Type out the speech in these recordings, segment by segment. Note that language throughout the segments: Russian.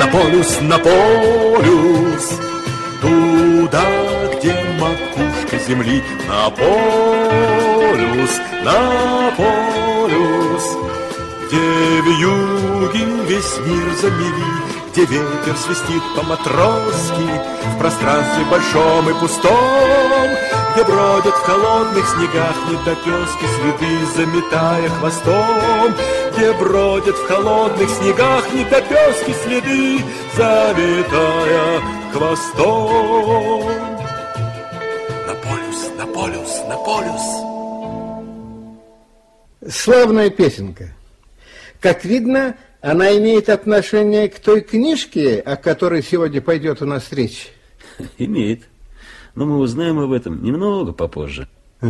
на полюс, туда, где макушка земли, на полюс, где вьюги весь мир замели, где ветер свистит по-матросски в пространстве большом и пустом, где бродят в холодных снегах недопески, следы заметая хвостом, где бродят в холодных снегах недопески, следы заметая хвостом. На полюс, на полюс, на полюс. Славная песенка. Как видно, она имеет отношение к той книжке, о которой сегодня пойдет у нас речь. Имеет. Но мы узнаем об этом немного попозже.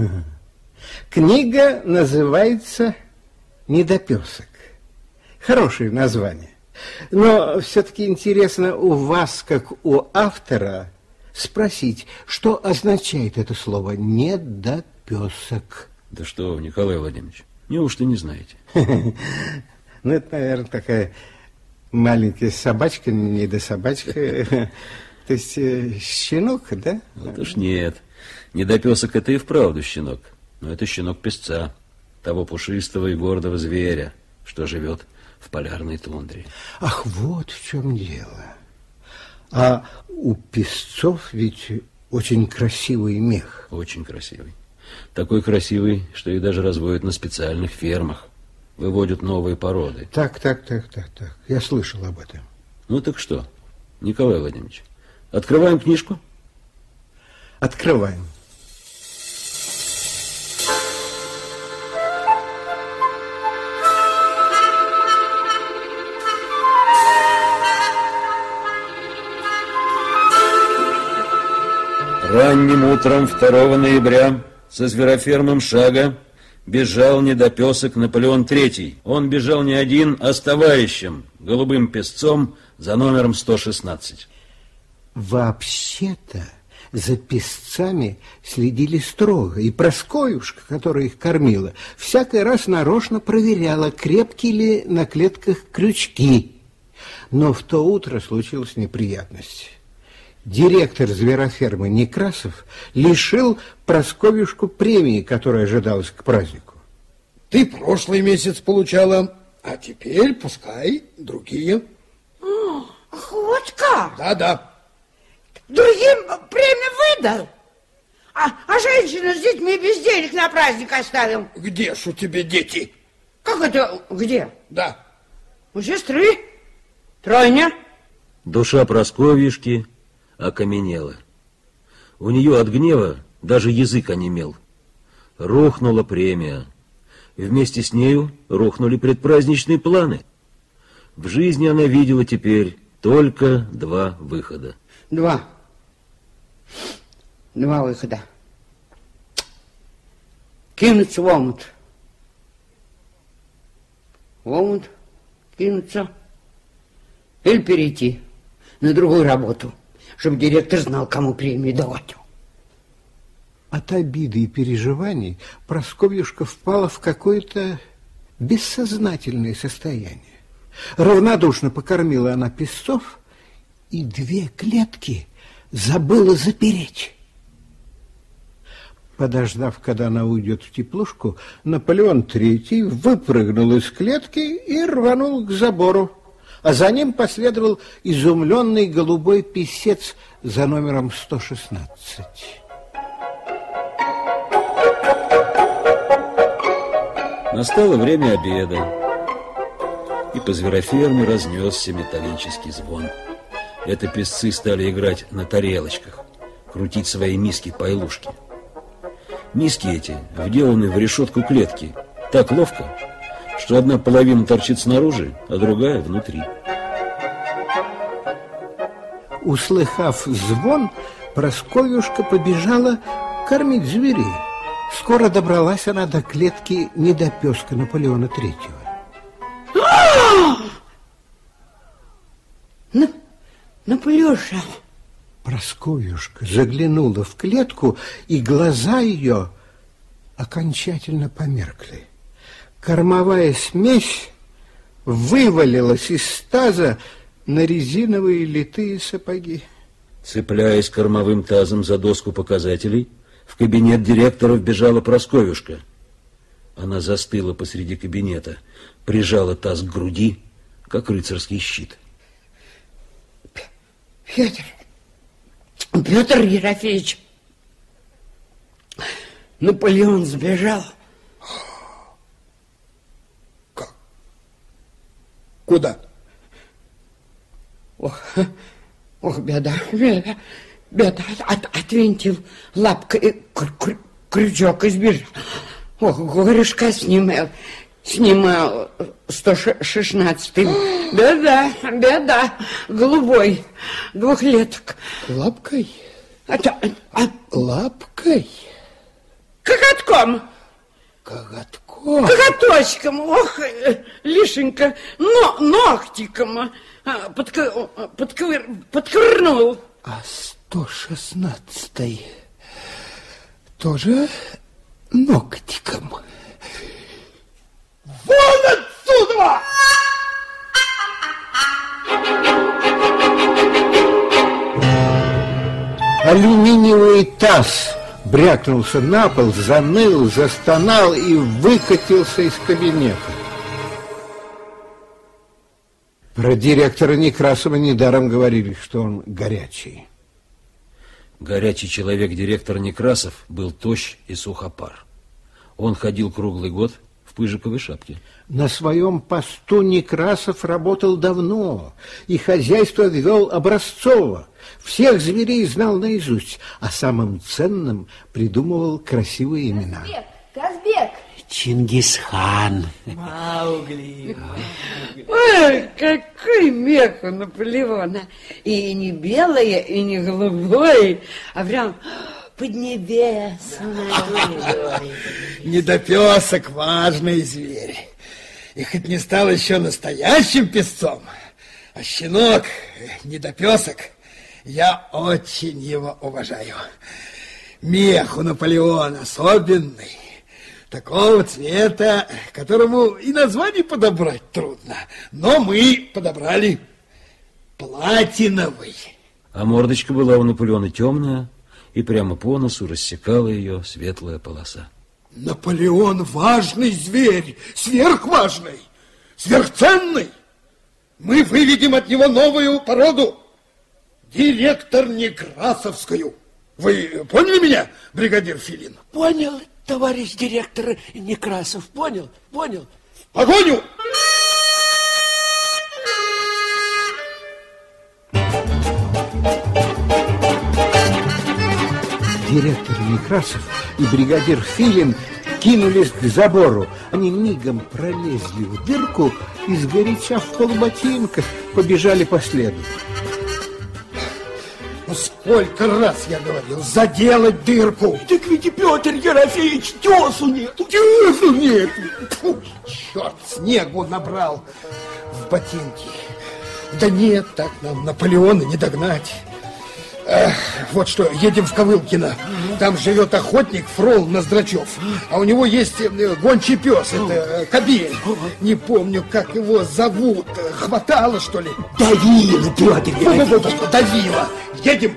Книга называется «Недопесок». Хорошее название. Но все-таки интересно у вас, как у автора, спросить, что означает это слово «недопесок». Да что вы, Николай Владимирович, неужто не знаете? Ну, это, наверное, такая маленькая собачка, недособачка. То есть щенок, да? Вот уж нет. Недопесок — это и вправду щенок. Но это щенок песца, того пушистого и гордого зверя, что живет в полярной тундре. Ах, вот в чем дело. А у песцов ведь очень красивый мех. Очень красивый. Такой красивый, что их даже разводят на специальных фермах. Выводят новые породы. Так. Я слышал об этом. Ну так что, Николай Владимирович, открываем книжку? Открываем. Ранним утром 2 ноября со зверофермы Мшага бежал недопесок Наполеон III. Он бежал не один, а с товарищем, голубым песцом за номером 116. Вообще-то за песцами следили строго, и Прасковьюшка, которая их кормила, всякий раз нарочно проверяла, крепкие ли на клетках крючки. Но в то утро случилась неприятность. Директор зверофермы Некрасов лишил Прасковьюшку премии, которая ожидалась к празднику. Ты прошлый месяц получала, а теперь пускай другие. Ах, вот как? Да. Другим премию выдал? А женщину с детьми без денег на праздник оставил? Где ж у тебя дети? Как это где? Да. У сестры. Тройня. Душа Прасковьюшки окаменела. У нее от гнева даже язык онемел. Рухнула премия. Вместе с нею рухнули предпраздничные планы. В жизни она видела теперь только 2 выхода. 2 выхода. Кинуться в омут. В омут кинуться. Или перейти на другую работу, чтобы директор знал, кому премию давать. От обиды и переживаний Прасковьюшка впала в какое-то бессознательное состояние. Равнодушно покормила она песцов и 2 клетки забыла запереть. Подождав, когда она уйдет в теплушку, Наполеон III выпрыгнул из клетки и рванул к забору, а за ним последовал изумленный голубой песец за номером 116. Настало время обеда, и по звероферме разнесся металлический звон. Это песцы стали играть на тарелочках, крутить свои миски-пайлушки. Миски эти вделаны в решетку клетки так ловко, что одна половина торчит снаружи, а другая внутри. Услыхав звон, Прасковьюшка побежала кормить зверей. Скоро добралась она до клетки недопеска Наполеона III. Наполеша! Прасковьюшка заглянула в клетку, и глаза ее окончательно померкли. Кормовая смесь вывалилась из таза на резиновые литые сапоги. Цепляясь кормовым тазом за доску показателей, в кабинет директора вбежала Прасковьюшка. Она застыла посреди кабинета, прижала таз к груди, как рыцарский щит. Петр Ерофеевич, Наполеон сбежал. Как? Куда? Ох, беда. Отвинтил лапкой крючок и сбежал. Ох, горюшка снимал 116-м. Беда, голубой, двухлеток. Лапкой? Лапкой? Коготком. Коготочком. Ох, лишенько, ногтиком подковырнул. А 116-й тоже ногтиком. Вон отсюда! Алюминиевый таз брякнулся на пол, заныл, застонал и выкатился из кабинета. Про директора Некрасова недаром говорили, что он горячий. Горячий человек директор Некрасов был тощ и сухопар. Он ходил круглый год в пыжиковой шапке. На своем посту Некрасов работал давно, и хозяйство вел образцово. Всех зверей знал наизусть, а самым ценным придумывал красивые имена. Казбек! Чингисхан. Маугли. Ой, какой мех у Наполеона. И не белое, и не голубой, а прям поднебесный. Недопесок — важный зверь. И хоть не стал еще настоящим песцом, а щенок, недопесок, я очень его уважаю. Мех у Наполеона особенный, такого цвета, которому и название подобрать трудно. Но мы подобрали платиновый. А мордочка была у Наполеона темная, и прямо по носу рассекала ее светлая полоса. Наполеон важный зверь, сверхважный, сверхценный. Мы выведем от него новую породу. Директор Некрасовскую. Вы поняли меня, бригадир Филин? Понял, товарищ директор Некрасов, понял. В погоню! Директор Некрасов и бригадир Филин кинулись к забору. Они мигом пролезли в дырку и, сгоряча в полботинках, побежали по следу. Ну, сколько раз я говорил, заделать дырку. Так ведь и Петр Ерофеевич тесу нет. Тесу нет. Фу, черт, снегу набрал в ботинки. Да нет, так нам Наполеона не догнать. Вот что, едем в Ковылкино. Там живет охотник Фрол Ноздрачев. А у него есть гончий пес, это кобель. Не помню, как его зовут. Хватало, что ли? Давила, Петр Ерофеевич. Давила. Едем.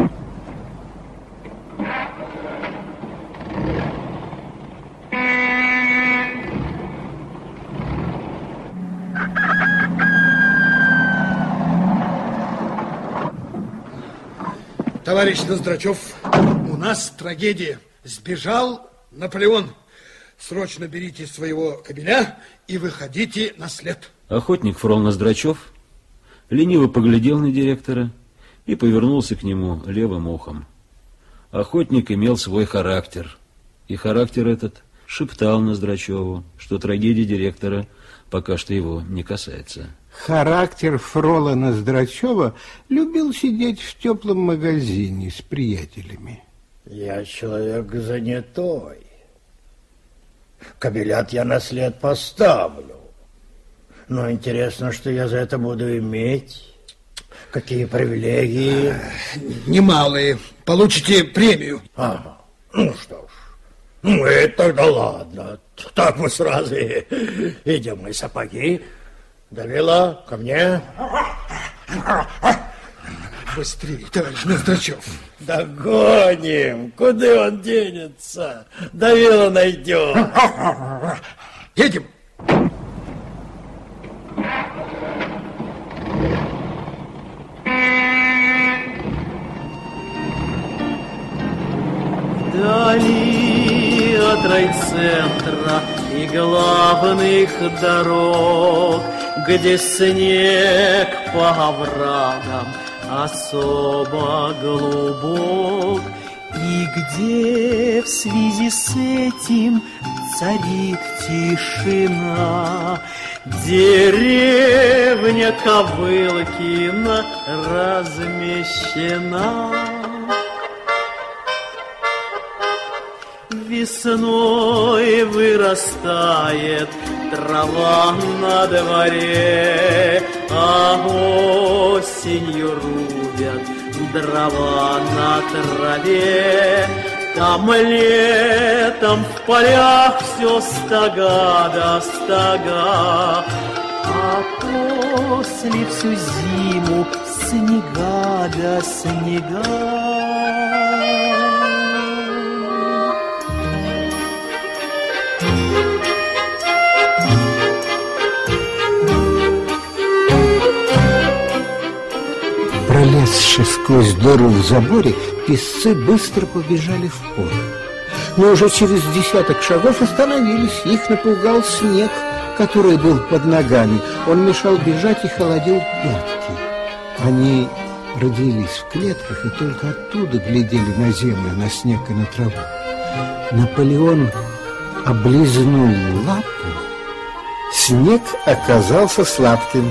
Товарищ Ноздрачев, у нас трагедия. Сбежал Наполеон. Срочно берите своего кобеля и выходите на след. Охотник Фрол Ноздрачев лениво поглядел на директора и повернулся к нему левым ухом. Охотник имел свой характер, и характер этот шептал Ноздрачеву, что трагедия директора пока что его не касается. Характер Фрола Ноздрачева любил сидеть в теплом магазине с приятелями. Я человек занятой. Кобелят я на след поставлю. Но интересно, что я за это буду иметь. Какие привилегии? Немалые. Получите премию. Ага. Ну что ж. Ну, это тогда ладно. Так мы сразу идем, мои сапоги. Давила, ко мне. Быстрее, товарищ Ноздрачев. Догоним. Куда он денется? Давила найдем. Едем. Вдали от райцентра и главных дорог, где снег по оврагам особо глубок, и где в связи с этим царит тишина. Деревня Ковылкина размещена. Весной вырастает трава на дворе, а осенью рубят дрова на траве. Там летом в полях все стога да стога, а после всю зиму снега да снега. Пролезши сквозь дыру в заборе, песцы быстро побежали в поле. Но уже через 10 шагов остановились. Их напугал снег, который был под ногами. Он мешал бежать и холодил пятки. Они родились в клетках и только оттуда глядели на землю, на снег и на траву. Наполеон облизнул лапу. Снег оказался сладким.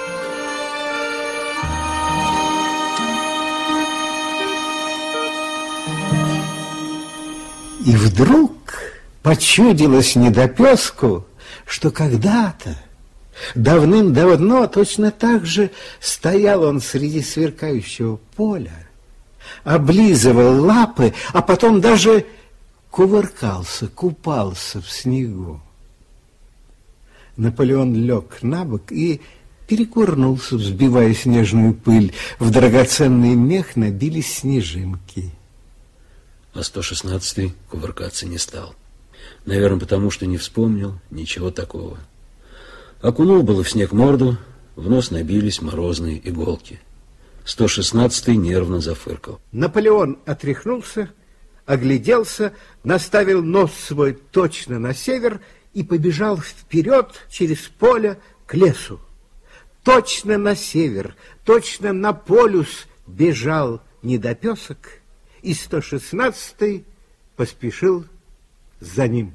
И вдруг почудилось недопеску, что когда-то, давным-давно, точно так же стоял он среди сверкающего поля, облизывал лапы, а потом даже кувыркался, купался в снегу. Наполеон лег на бок и перекурнулся, взбивая снежную пыль. В драгоценный мех набились снежинки. А 116-й кувыркаться не стал. Наверное, потому что не вспомнил ничего такого. Окунул было в снег морду, в нос набились морозные иголки. 116-й нервно зафыркал. Наполеон отряхнулся, огляделся, наставил нос свой точно на север и побежал вперед через поле к лесу. Точно на север, точно на полюс бежал недопесок, и 116-й поспешил за ним.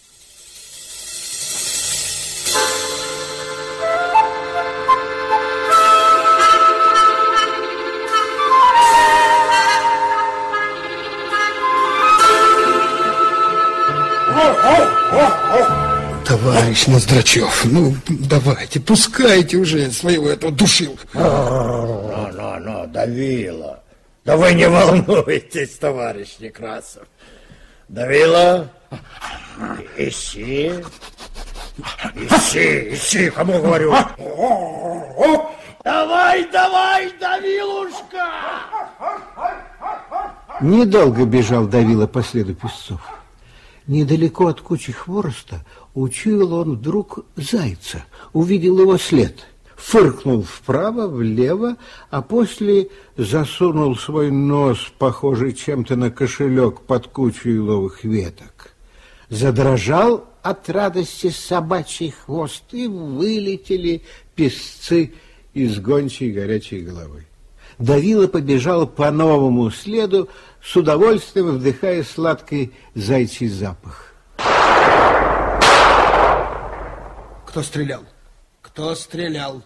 Товарищ Ноздрачев, ну давайте, пускайте уже своего этого душилку. Ну, Давила. Да вы не волнуйтесь, товарищ Некрасов. Давила, ищи, кому говорю. Давай, Давилушка! Недолго бежал Давила по следу песцов. Недалеко от кучи хвороста учуял он вдруг зайца, увидел его след. Фыркнул вправо, влево, а после засунул свой нос, похожий чем-то на кошелек, под кучу еловых веток. Задрожал от радости собачий хвост, и вылетели песцы из гончей горячей головы. Давила побежал по новому следу, с удовольствием вдыхая сладкий зайчий запах. Кто стрелял? Кто стрелял?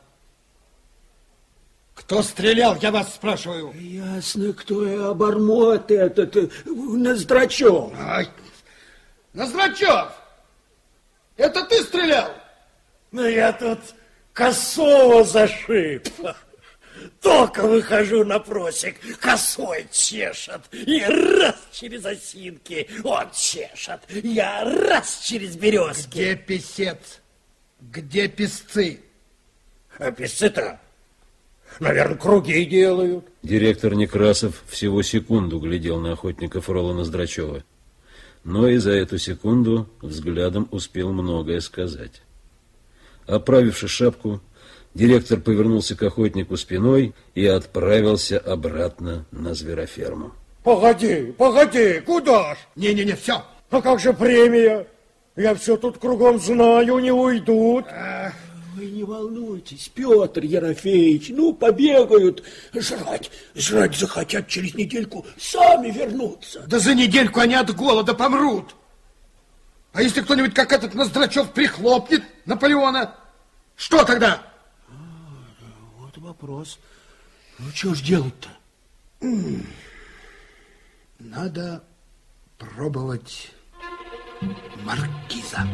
Кто стрелял, я вас спрашиваю? Ясно, кто и обормот этот, Ноздрачев. Ай, Ноздрачев! Это ты стрелял? Ну, я тут косого зашиб. Только выхожу на просек, косой чешет, и раз через осинки он чешет, я раз через березки. Где песец? Где песцы? А песцы-то? Наверное, круги делают. Директор Некрасов всего секунду глядел на охотника Фрола Ноздрачева, но и за эту секунду взглядом успел многое сказать. Оправивши шапку, директор повернулся к охотнику спиной и отправился обратно на звероферму. Погоди, куда ж? Не-не-не, все. А как же премия? Я все тут кругом знаю, не уйдут. Вы не волнуйтесь, Петр Ерофеевич, ну, побегают, жрать захотят, через недельку сами вернутся. Да за недельку они от голода помрут. А если кто-нибудь, как этот Ноздрачев, прихлопнет Наполеона, что тогда? Вот вопрос. Ну, что ж делать-то? Надо пробовать маркиза.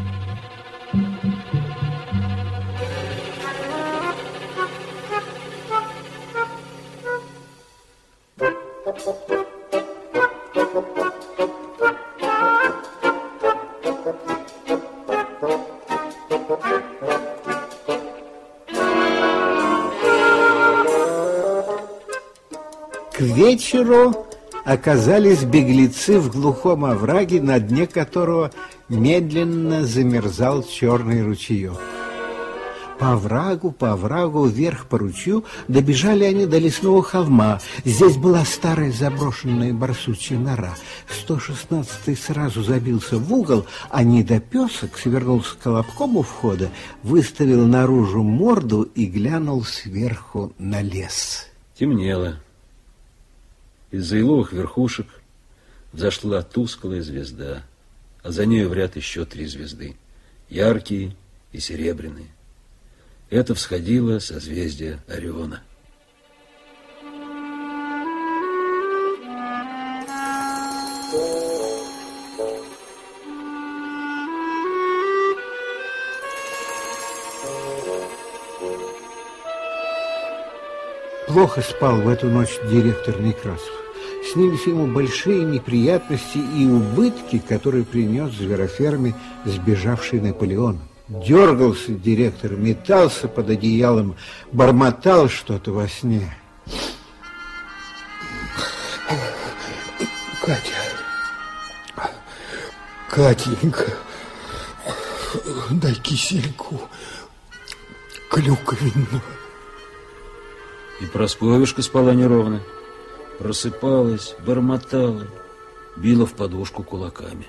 К вечеру оказались беглецы в глухом овраге, на дне которого медленно замерзал черный ручеек. По оврагу, вверх по ручью добежали они до лесного холма. Здесь была старая заброшенная барсучья нора. 116-й сразу забился в угол, а недопесок свернулся колобком у входа, выставил наружу морду и глянул сверху на лес. Темнело. Из-за еловых верхушек взошла тусклая звезда, а за нею в ряд еще 3 звезды, яркие и серебряные. Это всходило созвездие Ориона. Плохо спал в эту ночь директор Некрасов. Снились ему большие неприятности и убытки, которые принес звероферме сбежавший Наполеон. Дергался директор, метался под одеялом, бормотал что-то во сне. Катенька, дай кисельку клюквенного. И Прасковьюшка спала неровно, просыпалась, бормотала, била в подушку кулаками.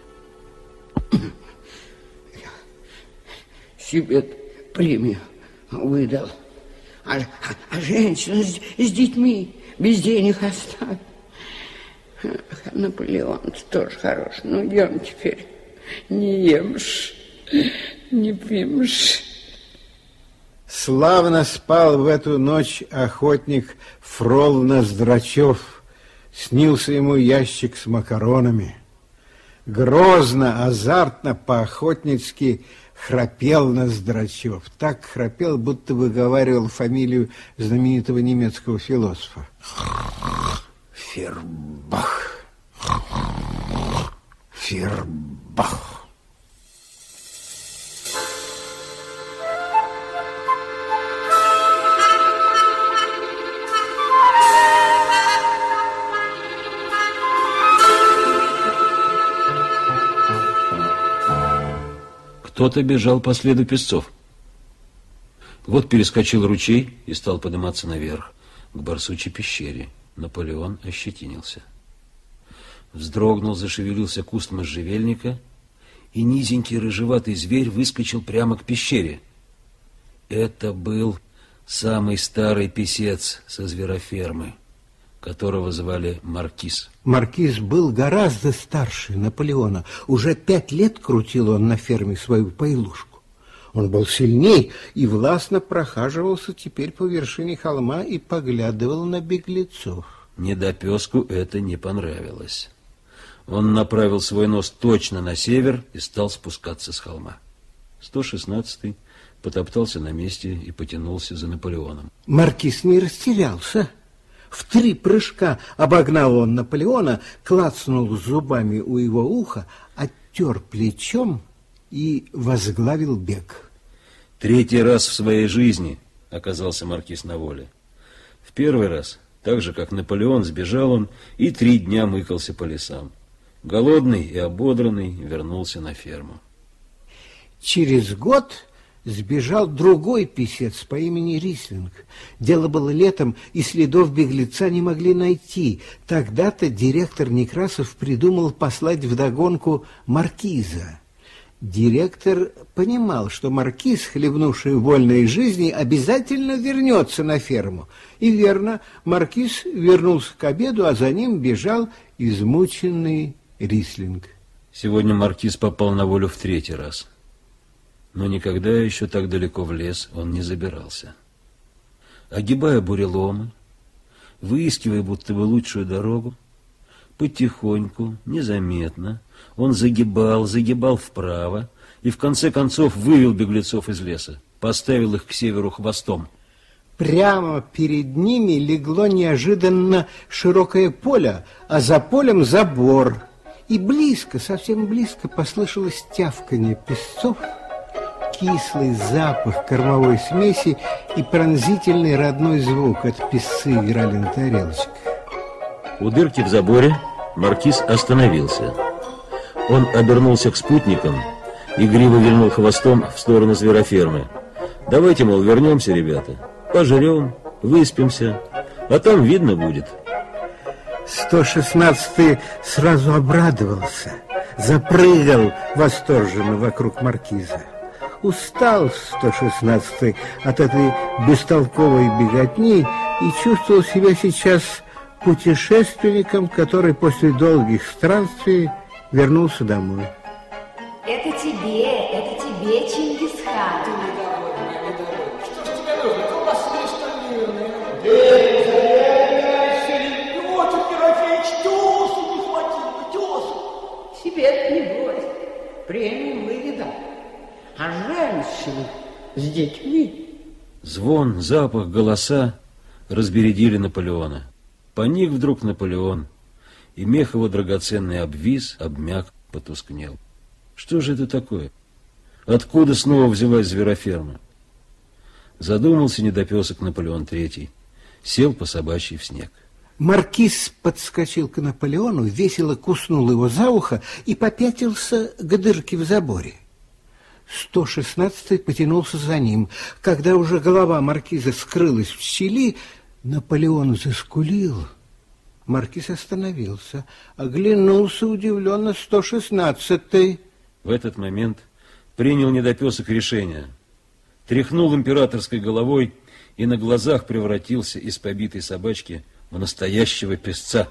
Себе премию выдал, а женщину с детьми без денег оставил. Наполеон тоже хорош. Ну, ем теперь. Не емшь, не пьемшь. Славно спал в эту ночь охотник Фрол Ноздрачев. Снился ему ящик с макаронами. Грозно, азартно, по-охотницки храпел Ноздрачев. Так храпел, будто выговаривал фамилию знаменитого немецкого философа. Фербах. Фербах. Кто-то бежал по следу песцов. Вот перескочил ручей и стал подниматься наверх, к барсучьей пещере. Наполеон ощетинился. Вздрогнул, зашевелился куст можжевельника, и низенький рыжеватый зверь выскочил прямо к пещере. Это был самый старый песец со зверофермы, которого звали Маркиз. Маркиз был гораздо старше Наполеона. Уже 5 лет крутил он на ферме свою поилушку. Он был сильней и властно прохаживался теперь по вершине холма и поглядывал на беглецов. Недопеску это не понравилось. Он направил свой нос точно на север и стал спускаться с холма. 116-й потоптался на месте и потянулся за Наполеоном. Маркиз не растерялся. В 3 прыжка обогнал он Наполеона, клацнул зубами у его уха, оттер плечом и возглавил бег. 3-й раз в своей жизни оказался Маркиз на воле. первый раз, так же, как Наполеон, сбежал он и 3 дня мыкался по лесам. Голодный и ободранный вернулся на ферму. Через год сбежал другой писец по имени Рислинг. Дело было летом, и следов беглеца не могли найти. Тогда-то директор Некрасов придумал послать вдогонку маркиза. Директор понимал, что маркиз, хлебнувший вольной жизни, обязательно вернется на ферму. И верно, маркиз вернулся к обеду, а за ним бежал измученный Рислинг. Сегодня маркиз попал на волю в 3-й раз. Но никогда еще так далеко в лес он не забирался. Огибая буреломы, выискивая будто бы лучшую дорогу, потихоньку, незаметно, он загибал вправо и в конце концов вывел беглецов из леса, поставил их к северу хвостом. Прямо перед ними легло неожиданно широкое поле, а за полем забор. И близко, совсем близко послышалось тявканье песцов, кислый запах кормовой смеси и пронзительный родной звук от песцы играли на тарелочках. У дырки в заборе маркиз остановился. Он обернулся к спутникам, игриво вильнул хвостом в сторону зверофермы. Давайте, мол, вернемся, ребята, пожрем, выспимся, а там видно будет. 116-й сразу обрадовался, запрыгал восторженно вокруг маркиза. Устал 116-й от этой бестолковой беготни и чувствовал себя сейчас путешественником, который после долгих странствий вернулся домой. Это тебе, Чингисхан. Что ж тебе нужно? Колбасы столярные. Вот, Ерофеич, тесу не хватило, тесу. Себе не брось. Премиум выведал. А женщины с детьми. Звон, запах, голоса разбередили Наполеона. Поник вдруг Наполеон, и мех его драгоценный обвис, обмяк, потускнел. Что же это такое? Откуда снова взялась звероферма? Задумался недопесок Наполеон III, сел по собачьи в снег. Маркиз подскочил к Наполеону, весело куснул его за ухо и попятился к дырке в заборе. 116-й потянулся за ним. Когда уже голова маркиза скрылась в щели, Наполеон заскулил. Маркиз остановился, оглянулся удивленно 116-й. В этот момент принял недопесок решение. Тряхнул императорской головой и на глазах превратился из побитой собачки в настоящего песца.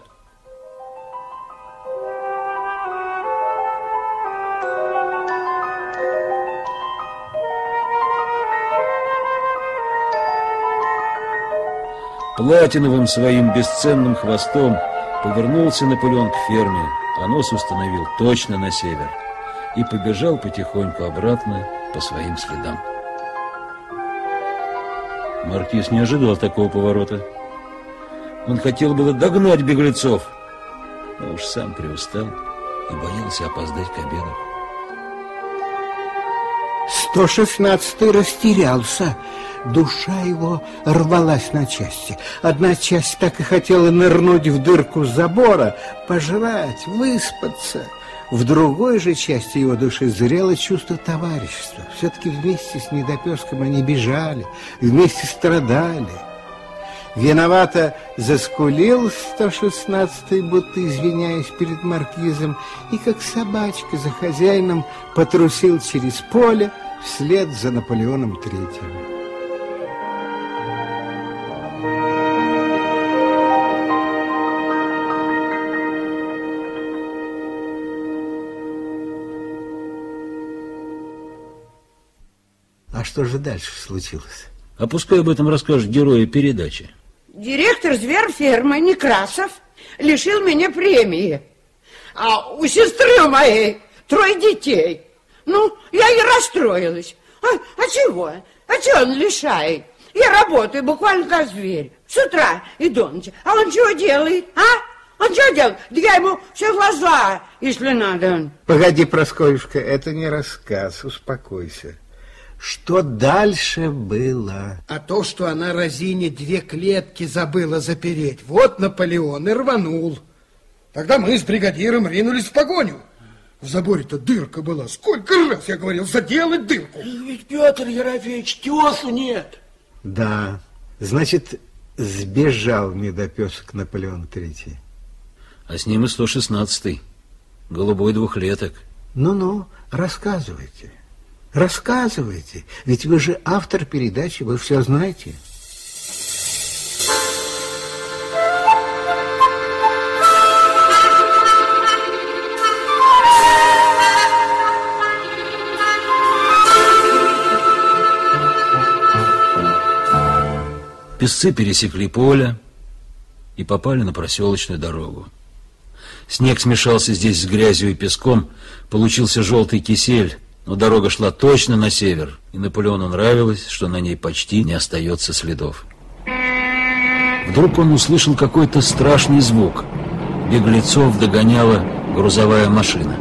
Платиновым своим бесценным хвостом повернулся Наполеон к ферме, а нос установил точно на север и побежал потихоньку обратно по своим следам. Маркиз не ожидал такого поворота. Он хотел было догнать беглецов, но уж сам приустал и боялся опоздать к обеду. 116-й растерялся. Душа его рвалась на части. Одна часть так и хотела нырнуть в дырку забора, пожрать, выспаться. В другой же части его души зрело чувство товарищества. Все-таки вместе с недопеском они бежали, вместе страдали. Виновато заскулил 116-й, будто извиняясь перед маркизом, и как собачка за хозяином потрусил через поле вслед за Наполеоном III. А что же дальше случилось? А пускай об этом расскажут герои передачи. Директор зверфермы Некрасов лишил меня премии. А у сестры моей 3 детей. Ну, я и расстроилась. А чего? А чего он лишает? Я работаю буквально как зверь. С утра и до ночи. А он чего делает, а? Он что делает? Да я ему все глаза, если надо. Погоди, Проскоюшка, это не рассказ, успокойся. что дальше было. А то, что она Розине 2 клетки забыла запереть, вот Наполеон и рванул. Тогда мы с бригадиром ринулись в погоню. В заборе-то дырка была. Сколько раз я говорил заделать дырку. Ведь, Петр Ерофеевич, тесу нет. Да, значит, сбежал недопесок Наполеон III. А с ним и 116-й, голубой двухлеток. Ну-ну, рассказывайте. Рассказывайте, ведь вы же автор передачи, вы все знаете. Песцы пересекли поле и попали на проселочную дорогу. Снег смешался здесь с грязью и песком, получился желтый кисель, но дорога шла точно на север, и Наполеону нравилось, что на ней почти не остается следов. Вдруг он услышал какой-то страшный звук. Беглецов догоняла грузовая машина.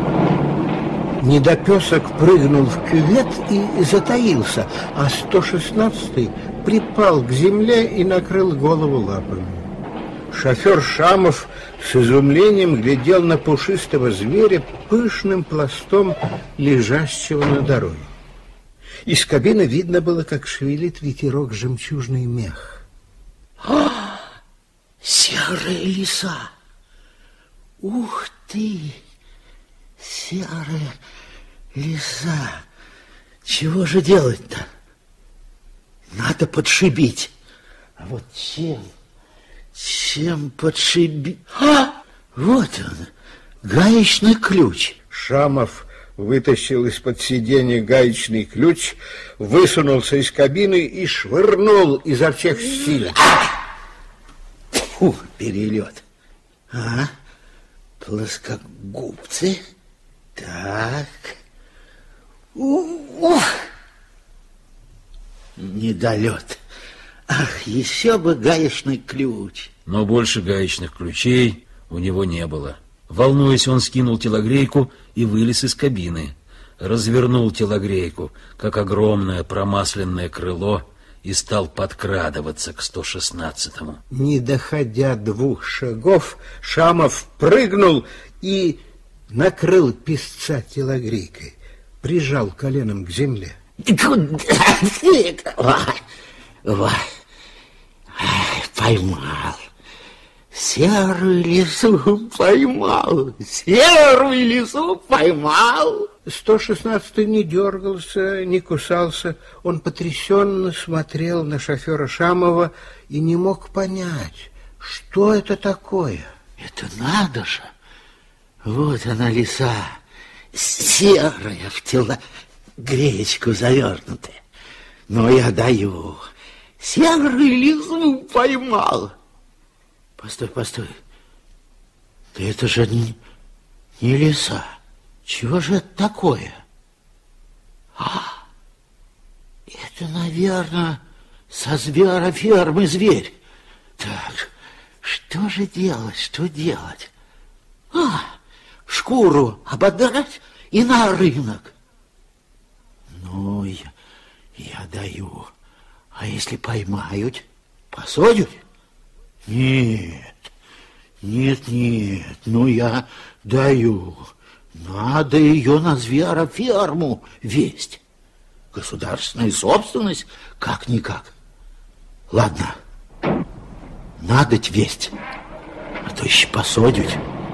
Недопесок прыгнул в кювет и затаился, а 116-й припал к земле и накрыл голову лапами. Шофер Шамов с изумлением глядел на пушистого зверя, пышным пластом лежащего на дороге. Из кабины видно было, как шевелит ветерок жемчужный мех. Серая лиса! Ух ты! Серая лиса! Чего же делать-то? Надо подшибить. А вот чем? Чем подшибить? Вот он, гаечный ключ. Шамов вытащил из-под сиденья гаечный ключ, высунулся из кабины и швырнул изо всех сил. Фу, перелет. Плоскогубцы. Так. Недолет. Ах, еще бы гаечный ключ. Но больше гаечных ключей у него не было. Волнуясь, он скинул телогрейку и вылез из кабины. Развернул телогрейку, как огромное промасленное крыло, и стал подкрадываться к 116-му. Не доходя 2 шагов, Шамов прыгнул и накрыл песца телогрейкой, прижал коленом к земле. Поймал. Серую лису поймал. Серую лису поймал. 116-й не дергался, не кусался. Он потрясенно смотрел на шофера Шамова и не мог понять, что это такое. Это надо же. Вот она, лиса, серая, в телогречку завернутая. Но я даю. Серую лису поймал. Постой, постой. Да это же не лиса. Чего же это такое? Это, наверное, со зверофермы зверь. Так, что же делать, что делать? Шкуру ободрать и на рынок. Ну, я даю. А если поймают, посадят? Нет, ну я даю. Надо ее на звероферму везть. Государственная собственность, как-никак. Ладно, надо везть, а то еще посадят.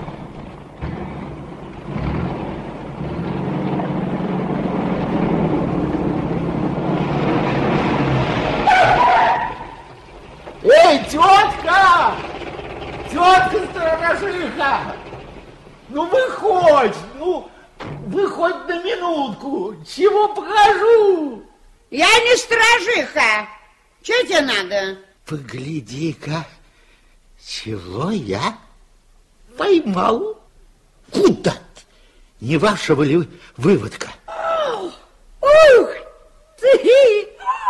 Эй, тетка! Тетка-сторожиха! Ну, выходь на минутку. Чего покажу? Я не стражиха. Что тебе надо? Погляди-ка, чего я поймал. Куда? Не вашего ли выводка? Ух ты!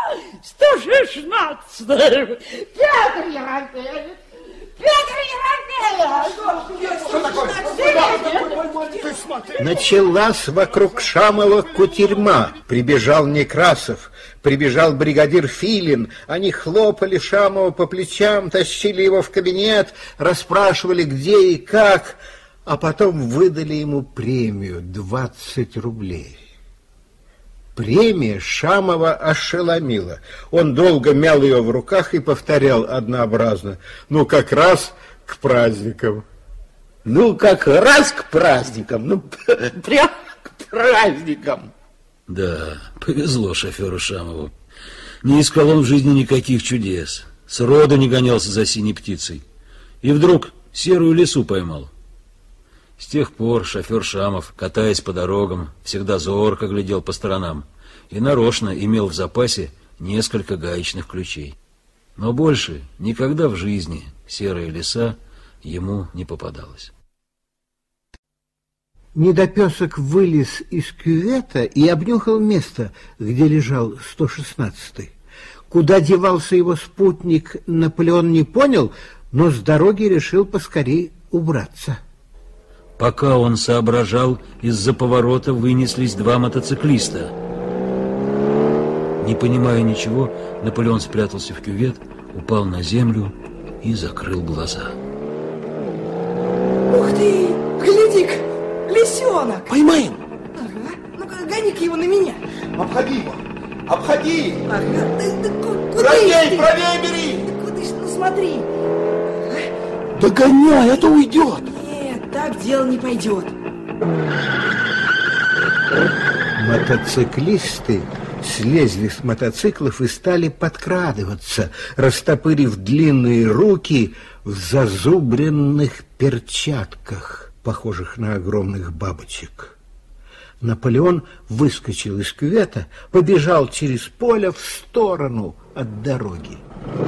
116! Петр Ерофеевич! Петр Ерофеевич! Что такое? Началась вокруг Шамова кутерьма. Прибежал Некрасов, прибежал бригадир Филин. Они хлопали Шамова по плечам, тащили его в кабинет, расспрашивали, где и как, а потом выдали ему премию 20 рублей. Премия Шамова ошеломила. Он долго мял ее в руках и повторял однообразно: ну, как раз к праздникам. Ну, как раз к праздникам, ну, прям к праздникам. Да, повезло шоферу Шамову. Не искал он в жизни никаких чудес. Сроду не гонялся за синей птицей. И вдруг серую лису поймал. С тех пор шофер Шамов, катаясь по дорогам, всегда зорко глядел по сторонам и нарочно имел в запасе несколько гаечных ключей. Но больше никогда в жизни серая лиса ему не попадалась. Недопесок вылез из кювета и обнюхал место, где лежал 116-й. Куда девался его спутник, Наполеон не понял, но с дороги решил поскорей убраться. Пока он соображал, из-за поворота вынеслись два мотоциклиста. Не понимая ничего, Наполеон спрятался в кювет, упал на землю и закрыл глаза. Ух ты! Гляди-ка! Лисенок! Поймаем! Ага. Ну-ка, гони-ка его на меня. Обходи его! Обходи! Ага. Да куда правей, правей бери! Да куда ж, ну смотри. Ага. Догоняй, а то уйдет! Нет, так дело не пойдет. Мотоциклисты слезли с мотоциклов и стали подкрадываться, растопырив длинные руки в зазубренных перчатках, похожих на огромных бабочек. Наполеон выскочил из кювета, побежал через поле в сторону от дороги.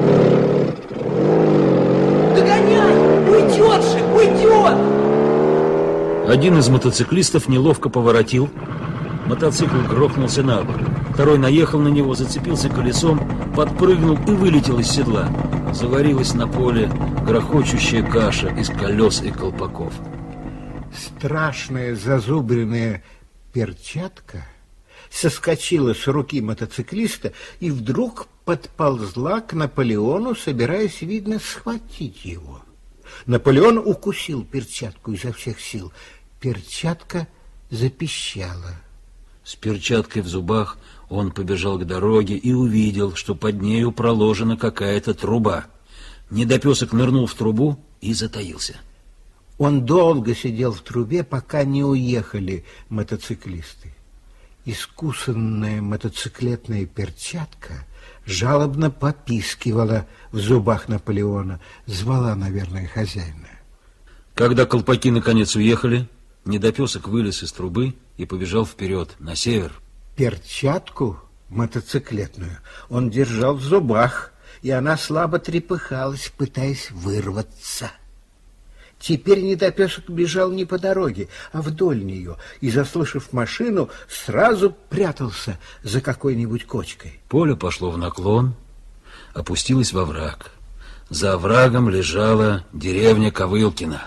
Догоняй! Уйдет же! Уйдет! Один из мотоциклистов неловко поворотил. Мотоцикл грохнулся на бок. Второй наехал на него, зацепился колесом, подпрыгнул и вылетел из седла. Заварилась на поле грохочущая каша из колес и колпаков. Страшная зазубренная перчатка соскочила с руки мотоциклиста и вдруг подползла к Наполеону, собираясь, видно, схватить его. Наполеон укусил перчатку изо всех сил. Перчатка запищала. С перчаткой в зубах он побежал к дороге и увидел, что под нею проложена какая-то труба. Недопесок нырнул в трубу и затаился. Он долго сидел в трубе, пока не уехали мотоциклисты. Искусанная мотоциклетная перчатка жалобно попискивала в зубах Наполеона, звала, наверное, хозяина. Когда колпаки наконец уехали, недопесок вылез из трубы и побежал вперед, на север. Перчатку мотоциклетную он держал в зубах, и она слабо трепыхалась, пытаясь вырваться. Теперь недопесок бежал не по дороге, а вдоль нее, и, заслышав машину, сразу прятался за какой-нибудь кочкой. Поле пошло в наклон, опустилось во овраг. За оврагом лежала деревня Ковылкино.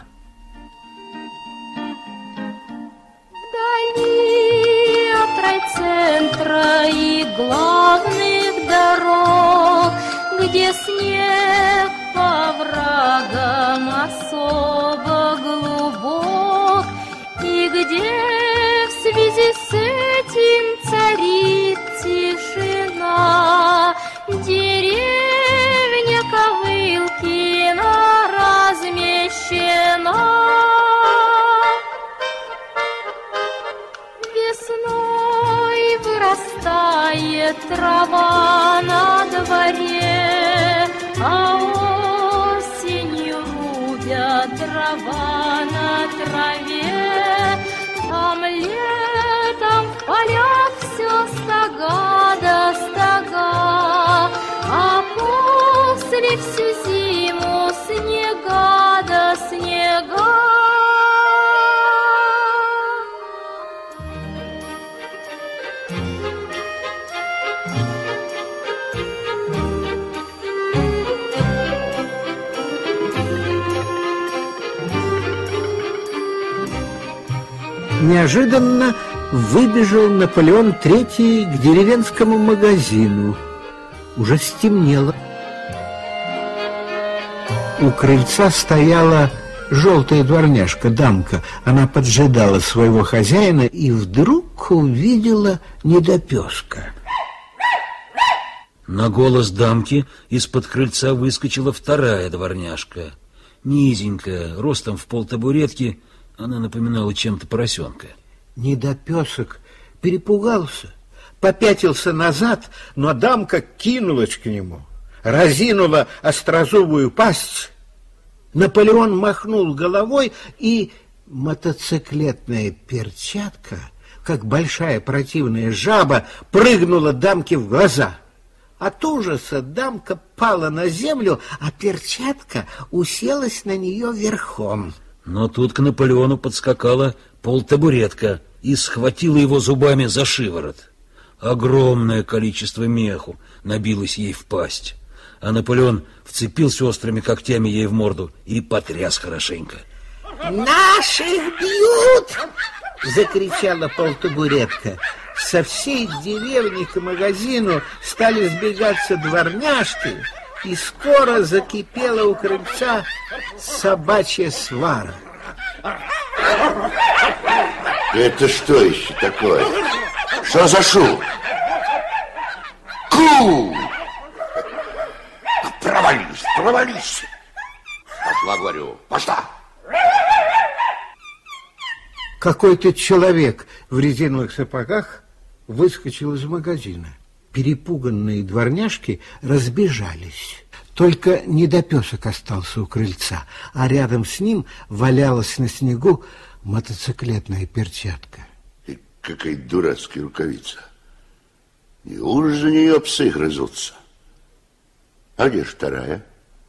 Вдали от райцентра и главных дорог, где снег по оврагам особо глубок, и где в связи с этим царит тишина, деревня Ковылкино размещена. Весной вырастает трава на дворе, а осенью рубят дрова на траве. Там летом в полях все стога да стога, а после всю зиму снега да снега. Неожиданно выбежал Наполеон III к деревенскому магазину. Уже стемнело. У крыльца стояла желтая дворняжка, дамка. Она поджидала своего хозяина и вдруг увидела недопеска. На голос дамки из-под крыльца выскочила вторая дворняжка. Низенькая, ростом в полтабуретки, она напоминала чем-то поросенка. Недопесок перепугался, попятился назад, но дамка кинулась к нему, разинула острозубую пасть. Наполеон махнул головой, и мотоциклетная перчатка, как большая противная жаба, прыгнула дамке в глаза. От ужаса дамка пала на землю, а перчатка уселась на нее верхом. Но тут к Наполеону подскакала полтабуретка и схватила его зубами за шиворот. Огромное количество меху набилось ей в пасть, а Наполеон вцепился острыми когтями ей в морду и потряс хорошенько. «Наших бьют!» — закричала полтабуретка. Со всей деревни к магазину стали сбегаться дворняжки, и скоро закипела у крыльца собачья свара. Это что еще такое? Что за шум? Ку! Провались, провались! Пошла, говорю, пошла! Какой-то человек в резиновых сапогах выскочил из магазина. Перепуганные дворняжки разбежались. Только недопесок остался у крыльца, а рядом с ним валялась на снегу мотоциклетная перчатка. И какая дурацкая рукавица. Неужели за нее псы грызутся? А где ж вторая?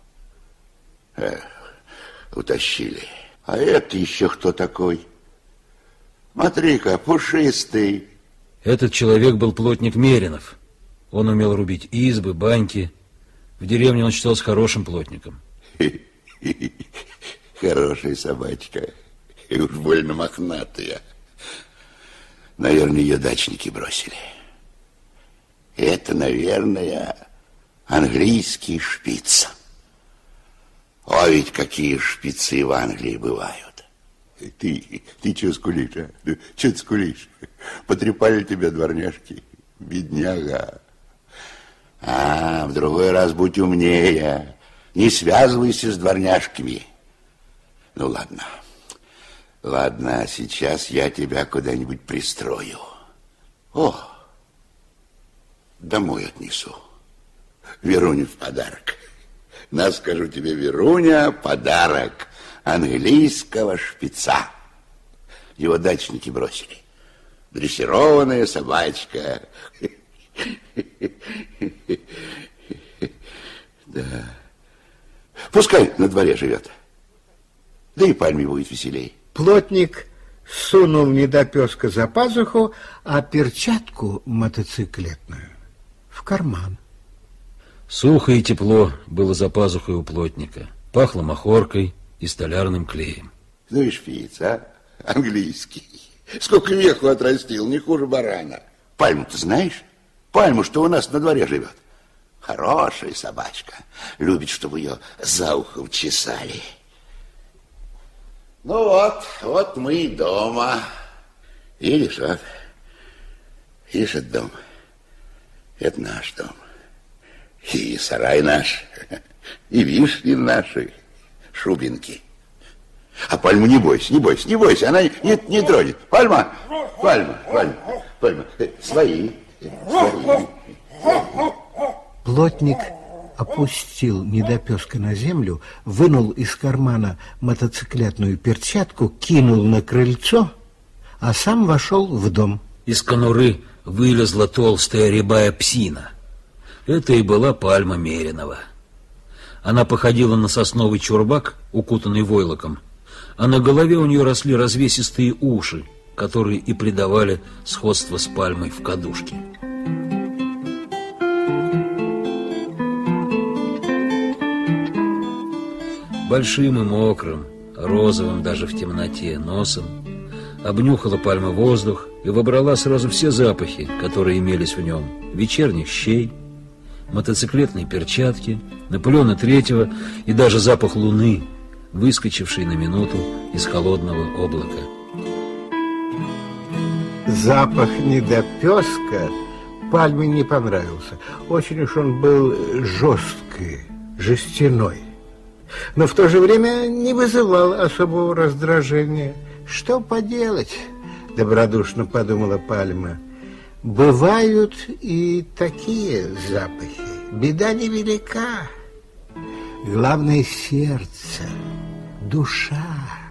Утащили. А это еще кто такой? Смотри-ка, пушистый. Этот человек был плотник Меринов. Он умел рубить избы, баньки. В деревне он считался хорошим плотником. Хорошая собачка. И уж больно мохнатая. Наверное, ее дачники бросили. Это, наверное, английский шпиц. А ведь какие шпицы в Англии бывают. Ты что скулишь, а? Что ты скулишь? Потрепали тебя дворняжки, бедняга. А, в другой раз будь умнее. Не связывайся с дворняжками. Ну, ладно. Ладно, сейчас я тебя куда-нибудь пристрою. О, домой отнесу. Веруне в подарок. На, скажу тебе, Веруня, подарок английского шпица. Его дачники бросили. Дрессированная собачка. Да. Пускай на дворе живет. Да и пальме будет веселей. Плотник сунул недопеска за пазуху, а перчатку мотоциклетную в карман. Сухо и тепло было за пазухой у плотника. Пахло махоркой и столярным клеем. Ну и шпиц, а? Английский. Сколько меху отрастил, не хуже барана. Пальму-то знаешь? Пальму, что у нас на дворе живет. Хорошая собачка. Любит, чтобы ее за ухом чесали. Ну вот мы и дома. Видишь, вот. Видишь, этот дом. Это наш дом. И сарай наш. И вишни наши. Шубинки. А пальму не бойся, не бойся, не бойся. Она не тронет. Пальма, пальма, пальма, пальма. Свои. Плотник опустил недопеска на землю, вынул из кармана мотоциклетную перчатку, кинул на крыльцо, а сам вошел в дом. Из конуры вылезла толстая рябая псина. Это и была пальма Меринова. Она походила на сосновый чурбак, укутанный войлоком, а на голове у нее росли развесистые уши, которые и придавали сходство с пальмой в кадушке. Большим и мокрым, розовым даже в темноте носом, Обнюхала пальма воздух и вобрала сразу все запахи, которые имелись в нем: вечерних щей, мотоциклетные перчатки, Наполеона III и даже запах луны, выскочивший на минуту из холодного облака. Запах недопеска пальме не понравился. Очень уж он был жесткий, жестяной. Но в то же время не вызывал особого раздражения. Что поделать, добродушно подумала пальма. Бывают и такие запахи. Беда невелика. Главное — сердце, душа.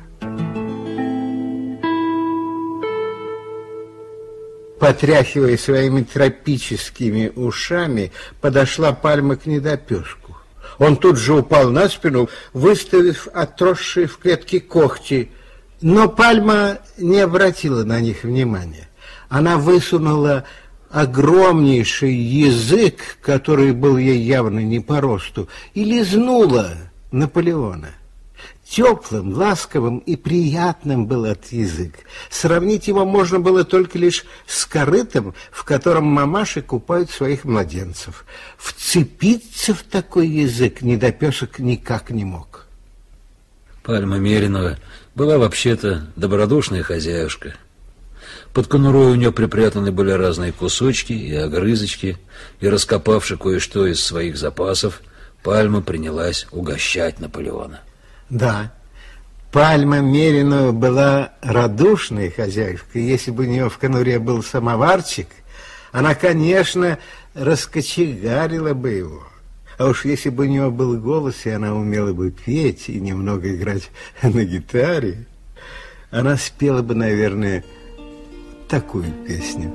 Потряхивая своими тропическими ушами, подошла пальма к недопеску. Он тут же упал на спину, выставив отросшие в клетке когти. Но пальма не обратила на них внимания. Она высунула огромнейший язык, который был ей явно не по росту, и лизнула Наполеона. Теплым, ласковым и приятным был этот язык. Сравнить его можно было только лишь с корытом, в котором мамаши купают своих младенцев. Вцепиться в такой язык недопесок никак не мог. Пальма Меринова была вообще-то добродушная хозяюшка. Под конурой у нее припрятаны были разные кусочки и огрызочки, и, раскопавши кое-что из своих запасов, пальма принялась угощать Наполеона. Да, пальма Меринова была радушной хозяйкой. Если бы у нее в конуре был самоварчик, она, конечно, раскочегарила бы его. А уж если бы у нее был голос, и она умела бы петь и немного играть на гитаре, она спела бы, наверное, такую песню.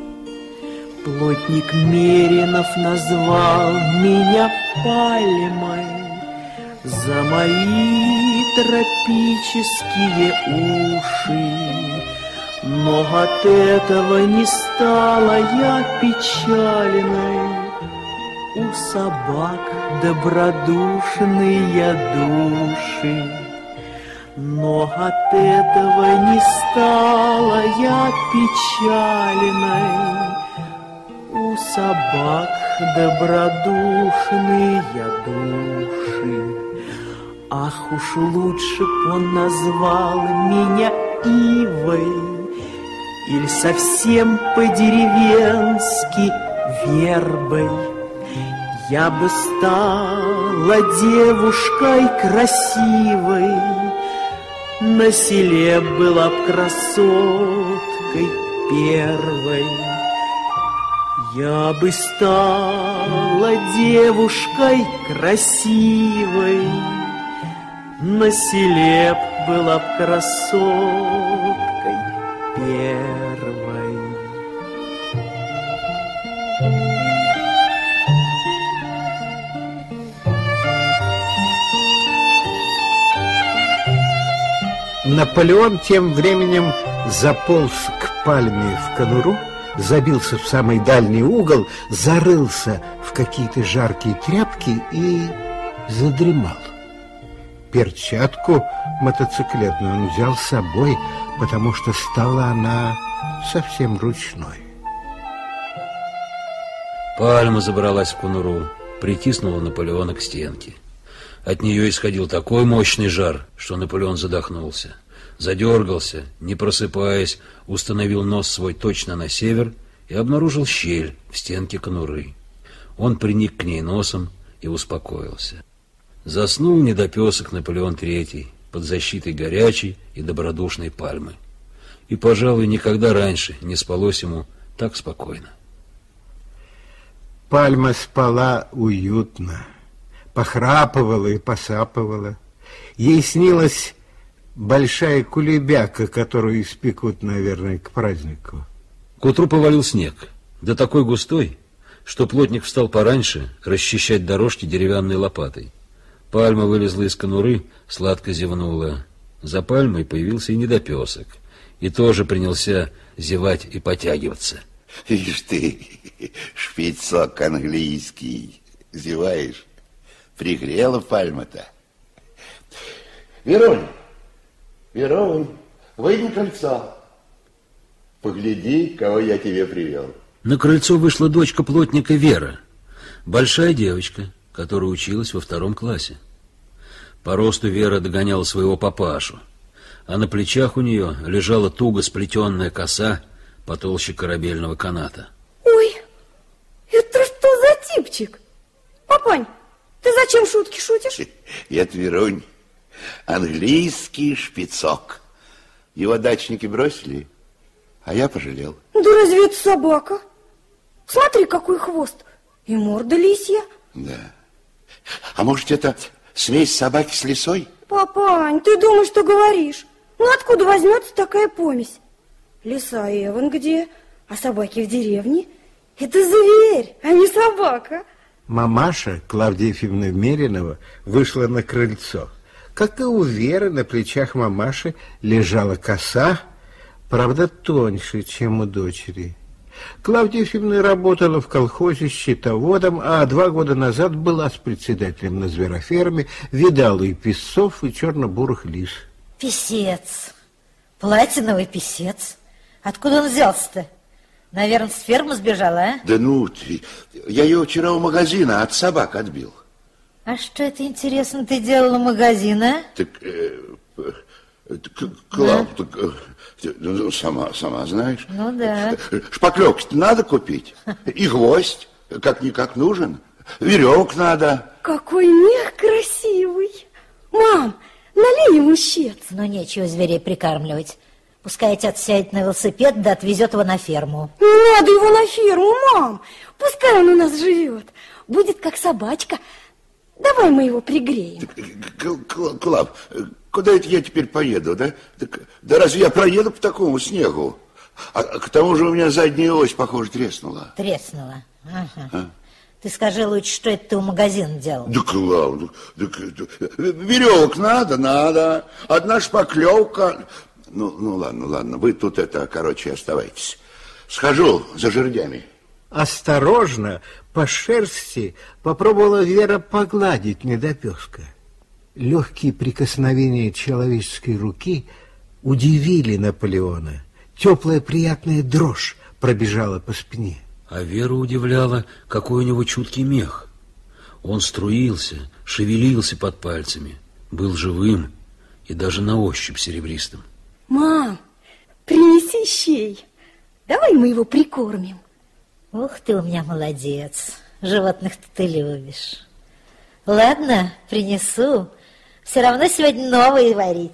Плотник Меринов назвал меня пальмой за мои тропические уши, но от этого не стала я печальной. У собак добродушные души, но от этого не стала я печальной. У собак добродушные души. Ах, уж лучше б он назвал меня ивой или совсем по-деревенски вербой. Я бы стала девушкой красивой, на селе была б красоткой первой. Я бы стала девушкой красивой, на селе была б красоткой первой. Наполеон тем временем заполз к пальме в конуру, забился в самый дальний угол, зарылся в какие-то жаркие тряпки и задремал. Перчатку мотоциклетную он взял с собой, потому что стала она совсем ручной. Пальма забралась в конуру, притиснула Наполеона к стенке. От нее исходил такой мощный жар, что Наполеон задохнулся. Задергался, не просыпаясь, установил нос свой точно на север и обнаружил щель в стенке конуры. Он приник к ней носом и успокоился. Заснул недопесок Наполеон III под защитой горячей и добродушной пальмы. И, пожалуй, никогда раньше не спалось ему так спокойно. Пальма спала уютно, похрапывала и посапывала. Ей снилась большая кулебяка, которую испекут, наверное, к празднику. К утру повалил снег, да такой густой, что плотник встал пораньше расчищать дорожки деревянной лопатой. Пальма вылезла из конуры, сладко зевнула. За пальмой появился и недопесок, и тоже принялся зевать и потягиваться. Ишь ты, шпицок английский, зеваешь. Пригрела пальма-то. Верунь, выйди на крыльцо. Погляди, кого я тебе привел. На крыльцо вышла дочка плотника Вера, большая девочка, которая училась во 2 классе. По росту Вера догоняла своего папашу, а на плечах у нее лежала туго сплетенная коса потолще корабельного каната. Ой, это что за типчик? Папань, ты зачем шутки шутишь? Это, Верунь, английский шпицок. Его дачники бросили, а я пожалел. Да разве это собака? Смотри, какой хвост. И морда лисья. Да. А может, это смесь собаки с лисой? Папань, ты думаешь, что говоришь? Ну, откуда возьмется такая помесь? Лиса Эван где? А собаки в деревне? Это зверь, а не собака. Мамаша Клавдия Ефимовна Меринова вышла на крыльцо. Как и у Веры, на плечах мамаши лежала коса, правда, тоньше, чем у дочери. Клавдия Ефимовна работала в колхозе счетоводом, а 2 года назад была с председателем на звероферме, видала и песцов, и черно-бурых лис. Песец, платиновый песец. Откуда он взялся-то? Наверное, с фермы сбежал, а? Да ну, я ее вчера у магазина от собак отбил. А что это, интересно, ты делал у магазина? Так, Клав, сама знаешь. Ну да. Шпаклевки-то надо купить. И гвоздь, как-никак нужен. Веревок надо. Какой мех красивый. Мам, налей ему щец. Ну, нечего зверей прикармливать. Пускай отец сядет на велосипед, да отвезет его на ферму. Не надо его на ферму, мам. Пускай он у нас живет. Будет как собачка. Давай мы его пригреем. Клав, куда это я теперь поеду, да? Да разве я проеду по такому снегу? А к тому же у меня задняя ось, похоже, треснула. Треснула? Ага. А? Ты скажи лучше, что это ты у магазина делал? Да, Клав, веревок надо. Одна шпаклевка. Ну, ладно, вы тут оставайтесь. Схожу за жердями. Осторожно, по шерсти попробовала Вера погладить недопеска. Легкие прикосновения человеческой руки удивили Наполеона. Теплая приятная дрожь пробежала по спине. А Веру удивляла, какой у него чуткий мех. Он струился, шевелился под пальцами, был живым и даже на ощупь серебристым. Мам, принеси щей. Давай мы его прикормим. Ух ты у меня молодец. Животных-то ты любишь. Ладно, принесу. Все равно сегодня новые варить.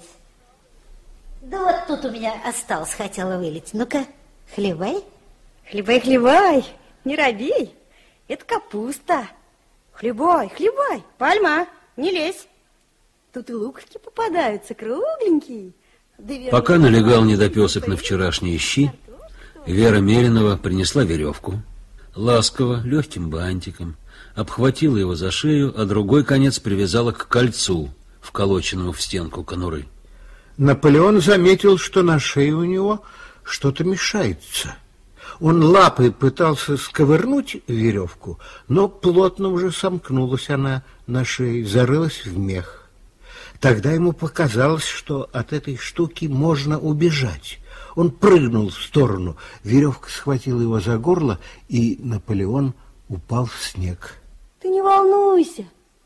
Да вот тут у меня осталось, хотела вылить. Ну-ка, хлебай. Хлебай, не робей. Это капуста. Хлебай. Пальма, не лезь. Тут и луковки попадаются, кругленькие. Пока налегал недопесок на вчерашние щи, Вера Меринова принесла веревку, ласково, легким бантиком, обхватила его за шею, а другой конец привязала к кольцу, вколоченному в стенку конуры. Наполеон заметил, что на шее у него что-то мешается. Он лапой пытался сковырнуть веревку, но плотно уже сомкнулась она на шее, зарылась в мех. Тогда ему показалось, что от этой штуки можно убежать. Он прыгнул в сторону, веревка схватила его за горло, и Наполеон упал в снег. Ты не волнуйся.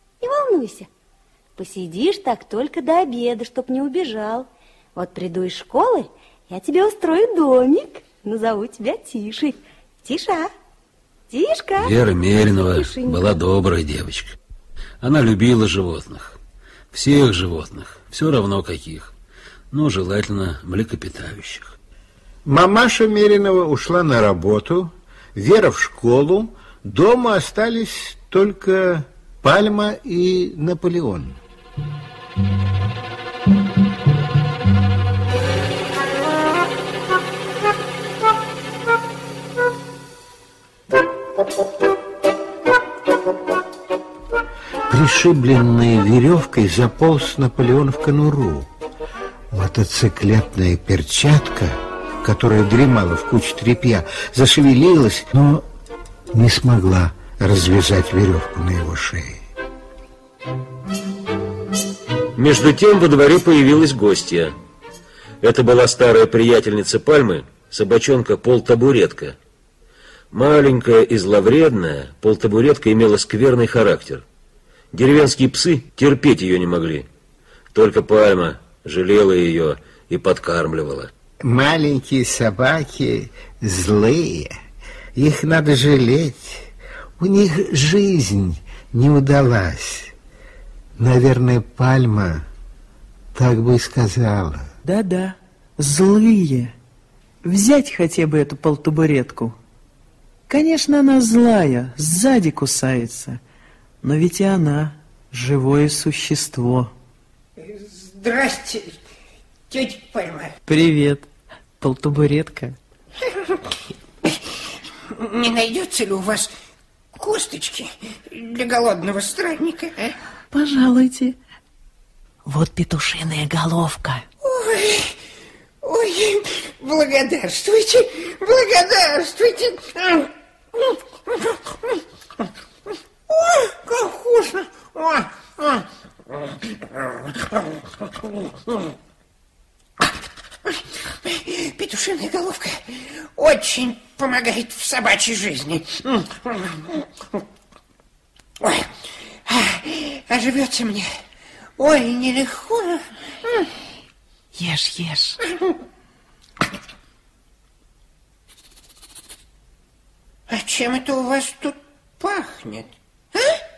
Посидишь так только до обеда, чтоб не убежал. Вот приду из школы, я тебе устрою домик. Назову тебя Тишей. Тиша. Тишка. Вера Меринова была добрая девочка. Она любила животных. Всех животных, все равно каких, но желательно млекопитающих. Мамаша Меринова ушла на работу, Вера в школу, дома остались только Пальма и Наполеон. Пришибленный веревкой заполз Наполеон в конуру. Мотоциклетная перчатка, которая дремала в куче тряпья, зашевелилась, но не смогла развязать веревку на его шее. Между тем во дворе появилась гостья. Это была старая приятельница Пальмы, собачонка полтабуретка. Маленькая и зловредная, полтабуретка имела скверный характер. Деревенские псы терпеть ее не могли. Только Пальма жалела ее и подкармливала. Маленькие собаки злые, их надо жалеть. У них жизнь не удалась. Наверное, Пальма так бы и сказала. Да-да, злые. Взять хотя бы эту полтабуретку. Конечно, она злая, сзади кусается. Но ведь и она живое существо. Здрасте, тетя Пальма. Привет, полтабуретка. Не найдется ли у вас косточки для голодного странника? А? Пожалуйте. Вот петушиная головка. Ой, благодарствуйте, благодарствуйте. Ой, как вкусно. Петушиная головка очень помогает в собачьей жизни. Ой, а живется мне, ой, нелегко. Ешь, ешь. А чем это у вас тут пахнет? А?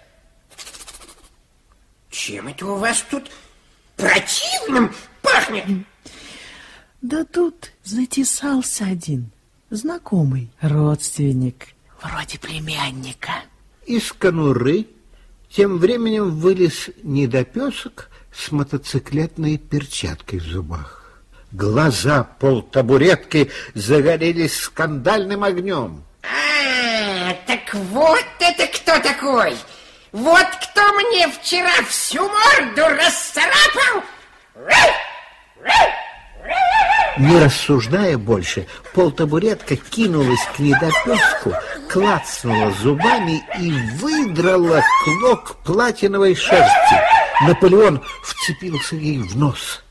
Чем это у вас тут противным пахнет? Да тут затесался один знакомый родственник, вроде племянника. Из конуры тем временем вылез недопесок с мотоциклетной перчаткой в зубах. Глаза полтабуретки загорелись скандальным огнем. Так вот это кто такой? Вот кто мне вчера всю морду расцарапал? Не рассуждая больше, полтабуретка кинулась к недопеску, клацнула зубами и выдрала клок платиновой шерсти. Наполеон вцепился ей в нос.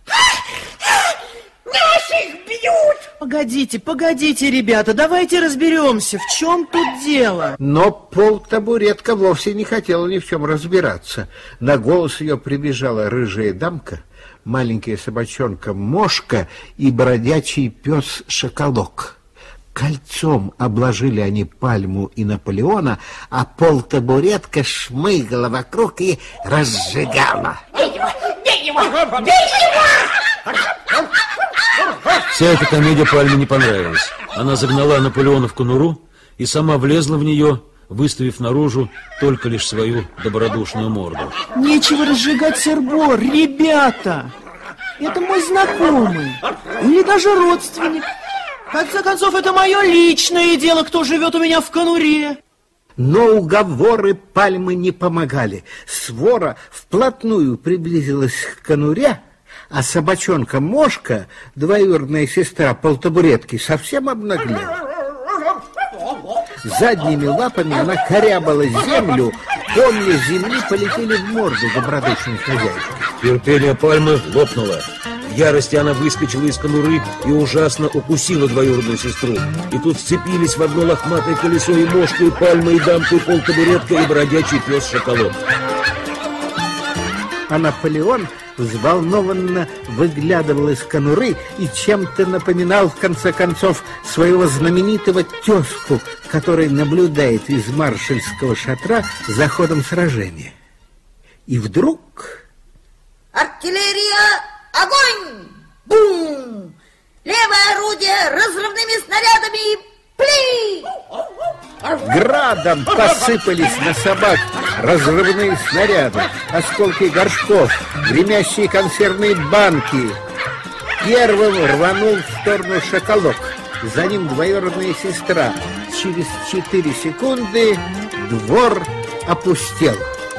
Наших бьют! Погодите, ребята, давайте разберемся, в чем тут дело. Но полтабуретка вовсе не хотела ни в чем разбираться. На голос ее прибежала рыжая дамка, маленькая собачонка Мошка и бродячий пес Шоколок. Кольцом обложили они Пальму и Наполеона, а полтабуретка шмыгала вокруг и разжигала. Бей его! Бей его! Бей его! Вся эта комедия Пальме не понравилась. Она загнала Наполеона в конуру и сама влезла в нее, выставив наружу только лишь свою добродушную морду. Нечего разжигать сыр-бор, ребята! Это мой знакомый, или даже родственник. В конце концов, это мое личное дело, кто живет у меня в конуре. Но уговоры Пальмы не помогали. Свора вплотную приблизилась к конуре, а собачонка Мошка, двоюродная сестра полтабуретки, совсем обнаглела. Задними лапами она корябала землю, комья земли полетели в морду добродушной хозяйки. Терпение Пальмы лопнуло. В ярости она выскочила из конуры и ужасно укусила двоюродную сестру. И тут сцепились в одно лохматое колесо и Мошка, и Пальма, и дамка, и полтабуретка, и бродячий пес Шоколок. А Наполеон взволнованно выглядывал из конуры и чем-то напоминал, в конце концов, своего знаменитого тезку, который наблюдает из маршальского шатра за ходом сражения. И вдруг... Артиллерия, огонь! Бум! Левое орудие разрывными снарядами! Пли! Градом посыпались на собак разрывные снаряды, осколки горшков, гремящие консервные банки. Первым рванул в сторону Шоколок, за ним двоюродная сестра. Через 4 секунды двор опустел.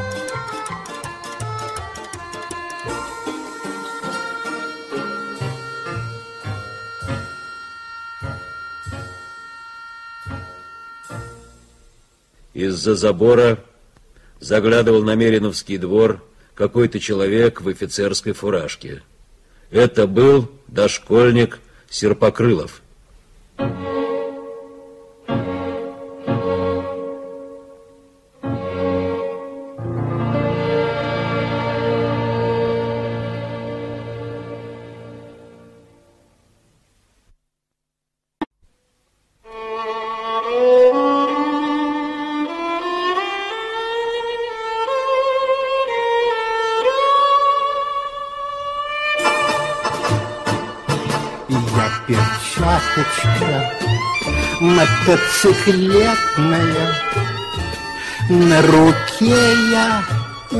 Из-за забора заглядывал на Мериновский двор какой-то человек в офицерской фуражке. Это был дошкольник Серпокрылов. Перчаточка мотоциклетная, на руке я у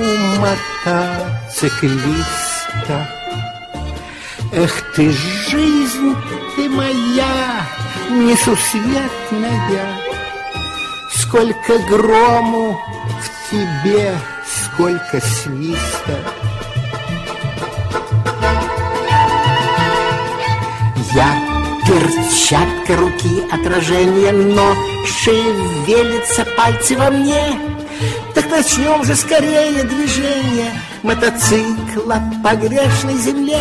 мотоциклиста. Эх ты, жизнь ты моя несусветная, сколько грому в тебе, сколько свиста. Я перчатка руки отражения, но шевелятся пальцы во мне. Так начнем же скорее движение мотоцикла по грешной земле.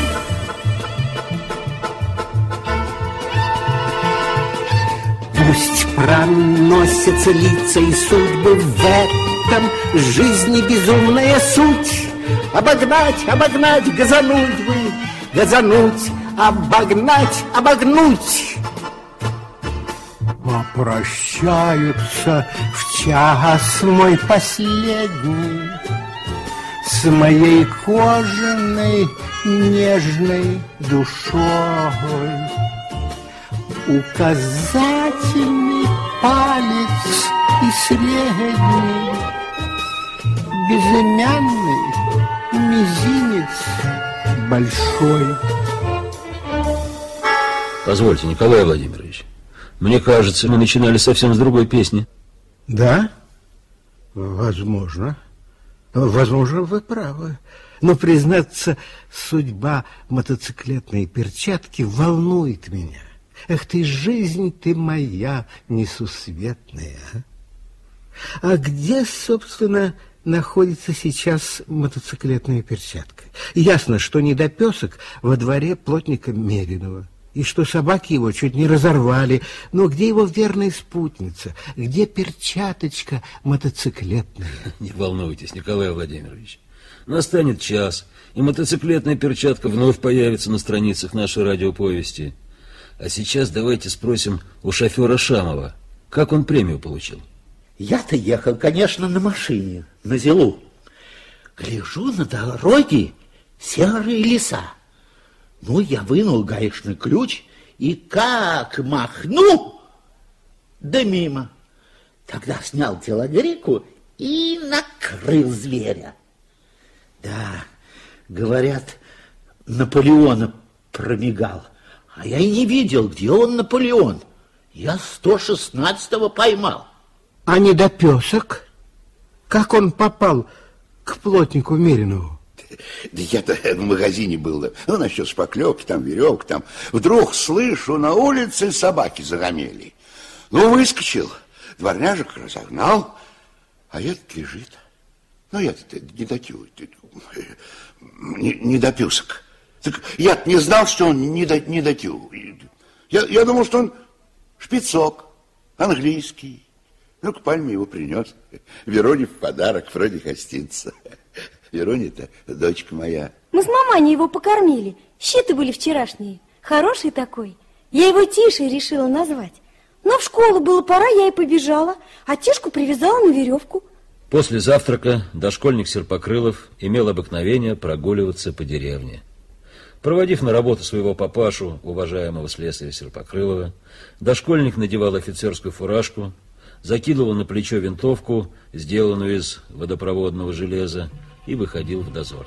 Пусть проносятся лица и судьбы, в этом жизни безумная суть. Обогнать, обогнать, газануть бы, газануть, обогнать, обогнуть. Попрощаются в час мой последний с моей кожаной нежной душой. Указательный палец и средний, безымянный мизинец большой. Позвольте, Николай Владимирович, мне кажется, мы начинали совсем с другой песни. Да? Возможно. Возможно, вы правы. Но, признаться, судьба мотоциклетной перчатки волнует меня. Эх ты, жизнь ты моя несусветная. А где, собственно, находится сейчас мотоциклетная перчатка? Ясно, что недопесок во дворе плотника Меринова, и что собаки его чуть не разорвали. Но где его верная спутница? Где перчаточка мотоциклетная? Не волнуйтесь, Николай Владимирович. Настанет час, и мотоциклетная перчатка вновь появится на страницах нашей радиоповести. А сейчас давайте спросим у шофера Шамова, как он премию получил. Я-то ехал, конечно, на машине, на Зилу. Гляжу, на дороге серые леса. Ну, я вынул гаечный ключ и как махну, да мимо. Тогда снял телогрейку и накрыл зверя. Да, говорят, Наполеона промигал. А я и не видел, где он, Наполеон. Я 116-го поймал. А недопесок? Как он попал к плотнику Меринову? Да я-то в магазине был, ну, насчет шпаклевки, там, веревок, там. Вдруг слышу, на улице собаки загомели. Ну, выскочил, дворняжек разогнал, а этот лежит. Ну, я-то недопесок. Так я-то не знал, что он недотю. Я думал, что он шпицок, английский. Ну, к пальме его принес. Вероне в подарок, вроде гостинца. Вероня-то дочка моя. Мы с маманей его покормили. Щи-то были вчерашние. Хороший такой. Я его Тишей решила назвать. Но в школу было пора, я и побежала. А Тишку привязала на веревку. После завтрака дошкольник Серпокрылов имел обыкновение прогуливаться по деревне. Проводив на работу своего папашу, уважаемого слесаря Серпокрылова, дошкольник надевал офицерскую фуражку, закидывал на плечо винтовку, сделанную из водопроводного железа, и выходил в дозор.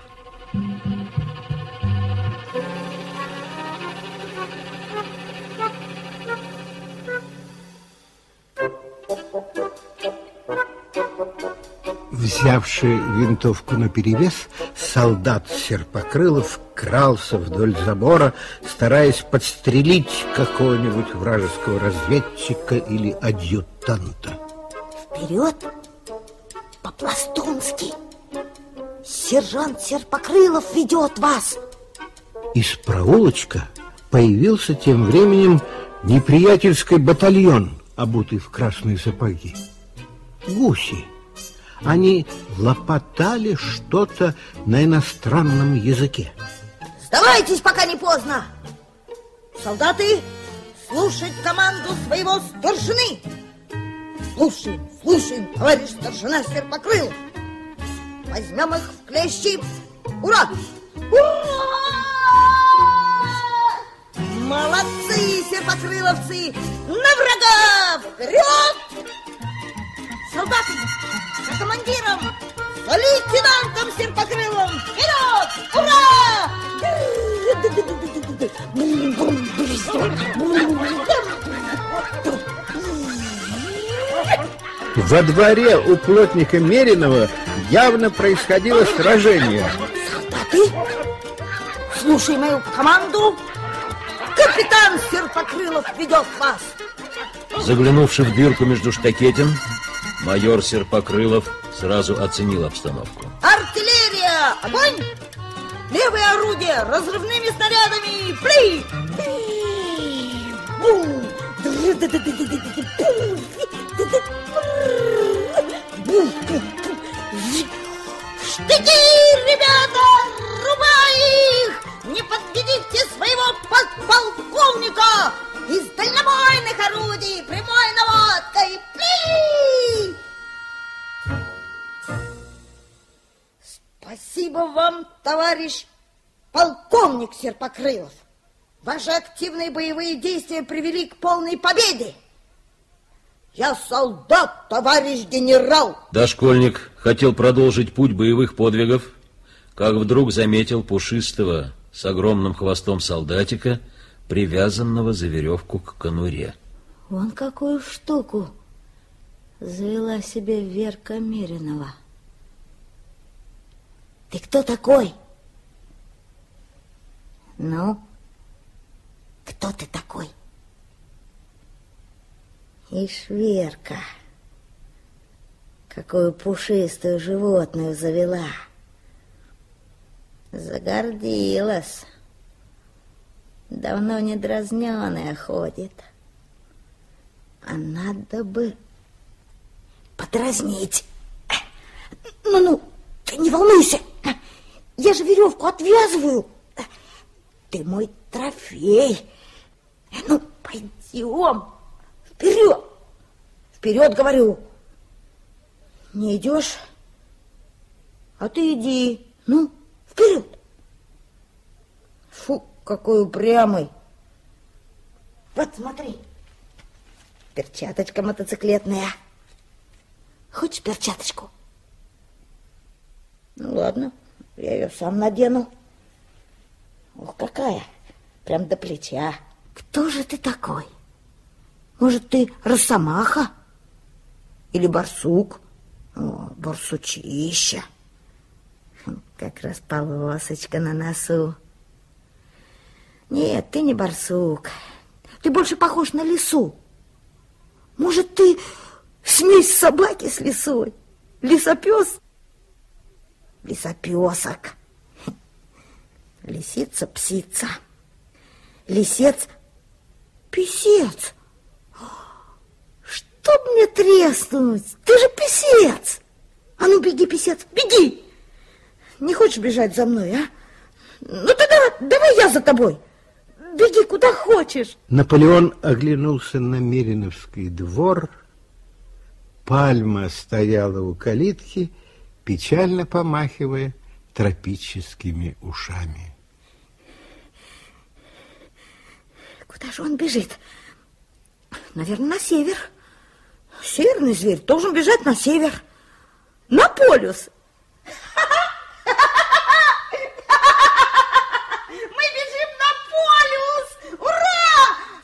Взявший винтовку наперевес, солдат Серпокрылов крался вдоль забора, стараясь подстрелить какого-нибудь вражеского разведчика или адъютанта. Вперед! По-пластунски! Сержант Серпокрылов ведет вас! Из проулочка появился тем временем Неприятельский батальон, обутый в красные сапоги. Гуси. Они лопотали что-то на иностранном языке. Сдавайтесь, пока не поздно. Солдаты, слушать команду своего старшины. Слушаем, слушаем, товарищ старшина Серпокрылов. Возьмем их в клещи. Ура! Ура! Молодцы, серпокрыловцы! На врага! Вперед! Солдаты, за командиром, за лейтенантом Серпокрыловым! Вперед! Ура! Во дворе у плотника Меринова явно происходило сражение. Солдаты, слушай мою команду. Капитан Серпокрылов ведет вас. Заглянувши в дырку между штакетин, майор Серпокрылов сразу оценил обстановку. Артиллерия! Огонь! Левое орудие разрывными снарядами! Пли! Бум! Штыки, ребята! Рубай их! Не подведите своего подполковника! Из дальнобойных орудий прямой наводкой! Пли! Спасибо вам, товарищ полковник Серпокрылов. Ваши активные боевые действия привели к полной победе. Я солдат, товарищ генерал. Дошкольник хотел продолжить путь боевых подвигов, как вдруг заметил пушистого с огромным хвостом солдатика, привязанного за веревку к конуре. Вон какую штуку завела себе Верка Меринова. Ты кто такой? Ну? Кто ты такой? Ишь, Верка, какую пушистую животную завела. Загордилась. Давно не дразнёная ходит. А надо бы подразнить. Ну, ты не волнуйся. Я же веревку отвязываю. Ты мой трофей. Ну, пойдем. Вперед! Вперед, говорю. Не идешь? А ты иди. Ну, вперед. Фу, какой упрямый. Вот, смотри. Перчаточка мотоциклетная. Хочешь перчаточку? Ну, ладно, я ее сам надену. Ох, какая. Прям до плеча. Кто же ты такой? Может, ты росомаха? Или барсук? О, барсучища. Как раз полосочка на носу. Нет, ты не барсук. Ты больше похож на лису. Может, ты смесь собаки с лисой? Лисопес? Лисопесок. Лисица-псица. Лисец-писец. Чтоб мне треснуть, ты же писец. А ну беги, писец, беги. Не хочешь бежать за мной, а? Ну тогда давай я за тобой. Беги куда хочешь. Наполеон оглянулся на Мериновский двор. Пальма стояла у калитки, печально помахивая тропическими ушами. Куда же он бежит? Наверное, на север. Северный зверь должен бежать на север. На полюс. Мы бежим на полюс! Ура!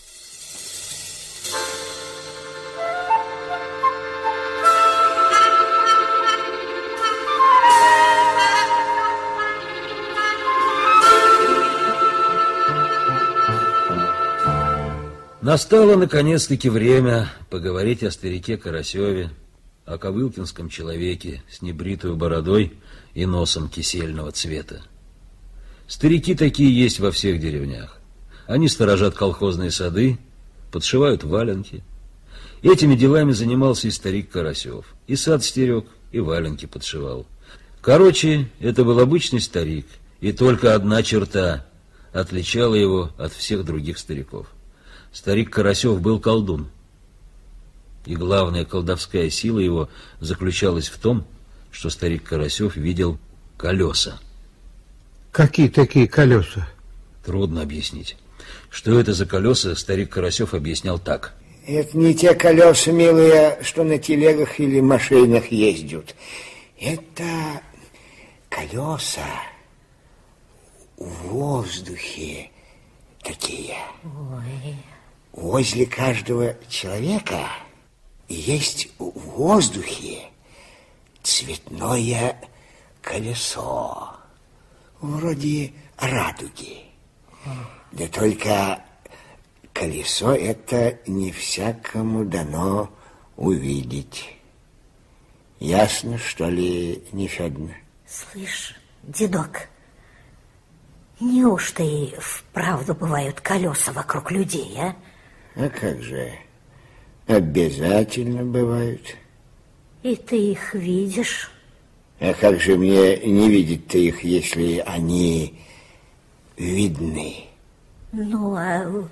Настало наконец-таки время поговорить о старике Карасеве, о ковылкинском человеке с небритой бородой и носом кисельного цвета. Старики такие есть во всех деревнях. Они сторожат колхозные сады, подшивают валенки. Этими делами занимался и старик Карасев. И сад стерег, и валенки подшивал. Короче, это был обычный старик, и только одна черта отличала его от всех других стариков. Старик Карасев был колдун. И главная колдовская сила его заключалась в том, что старик Карасев видел колеса. Какие такие колеса? Трудно объяснить. Что это за колеса, старик Карасев объяснял так. Это не те колеса, милые, что на телегах или машинах ездят. Это колеса в воздухе такие. Ой. Возле каждого человека есть в воздухе цветное колесо, вроде радуги. Да только колесо это не всякому дано увидеть. Ясно, что ли, Нефёдовна? Слышь, дедок, неужто и вправду бывают колеса вокруг людей, а? А как же, обязательно бывают. И ты их видишь? А как же мне не видеть-то их, если они видны? Ну, а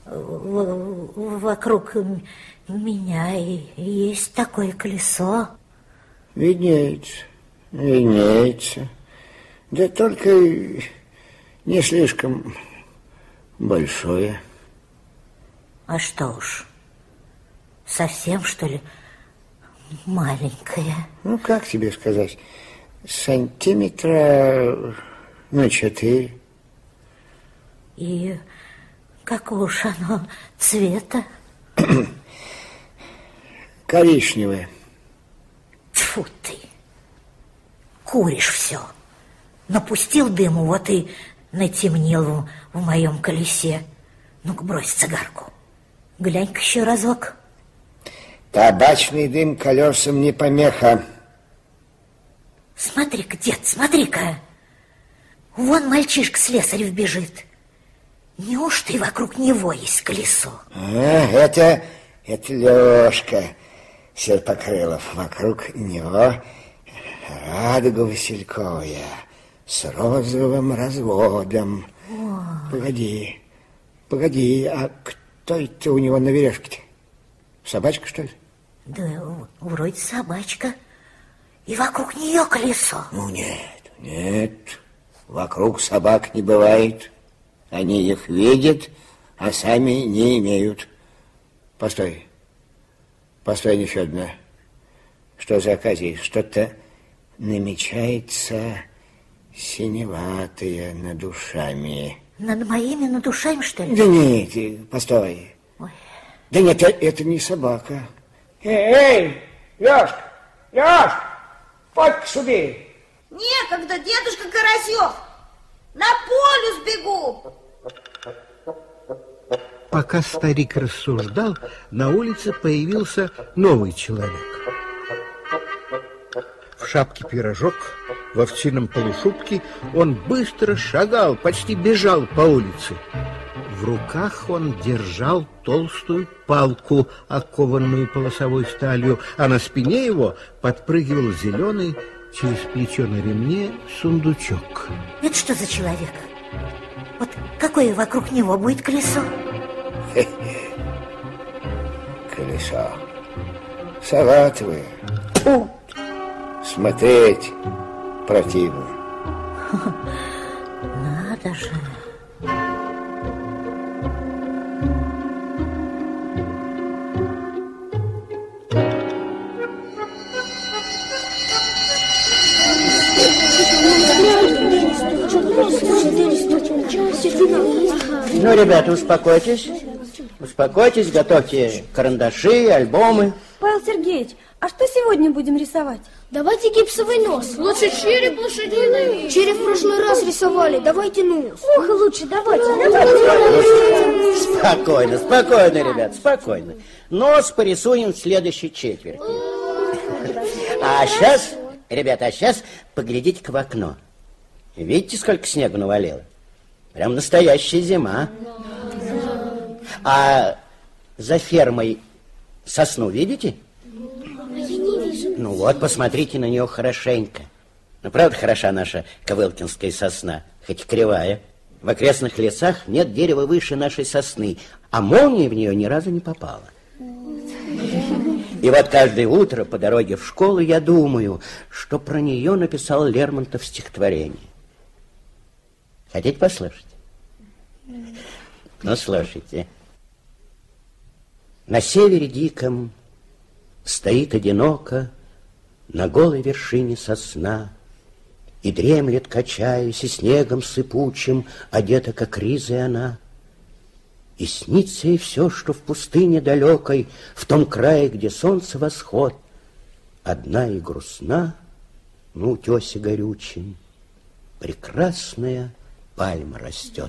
вокруг меня и есть такое колесо. Виднеется, виднеется. Да только не слишком большое. А что уж, совсем, что ли, маленькое? Ну, как тебе сказать, сантиметра, 4. И какого ж оно цвета? Коричневое. Тьфу ты, куришь все. Напустил дыму, вот и натемнил в моем колесе. Ну-ка, брось цигарку. Глянь-ка еще разок. Табачный дым колесам не помеха. Смотри-ка, дед, смотри-ка. Вон мальчишка-слесарев бежит. Неужто и вокруг него есть колесо? Это Лёшка Серпокрылов. Вокруг него радуга васильковая с розовым разводом. О. Погоди, а кто это у него на веревке-то? Собачка, что ли? Да, вроде собачка. И вокруг нее колесо. Ну, нет. Вокруг собак не бывает. Они их видят, а сами не имеют. Постой, Нефёдовна. Что за оказия? Что-то намечается синеватое над душами. Над моими над ушами, что ли? Да нет, постой. Ой. Да нет, это не собака. Эй, Лёшка, подь сюда. Некогда, дедушка Карасев. На поле сбегу. Пока старик рассуждал, на улице появился новый человек. В шапке пирожок, в овчинном полушубке он быстро шагал, почти бежал по улице. В руках он держал толстую палку, окованную полосовой сталью, а на спине его подпрыгивал зеленый через плечо на ремне сундучок. Это что за человек? Вот какое вокруг него будет колесо? Колесо салатовое. Смотреть противно. Надо же. Ну, ребята, успокойтесь. Успокойтесь, готовьте карандаши, альбомы. Павел Сергеевич, а что сегодня будем рисовать? Давайте гипсовый нос. Лучше череп лошадиный. Череп в прошлый раз рисовали. Давайте нос. Ох, лучше давайте. Спокойно, ребят, спокойно. Нос порисуем в следующей четверти. А сейчас, ребята, поглядите-ка в окно. Видите, сколько снегу навалило? Прям настоящая зима. А за фермой сосну видите? Я не вижу. Ну вот, посмотрите на нее хорошенько. Ну, правда, хороша наша ковылкинская сосна, хоть и кривая. В окрестных лесах нет дерева выше нашей сосны, а молния в нее ни разу не попала. И вот каждое утро по дороге в школу я думаю, что про нее написал Лермонтов стихотворение. Хотите послушать? Ну, слушайте. На севере диком стоит одиноко на голой вершине сосна, и дремлет, качаясь, и снегом сыпучим одета, как ризой она. И снится ей все, что в пустыне далекой, в том крае, где солнце восход, одна и грустна, на утесе горючем, прекрасная пальма растет.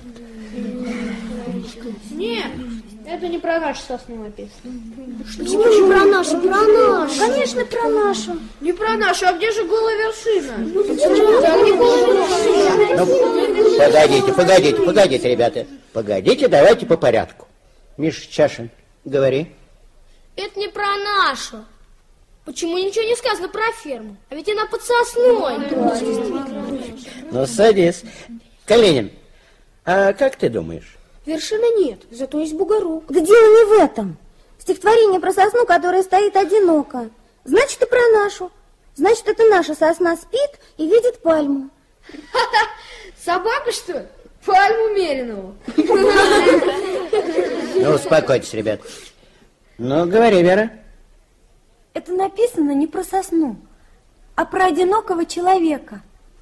Нет, это не про нашу сосну написано. Что не про нашу? Про нашу. Конечно, про нашу. Не про нашу, а где же голая вершина? Там не голая вершина. Ну, погодите, ребята. Погодите, давайте по порядку. Миша Чашин, говори. Это не про нашу. Почему ничего не сказано про ферму? А ведь она под сосной. Ну, садись. Калинин, а как ты думаешь? Вершины нет, зато есть бугорок. Да дело не в этом. Стихотворение про сосну, которая стоит одиноко. Значит, и про нашу. Значит, это наша сосна спит и видит пальму. Собака, что ли? Пальму Меринову. Ну, успокойтесь, ребят. Ну, говори, Вера. Это написано не про сосну, а про одинокого человека.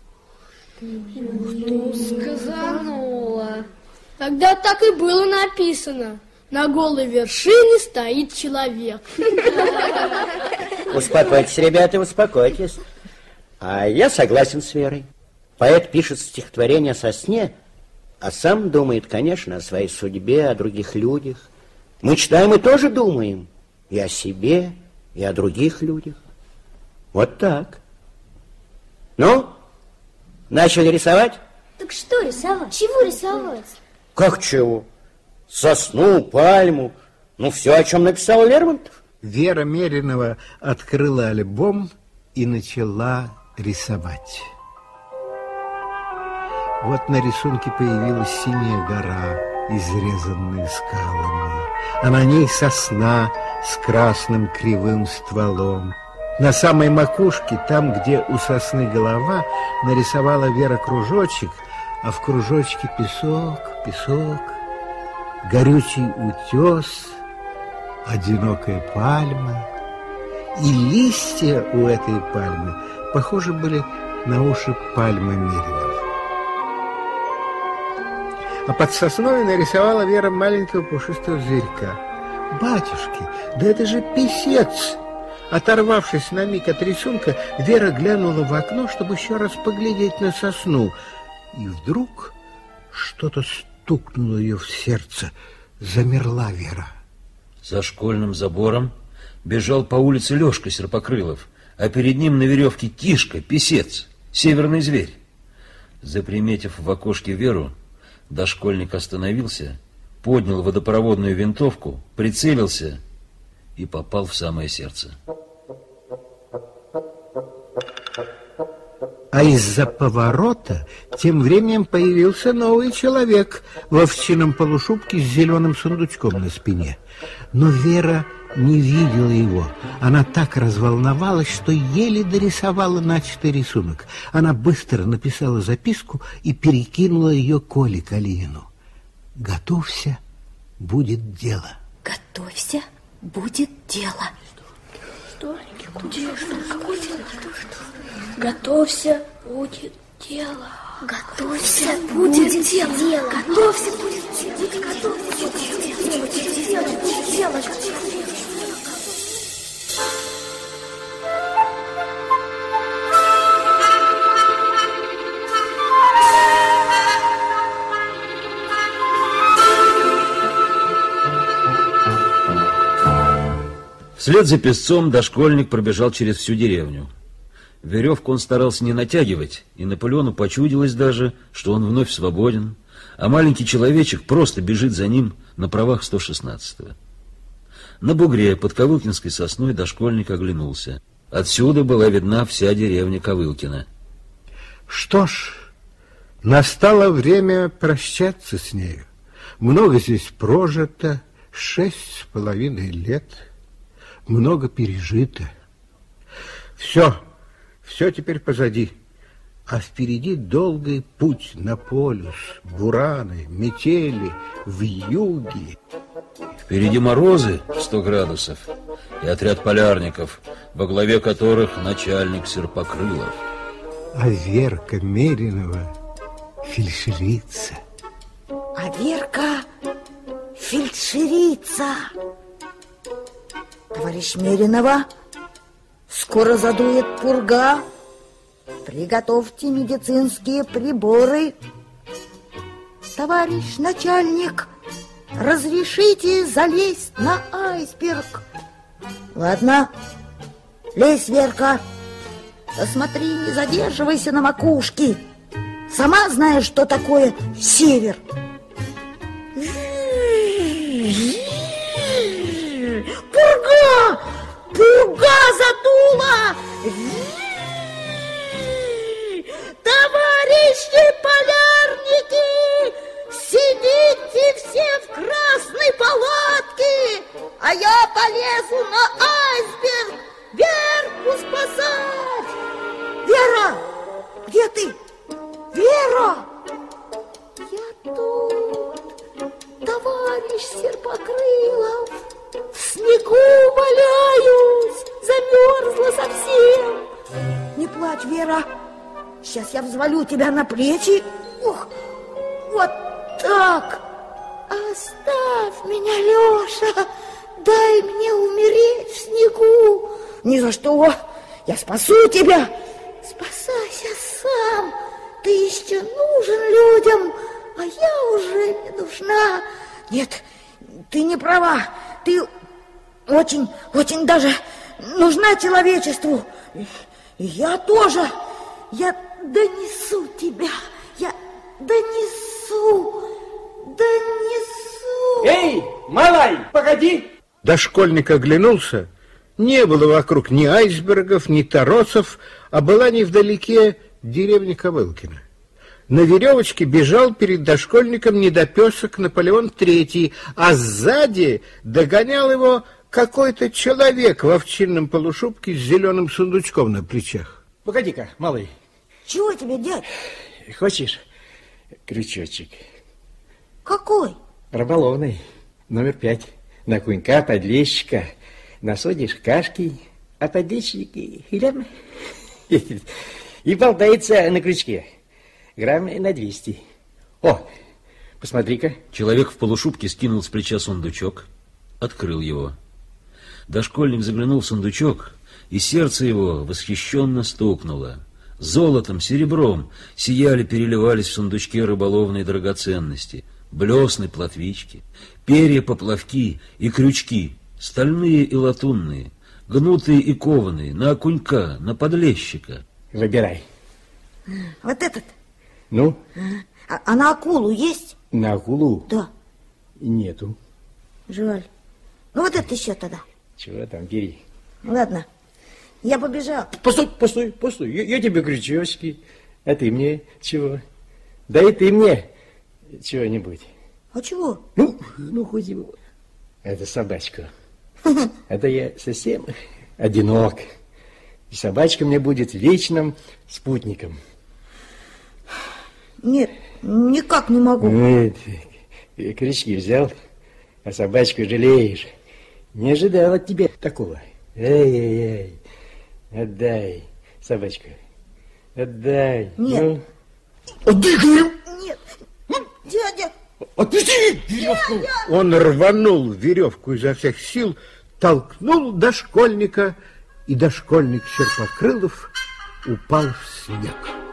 Что сказанула? Тогда так и было написано. На голой вершине стоит человек. Успокойтесь, ребята, успокойтесь. А я согласен с Верой. Поэт пишет стихотворение о сосне, а сам думает, конечно, о своей судьбе, о других людях. Мы читаем и тоже думаем и о себе, и о других людях. Вот так. Ну, начали рисовать? Так что рисовать? Чего рисовать? Как чего? Сосну, пальму, ну все, о чем написал Лермонтов. Вера Меринова открыла альбом и начала рисовать. Вот на рисунке появилась синяя гора, изрезанная скалами, а на ней сосна с красным кривым стволом. На самой макушке, там, где у сосны голова, нарисовала Вера кружочек, а в кружочке песок, песок, горючий утес, одинокая пальма. И листья у этой пальмы похожи были на уши пальмы Мериновой. А под сосной нарисовала Вера маленького пушистого зверька. «Батюшки, да это же писец!» Оторвавшись на миг от рисунка, Вера глянула в окно, чтобы еще раз поглядеть на сосну. И вдруг что-то стукнуло ее в сердце. Замерла Вера. За школьным забором бежал по улице Лешка Серпокрылов, а перед ним на веревке Тишка, писец, северный зверь. Заприметив в окошке Веру, дошкольник остановился, поднял водопроводную винтовку, прицелился и попал в самое сердце. А из-за поворота тем временем появился новый человек в овчинном полушубке с зеленым сундучком на спине. Но Вера не видела его. Она так разволновалась, что еле дорисовала начатый рисунок. Она быстро написала записку и перекинула ее Коле Калинину. «Готовься, будет дело». «Готовься, будет дело». Что? Где? Какое дело? Готовься, будет дело. Готовься, будет дело. Готовься, будет дело. Готовься, будет дело. Вслед за песцом дошкольник пробежал через всю деревню. Веревку он старался не натягивать, и Наполеону почудилось даже, что он вновь свободен, а маленький человечек просто бежит за ним на правах 116-го. На бугре под Ковылкинской сосной дошкольник оглянулся. Отсюда была видна вся деревня Ковылкина. Что ж, настало время прощаться с нею. Много здесь прожито, 6,5 лет, много пережито. Все теперь позади. А впереди долгий путь на полюс, бураны, метели, вьюги. Впереди морозы 100 градусов и отряд полярников, во главе которых начальник Серпокрылов. А Верка Меринова фельдшерица. А Верка фельдшерица. Товарищ Меринова, скоро задует пурга. Приготовьте медицинские приборы. Товарищ начальник, разрешите залезть на айсберг? Ладно, лезь, Верка. Посмотри, не задерживайся на макушке. Сама знаешь, что такое север. Пурга! Пурга задула! Товарищи полярники, сидите все в красной палатке, а я полезу на айсберг Верку спасать. Вера, где ты? Вера! Я тут, товарищ Серпокрылов, в снегу валяюсь, замерзла совсем. Не плачь, Вера. Сейчас я взвалю тебя на плечи. Ух, вот так. Оставь меня, Леша. Дай мне умереть в снегу. Ни за что. Я спасу тебя. Спасайся сам. Ты еще нужен людям, а я уже не нужна. Нет, ты не права. Ты очень даже нужна человечеству. И я тоже. Я донесу тебя. Я донесу. Эй, малай, погоди! Дошкольник оглянулся. Не было вокруг ни айсбергов, ни торосов, а была невдалеке деревня Ковылкина. На веревочке бежал перед дошкольником недопесок Наполеон III, а сзади догонял его какой-то человек в овчинном полушубке с зеленым сундучком на плечах. Погоди-ка, малый. Чего тебе, дядь? Хочешь крючочек? Какой? Рыболовный, номер 5. На кунька, подлещика. Насудишь кашки, а подлещики и болтается на крючке. Грамм на 200. О, посмотри-ка. Человек в полушубке скинул с плеча сундучок, открыл его. Дошкольник заглянул в сундучок, и сердце его восхищенно стукнуло. Золотом, серебром сияли, переливались в сундучке рыболовные драгоценности, блесны, плотвички, перья-поплавки и крючки, стальные и латунные, гнутые и кованые, на окунька, на подлещика. Выбирай. Вот этот? Ну? А на акулу есть? На акулу? Да. Нету. Жаль. Ну вот это еще тогда. Чего там, бери. Ладно, я побежал. Постой. Я тебе крючочки, а ты мне чего? Да и ты мне чего-нибудь. А чего? Ну, хоть его. Это собачка. Это я совсем одинок. И собачка мне будет вечным спутником. Нет, никак не могу. Крючки взял, а собачку жалеешь. Не ожидал от тебя такого. Эй, отдай собачку. Отдай. Нет. Ну. Нет. Дядя. Отпусти веревку. Он рванул веревку изо всех сил, толкнул дошкольника, и дошкольник Серпокрылов упал в снег.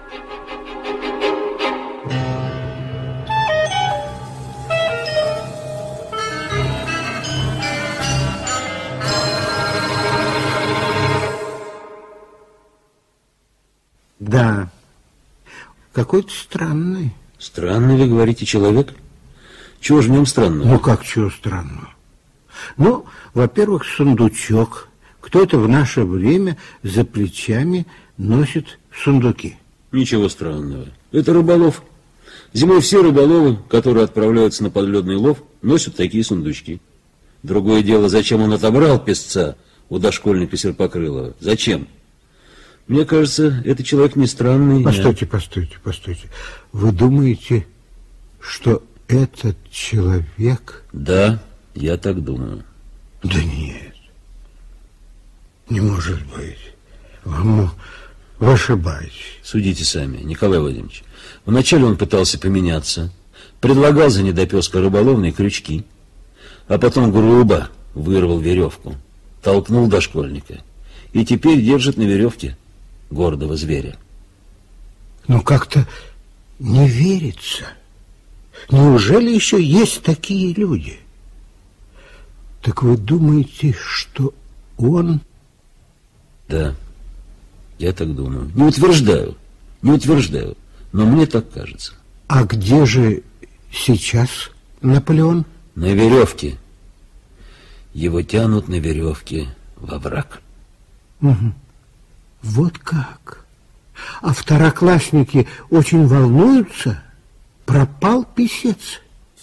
Да, какой-то странный. Странный, вы говорите, человек? Чего же в нем странного? Ну, как чего странного? Ну, во-первых, сундучок. Кто-то в наше время за плечами носит сундуки. Ничего странного. Это рыболов. Зимой все рыболовы, которые отправляются на подледный лов, носят такие сундучки. Другое дело, зачем он отобрал песца у дошкольника Серпокрылова? Зачем? Мне кажется, это человек не странный. Постойте. Вы думаете, что этот человек... Да, я так думаю. Да нет. Не может быть. Вы ошибаетесь. Судите сами, Николай Владимирович. Вначале он пытался поменяться, предлагал за недопеской рыболовные крючки, а потом грубо вырвал веревку, толкнул дошкольника и теперь держит на веревке гордого зверя. Ну, как-то не верится. Неужели еще есть такие люди? Так вы думаете, что он... Да, я так думаю. Не утверждаю, но мне так кажется. А где же сейчас Наполеон? На веревке. Его тянут на веревке во враг. Угу. Вот как. А второклассники очень волнуются. Пропал писец.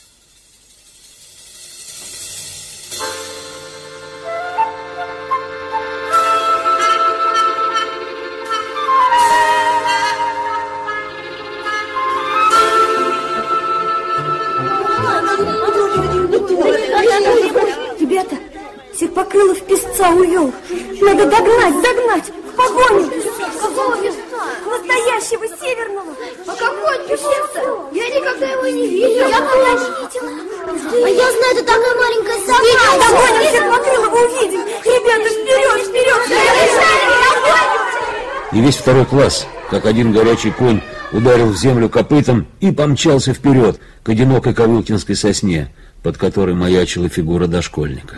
Ребята, Серпокрылов песца увел. Надо догнать, в погоню. Какого песца? Настоящего северного. А какой песец? Я никогда его не видела. Я никогда не видела. А я знаю, это такая маленькая собака. Догоним Серпокрылова, увидим. Ребята, вперед! И весь второй класс, как один горячий конь, ударил в землю копытом и помчался вперед к одинокой ковылкинской сосне, под которой маячила фигура дошкольника.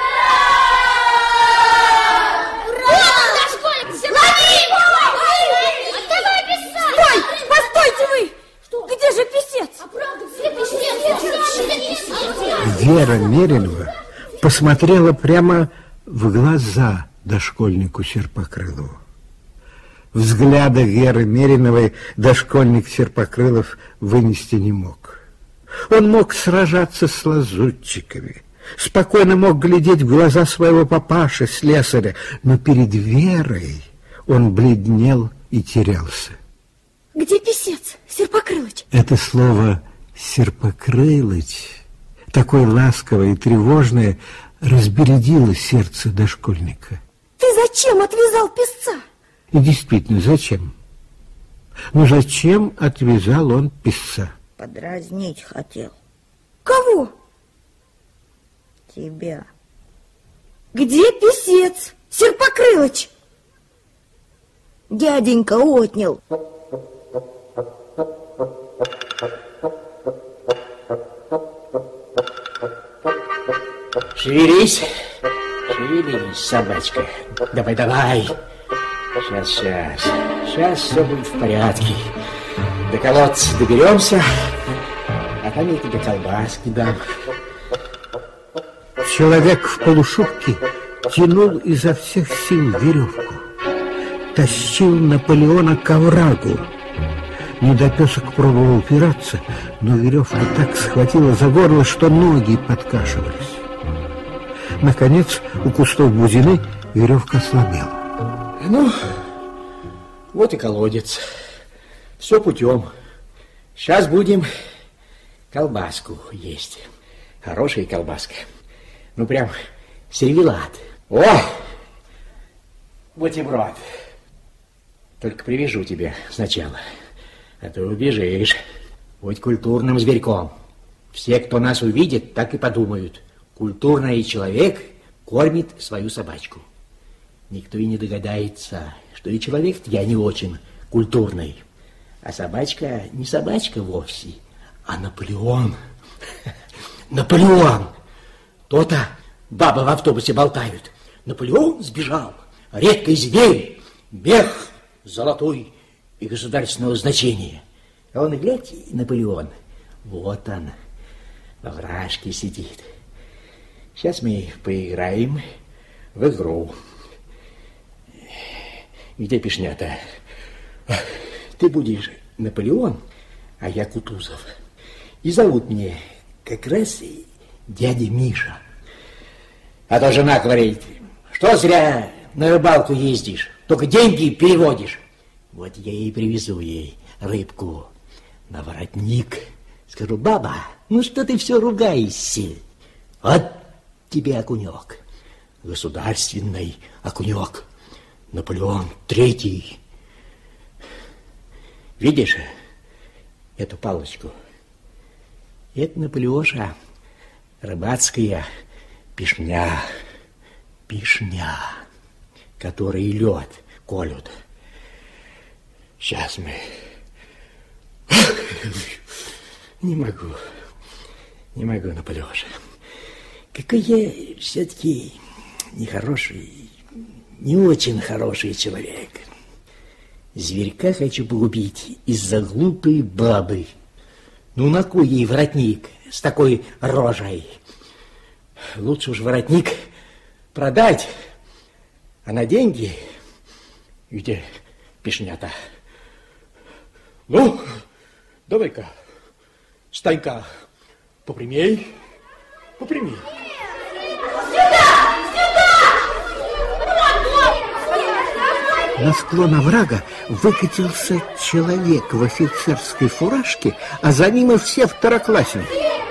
Вера Меринова посмотрела прямо в глаза дошкольнику Серпокрылову. Взгляда Веры Мериновой дошкольник Серпокрылов вынести не мог. Он мог сражаться с лазутчиками, спокойно мог глядеть в глаза своего папаши, слесаря, но перед Верой он бледнел и терялся. Где писец, Серпокрылыч? Это слово «Серпокрылыч», такое ласковое и тревожное, разбередило сердце дошкольника. Ты зачем отвязал песца? И действительно, зачем? Ну, зачем отвязал он песца? Подразнить хотел. Кого? Тебя. Где писец, Серпокрылыч? Дяденька отнял. Шевелись, собачка. Давай. Сейчас все будет в порядке. До колодца доберемся, а там я тебе колбаски дам. Человек в полушубке тянул изо всех сил веревку, тащил Наполеона к оврагу. Недопесок пробовал упираться, но веревка так схватила за горло, что ноги подкашивались. Наконец, у кустов бузины веревка ослабела. Ну, вот и колодец. Все путем. Сейчас будем колбаску есть. Хорошая колбаска. Ну, прям сервелат. О! Бутерброд. Только привяжу тебя сначала, а то убежишь. Будь культурным зверьком. Все, кто нас увидит, так и подумают. Культурный человек кормит свою собачку. Никто и не догадается, что и человек я не очень культурный. А собачка не собачка вовсе, а Наполеон. Наполеон! То-то бабы в автобусе болтают. Наполеон сбежал. Редкий зверь, мех золотой и государственного значения. А он, глядь, Наполеон, вот он, во вражке сидит. Сейчас мы поиграем в игру. Где Пишнята? Ты будешь Наполеон, а я Кутузов. И зовут меня как раз дядя Миша. А то жена говорит, что зря на рыбалку ездишь, только деньги переводишь. Вот я и привезу ей рыбку на воротник. Скажу, баба, ну что ты все ругаешься? Вот тебе окунек, государственный окунек, Наполеон III. Видишь эту палочку? Это, Наполеоша, рыбацкая пишня, который лед колют. Сейчас мы... Не могу, Наполеоша. Какой я все-таки нехороший, не очень хороший человек. Зверька хочу погубить из-за глупой бабы. Ну, на кой ей воротник с такой рожей? Лучше уж воротник продать, а на деньги... Где Пишнята? Ну, давай-ка, Станька, попрямей. На склон оврага выкатился человек в офицерской фуражке, а за ним и все второклассники.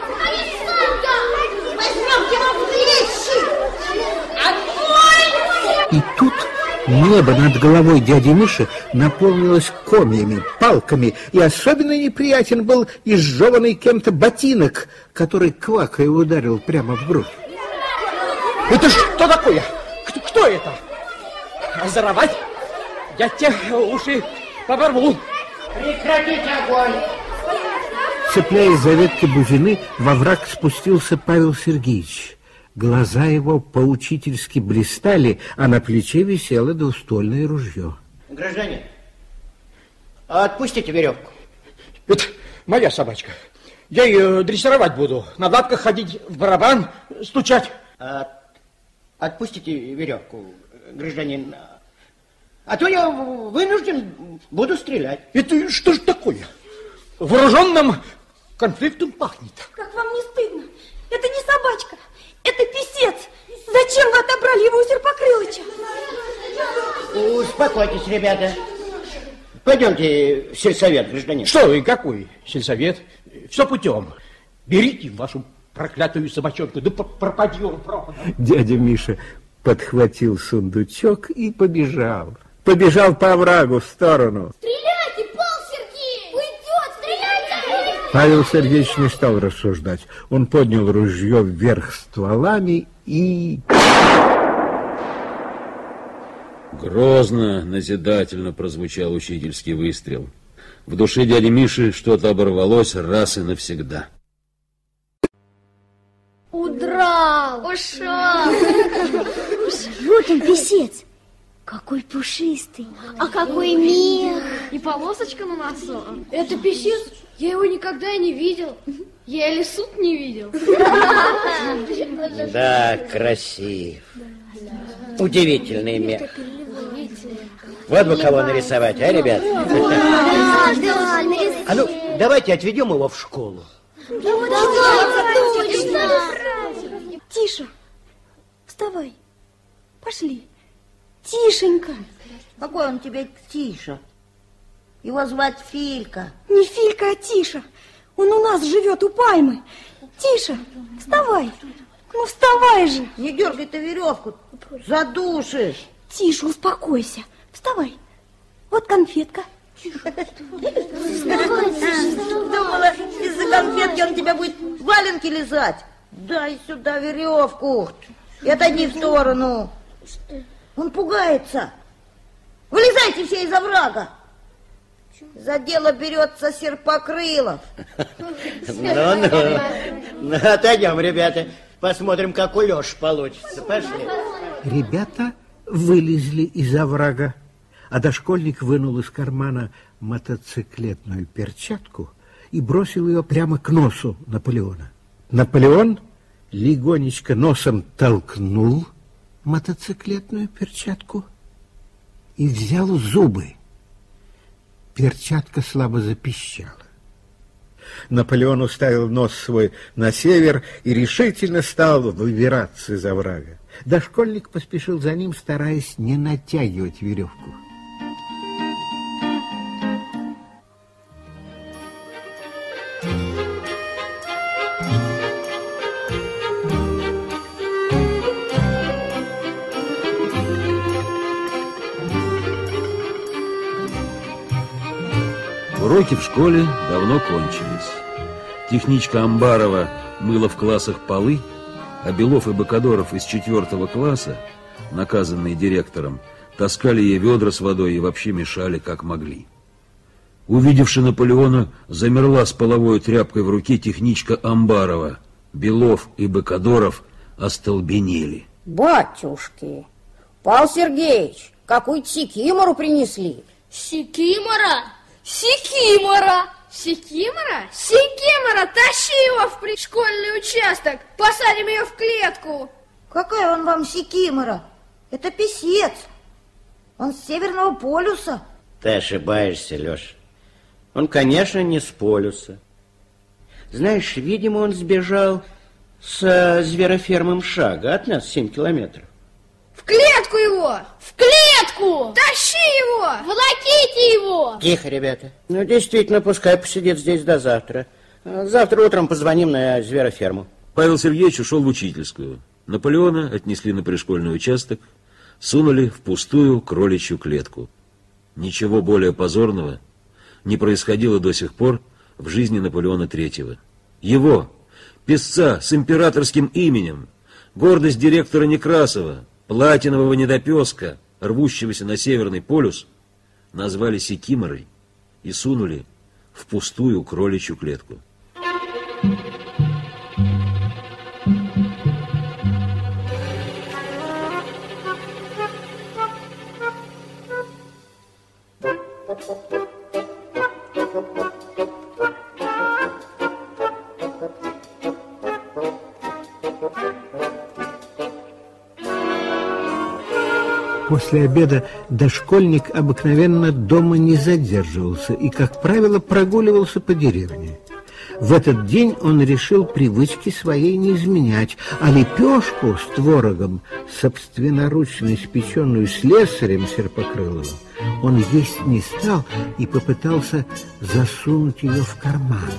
И тут небо над головой дяди Миши наполнилось комьями, палками, и особенно неприятен был изжеванный кем-то ботинок, который квакой ударил прямо в грудь. Это что такое? Кто это? Озоровать? Я те уши поборву. Прекратите огонь! Цепляясь за ветки бузины, во враг спустился Павел Сергеевич. Глаза его поучительски блистали, а на плече висело двуствольное ружье. Гражданин, отпустите веревку. Это моя собачка. Я ее дрессировать буду, на лапках ходить, в барабан стучать. Отпустите веревку, гражданин. А то я вынужден буду стрелять. Это что же такое? Вооруженным конфликтом пахнет. Как вам не стыдно? Это не собачка, это писец. Зачем вы отобрали его у Серпокрылыча? Успокойтесь, ребята. Пойдемте в сельсовет, гражданин. Что и какой сельсовет? Все путем. Берите вашу проклятую собачонку, да пропади он пропадом. Дядя Миша подхватил сундучок и побежал. Побежал по оврагу в сторону. Стреляйте, Павел Сергеевич! Уйдет, стреляйте! Павел Сергеевич не стал рассуждать. Он поднял ружье вверх стволами и... Грозно, назидательно прозвучал учительский выстрел. В душе дяди Миши что-то оборвалось раз и навсегда. Удрал! Ушел! Вот он, писец. Какой пушистый. А какой мех. И полосочка на носу. Это писец? Я его никогда и не видел. Я или суд не видел. Да, красив. Удивительный мех. Вот бы кого нарисовать, а, ребят? Да, А ну, давайте отведем его в школу. Тише. Вставай. Пошли. Тишенько. Какой он тебе Тиша? Его звать Филька. Не Филька, а Тиша. Он у нас живет у пальмы. Тиша, вставай. Ну, вставай же. Не дергай ты веревку, задушишь. Тише, успокойся. Вставай. Вот конфетка. Думала, из-за конфетки он тебя будет валенки лизать. Дай сюда веревку. И отойди в сторону. Он пугается. Вылезайте все из оврага. За дело берется Серпокрылов. Ну, отойдем, ребята. Посмотрим, как у Лёши получится. Пошли. Ребята вылезли из оврага, а дошкольник вынул из кармана мотоциклетную перчатку и бросил ее прямо к носу Наполеона. Наполеон легонечко носом толкнул мотоциклетную перчатку и взял зубы. Перчатка слабо запищала. Наполеон уставил нос свой на север и решительно стал выбираться из оврага. Дошкольник поспешил за ним, стараясь не натягивать веревку. Уроки в школе давно кончились. Техничка Амбарова мыла в классах полы, а Белов и Бокодоров из 4 класса, наказанные директором, таскали ей ведра с водой и вообще мешали как могли. Увидевши Наполеона, замерла с половой тряпкой в руке техничка Амбарова. Белов и Бокодоров остолбенели. Батюшки, Павел Сергеевич, какую-то секимору принесли. Секимора? Секимора! Секимора? Секимора! Тащи его в школьный участок! Посадим ее в клетку! Какая он вам секимора? Это писец. Он с Северного полюса. Ты ошибаешься, Леша. Он, конечно, не с полюса. Знаешь, видимо, он сбежал со зверофермы Мшага, от нас 7 километров. В клетку его! В клетку! Тащи его! Волоките его! Тихо, ребята. Ну, действительно, пускай посидит здесь до завтра. Завтра утром позвоним на звероферму. Павел Сергеевич ушел в учительскую. Наполеона отнесли на пришкольный участок, сунули в пустую кроличью клетку. Ничего более позорного не происходило до сих пор в жизни Наполеона III. Его, песца с императорским именем, гордость директора Некрасова, платинового недопеска, рвущегося на Северный полюс, назвали секиморой и сунули в пустую кроличью клетку. После обеда дошкольник обыкновенно дома не задерживался и, как правило, прогуливался по деревне. В этот день он решил привычки своей не изменять, а лепешку с творогом, собственноручно испеченную слесарем Серпокрыловым, он есть не стал и попытался засунуть ее в карман.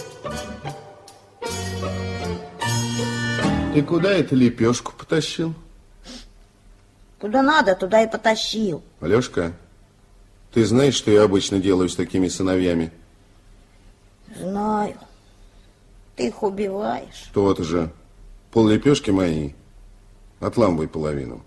Ты куда эту лепешку потащил? Куда надо, туда и потащил. Алешка, ты знаешь, что я обычно делаю с такими сыновьями? Знаю. Ты их убиваешь. То-то же. Пол-лепешки мои. Отламывай половину.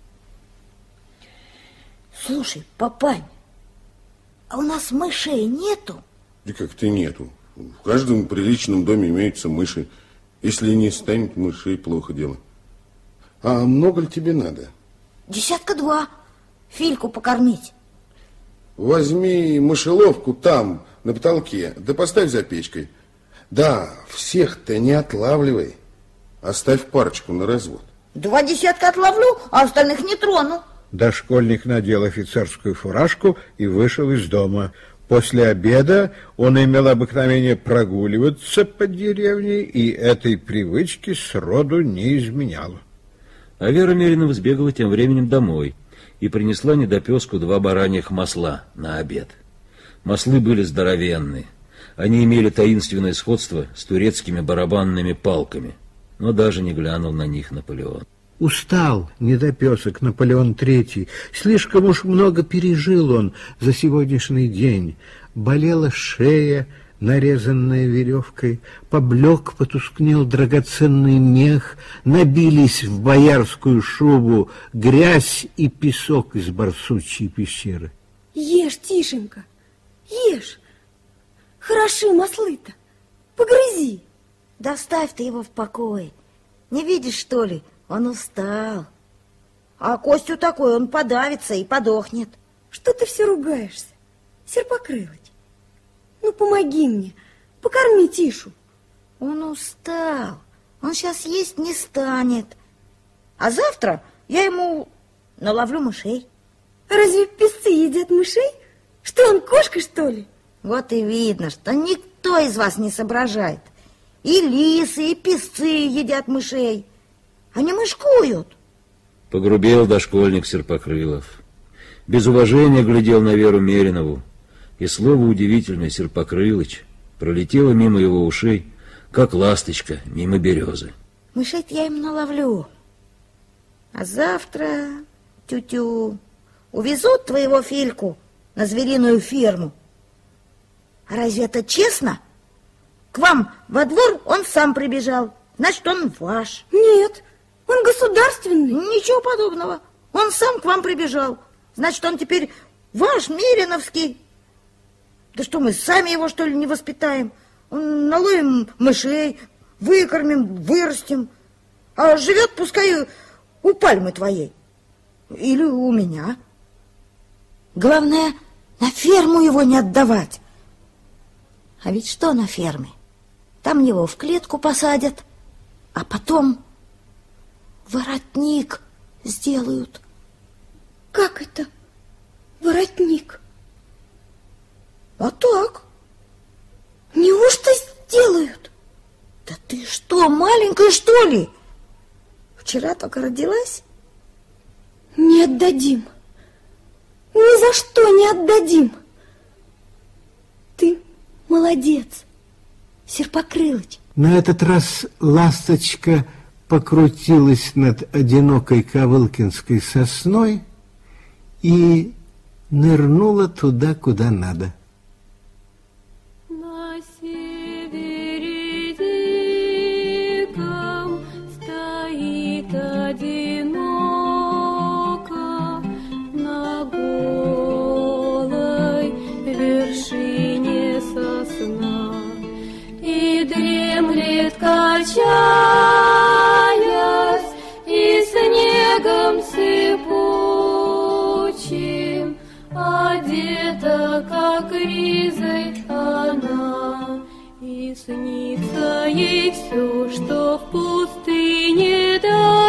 Слушай, папань, а у нас мышей нету? Да как-то нету. В каждом приличном доме имеются мыши. Если не станет мышей, плохо дело. А много ли тебе надо? 2 десятка. Фильку покормить. Возьми мышеловку там, на потолке, да поставь за печкой. Да, всех-то не отлавливай. Оставь парочку на развод. 2 десятка отловлю, а остальных не трону. Дошкольник надел офицерскую фуражку и вышел из дома. После обеда он имел обыкновение прогуливаться по деревне, и этой привычки сроду не изменял. А Вера Меринова сбегала тем временем домой и принесла недопеску 2 бараньих масла на обед. Маслы были здоровенные. Они имели таинственное сходство с турецкими барабанными палками, но даже не глянул на них Наполеон. Устал недопесок Наполеон III. Слишком уж много пережил он за сегодняшний день. Болела шея, нарезанная веревкой, поблек, потускнел драгоценный мех, набились в боярскую шубу грязь и песок из барсучьей пещеры. Ешь, Тишенька, ешь. Хороши маслы-то, погрызи. Да оставь ты его в покое. Не видишь, что ли, он устал. А Костю такой, он подавится и подохнет. Что ты все ругаешься, Серпокрылыч? Ну, помоги мне, покорми Тишу. Он устал. Он сейчас есть не станет. А завтра я ему наловлю мышей. Разве песцы едят мышей? Что, он кошка, что ли? Вот и видно, что никто из вас не соображает. И лисы, и песцы едят мышей. Они мышкуют. Погрубел дошкольник Серпокрылов. Без уважения глядел на Веру Меринову. И слово удивительное «Серпокрылыч» пролетело мимо его ушей, как ласточка мимо березы. Мышей-то я им наловлю. А завтра, тю-тю, увезут твоего Фильку на звериную ферму. А разве это честно? К вам во двор он сам прибежал. Значит, он ваш. Нет, он государственный. Ничего подобного. Он сам к вам прибежал. Значит, он теперь ваш, Мериновский. Да что, мы сами его, что ли, не воспитаем? Наловим мышей, выкормим, вырастим. А живет, пускай, у пальмы твоей. Или у меня. Главное, на ферму его не отдавать. А ведь что на ферме? Там его в клетку посадят, а потом воротник сделают. Как это воротник? А так. Неужто сделают? Да ты что, маленькая, что ли? Вчера только родилась? Не отдадим. Ни за что не отдадим. Ты молодец, Серпокрылыч. На этот раз ласточка покрутилась над одинокой ковылкинской сосной и нырнула туда, куда надо. На севере диком стоит одиноко на голой вершине сосна и дремлет, качаясь, и снегом сыпучим одета, как ризой она, и снится ей все, что в пустыне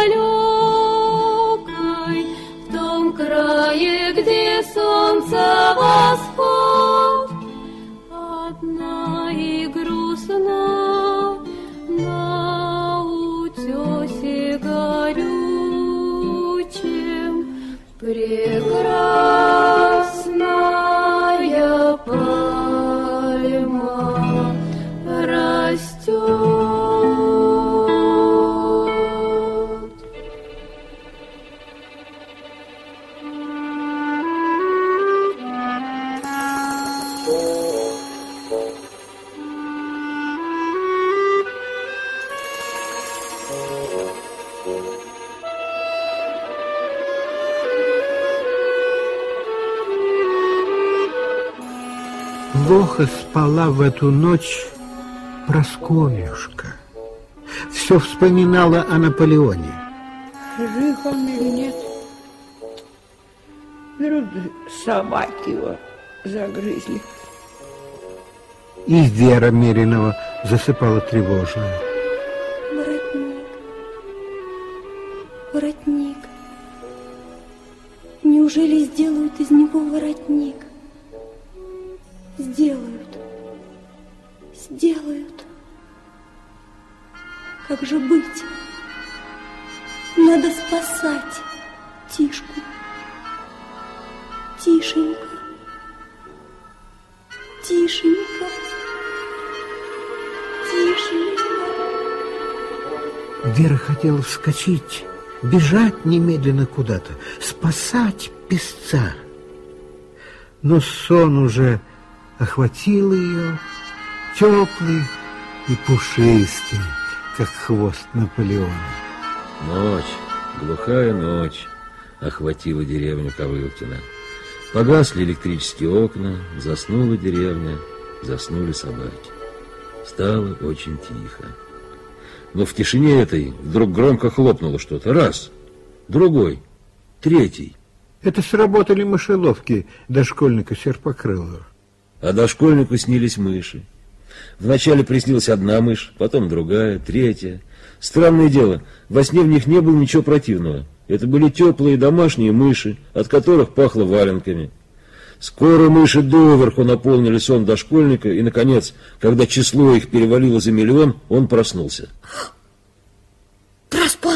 далекой, в том крае, где солнце восход, одна и грустна на утесе горючем, прекрасная пальма растет. Плохо спала в эту ночь Прасковьюшка. Все вспоминала о Наполеоне. Жив он или нет? Вдруг собаки его загрызли. И Вера Меринова засыпала тревожно. Воротник, воротник. Неужели сделают из него воротник? Сделают. Сделают. Как же быть? Надо спасать Тишку. Тишенька. Тишенька. Тишенька. Вера хотела вскочить, бежать немедленно куда-то, спасать песца. Но сон уже охватил ее, теплый и пушистый, как хвост Наполеона. Ночь, глухая ночь охватила деревню Ковылкино. Погасли электрические окна, заснула деревня, заснули собаки. Стало очень тихо. Но в тишине этой вдруг громко хлопнуло что-то. Раз, другой, третий. Это сработали мышеловки дошкольника Серпокрылова. А дошкольнику снились мыши. Вначале приснилась одна мышь, потом другая, третья. Странное дело, во сне в них не было ничего противного. Это были теплые домашние мыши, от которых пахло валенками. Скоро мыши доверху наполнили сон дошкольника, и, наконец, когда число их перевалило за 1 000 000, он проснулся. Проспал.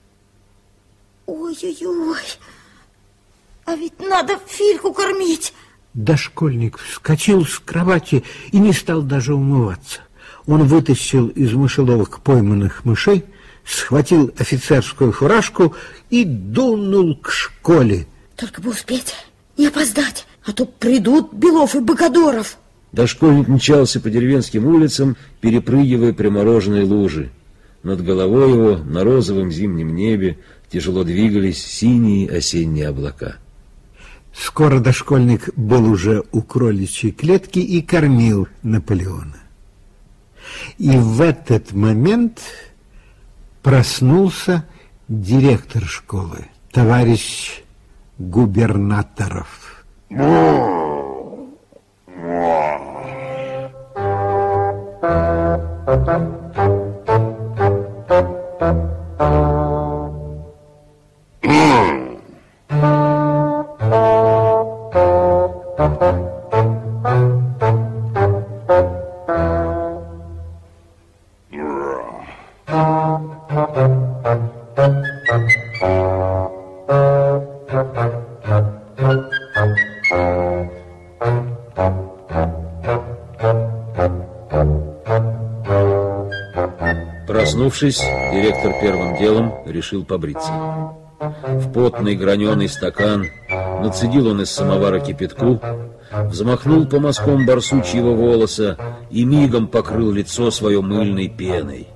Ой-ой-ой, а ведь надо Фильку кормить. Дошкольник вскочил с кровати и не стал даже умываться. Он вытащил из мышеловок пойманных мышей, схватил офицерскую фуражку и дунул к школе. Только бы успеть, не опоздать, а то придут Белов и Богодоров. Дошкольник мчался по деревенским улицам, перепрыгивая примороженные лужи. Над головой его на розовом зимнем небе тяжело двигались синие осенние облака. Скоро дошкольник был уже у кроличьей клетки и кормил Наполеона. И в этот момент проснулся директор школы, товарищ Губернаторов. Проснувшись, директор первым делом решил побриться. В потный граненый стакан нацедил он из самовара кипятку, взмахнул по мазкам барсучьего волоса и мигом покрыл лицо свое мыльной пеной.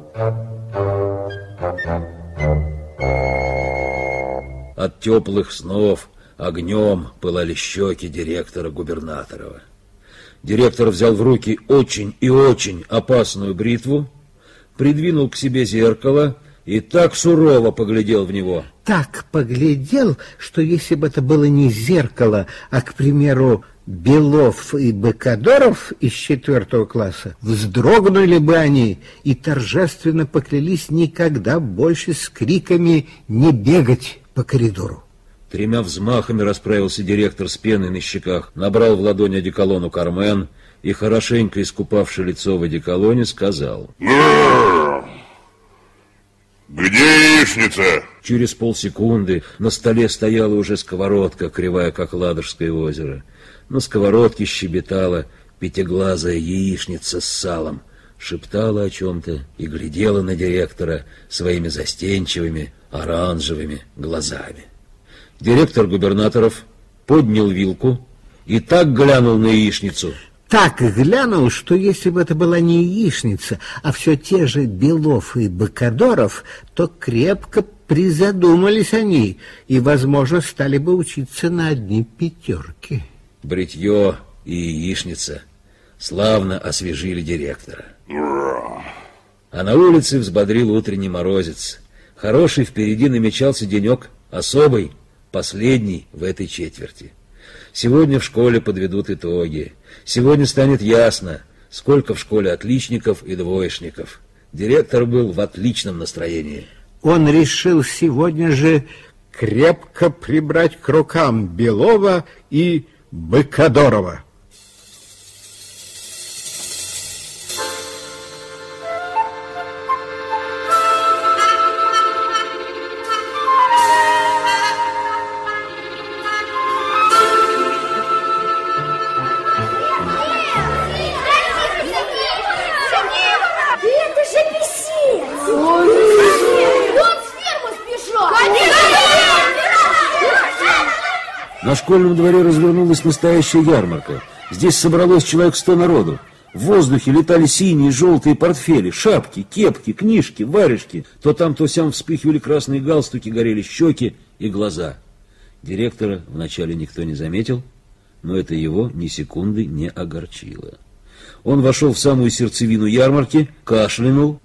От теплых снов огнем пылали щеки директора Губернаторова. Директор взял в руки очень и очень опасную бритву, придвинул к себе зеркало и так сурово поглядел в него. Так поглядел, что если бы это было не зеркало, а, к примеру, Белов и Богодоров из 4 класса, вздрогнули бы они и торжественно поклялись никогда больше с криками не бегать по коридору. 3 взмахами расправился директор с пеной на щеках, набрал в ладонь одеколону Кармен и, хорошенько искупавши лицо в одеколоне, сказал: «Где яичница?» Через полсекунды на столе стояла уже сковородка, кривая, как Ладожское озеро. На сковородке щебетала пятиглазая яичница с салом, шептала о чем-то и глядела на директора своими застенчивыми оранжевыми глазами. Директор Губернаторов поднял вилку и так глянул на яичницу. Так глянул, что если бы это была не яичница, а все те же Белов и Богодоров, то крепко призадумались они и, возможно, стали бы учиться на одни 5. Бритье и яичница славно освежили директора. А на улице взбодрил утренний морозец. Хороший впереди намечался денек, особый, последний в этой четверти. Сегодня в школе подведут итоги. Сегодня станет ясно, сколько в школе отличников и двоечников. Директор был в отличном настроении. Он решил сегодня же крепко прибрать к рукам Белова и Богодорова. На школьном дворе развернулась настоящая ярмарка. Здесь собралось человек 100 народу. В воздухе летали синие, желтые портфели, шапки, кепки, книжки, варежки. То там, то сям вспыхивали красные галстуки, горели щеки и глаза. Директора вначале никто не заметил, но это его ни секунды не огорчило. Он вошел в самую сердцевину ярмарки, кашлянул.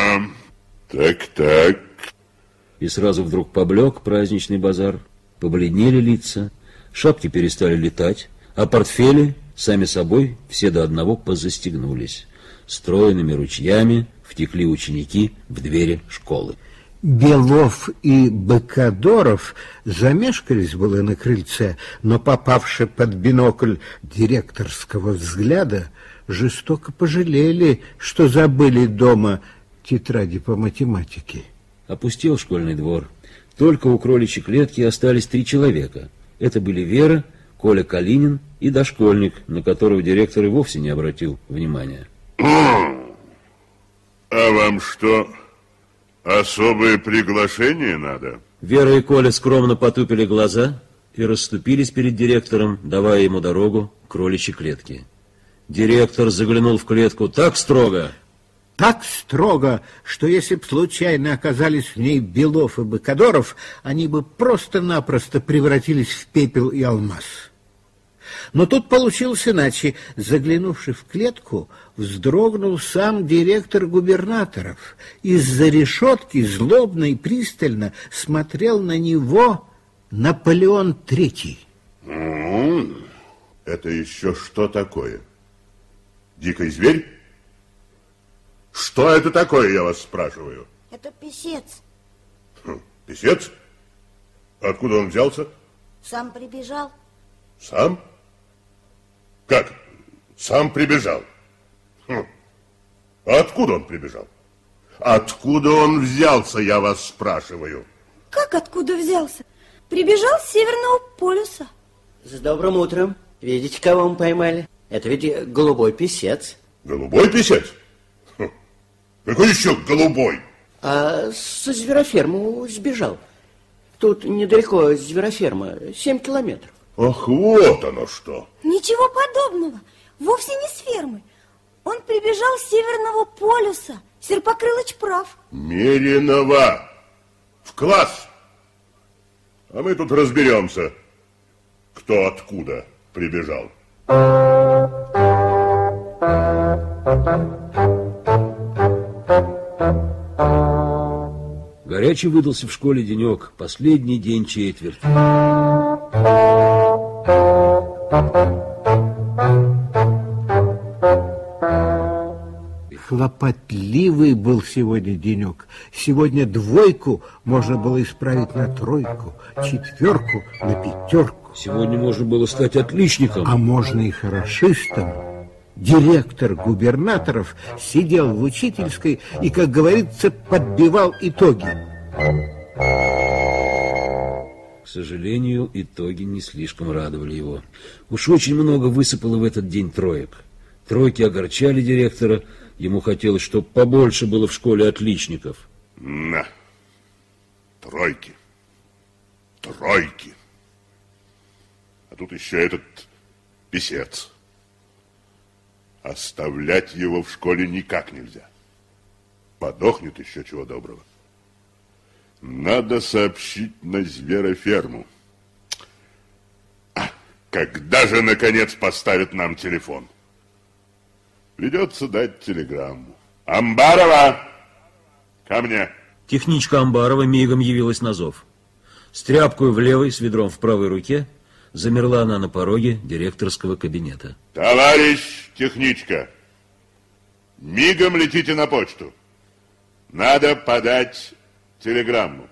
Так. И сразу вдруг поблек праздничный базар. Побледнели лица, шапки перестали летать, а портфели, сами собой, все до одного позастегнулись. Стройными ручьями втекли ученики в двери школы. Белов и Быкадоров замешкались было на крыльце, но, попавши под бинокль директорского взгляда, жестоко пожалели, что забыли дома тетради по математике. Опустел школьный двор. Только у кроличьей клетки остались 3 человека. Это были Вера, Коля Калинин и дошкольник, на которого директор и вовсе не обратил внимания. А вам что, особое приглашение надо? Вера и Коля скромно потупили глаза и расступились перед директором, давая ему дорогу к кроличьей клетке. Директор заглянул в клетку так строго, что если б случайно оказались в ней Белов и Быкадоров, они бы просто-напросто превратились в пепел и алмаз. Но тут получилось иначе. Заглянувши в клетку, вздрогнул сам директор губернаторов. Из-за решетки злобно и пристально смотрел на него Наполеон III. Это еще что такое? Дикий зверь? Что это такое, я вас спрашиваю? Это писец. Писец? Откуда он взялся? Сам прибежал. Сам? Как? Сам прибежал? Откуда он прибежал? Откуда он взялся, я вас спрашиваю? Как откуда взялся? Прибежал с Северного полюса. С добрым утром. Видите, кого мы поймали? Это ведь голубой писец. Голубой писец? Какой еще голубой? А со зверофермы сбежал. Тут недалеко звероферма, 7 километров. Ах, вот оно что. Ничего подобного. Вовсе не с фермы. Он прибежал с Северного полюса. Серпокрылыч прав. Меринова! В класс! А мы тут разберемся, кто откуда прибежал. Горячий выдался в школе денек, последний день четверти. Хлопотливый был сегодня денек. Сегодня 2 можно было исправить на 3, 4 на 5. Сегодня можно было стать отличником. А можно и хорошистом. Директор губернаторов сидел в учительской и, как говорится, подбивал итоги. К сожалению, итоги не слишком радовали его. Уж очень много высыпало в этот день троек. Тройки огорчали директора. Ему хотелось, чтобы побольше было в школе отличников. На. Тройки. А тут еще этот писец. Оставлять его в школе никак нельзя. Подохнет еще чего доброго. Надо сообщить на звероферму. Когда же, наконец, поставят нам телефон? Придется дать телеграмму. Амбарова! Ко мне! Техничка Амбарова мигом явилась на зов. С тряпкой в левой, с ведром в правой руке замерла она на пороге директорского кабинета. Товарищ техничка, мигом летите на почту. Надо подать телеграмму.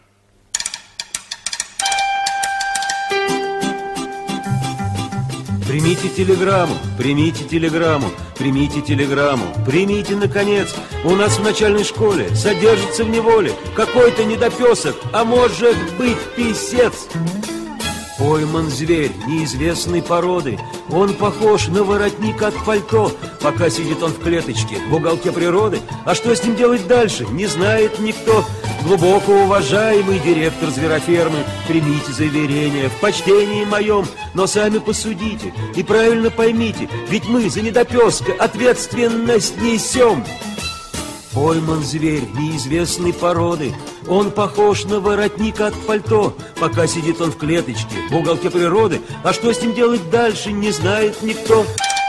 Примите телеграмму, примите телеграмму, примите телеграмму, примите, наконец. У нас в начальной школе содержится в неволе какой-то недопесок, а может быть писец. Пойман зверь неизвестной породы. Он похож на воротник от пальто. Пока сидит он в клеточке в уголке природы. А что с ним делать дальше, не знает никто. Глубоко уважаемый директор зверофермы, примите заверение в почтении моем, но сами посудите и правильно поймите, ведь мы за недопеска ответственность несем. Пойман зверь неизвестной породы. Он похож на воротник от пальто. Пока сидит он в клеточке в уголке природы. А что с ним делать дальше, не знает никто.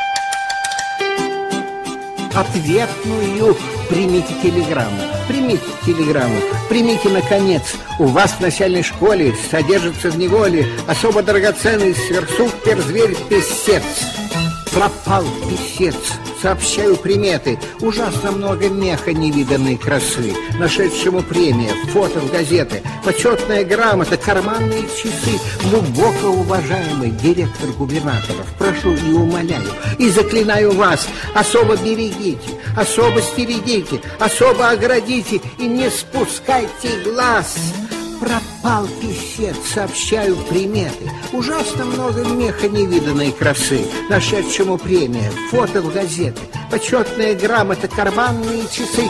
Ответную примите телеграмму. Примите телеграмму. Примите, наконец. У вас в начальной школе содержится в неволе особо драгоценный сверхсупер-зверь-писец. Пропал писец. сообщаю приметы. Ужасно много меха невиданной красы, нашедшему премия, фото в газеты, почетная грамота, карманные часы. Глубоко уважаемый директор губернаторов, прошу и умоляю, и заклинаю вас, особо берегите, особо стерегите, особо оградите и не спускайте глаз. Пропал писец, сообщаю приметы. Ужасно много меха невиданной красы, нашедшему премия, фото в газеты, почетная грамота, карманные часы.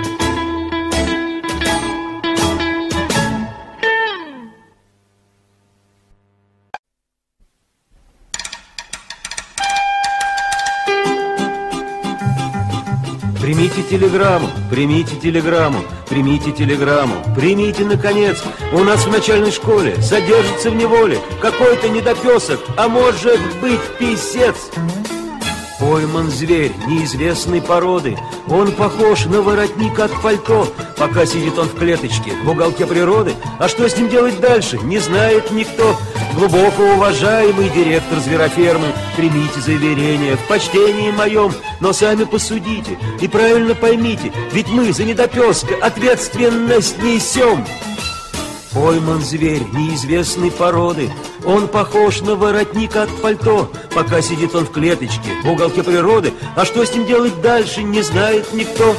Примите телеграмму, примите телеграмму, примите телеграмму, примите, наконец, у нас в начальной школе содержится в неволе какой-то недопесок, а может быть писец. Пойман зверь неизвестной породы, он похож на воротник от пальто, пока сидит он в клеточке в уголке природы, а что с ним делать дальше, не знает никто. Глубоко уважаемый директор зверофермы, примите заверение в почтении моем, но сами посудите и правильно поймите, ведь мы за недопеска ответственность несем. Пойман зверь неизвестной породы, он похож на воротник от пальто, пока сидит он в клеточке в уголке природы, а что с ним делать дальше, не знает никто.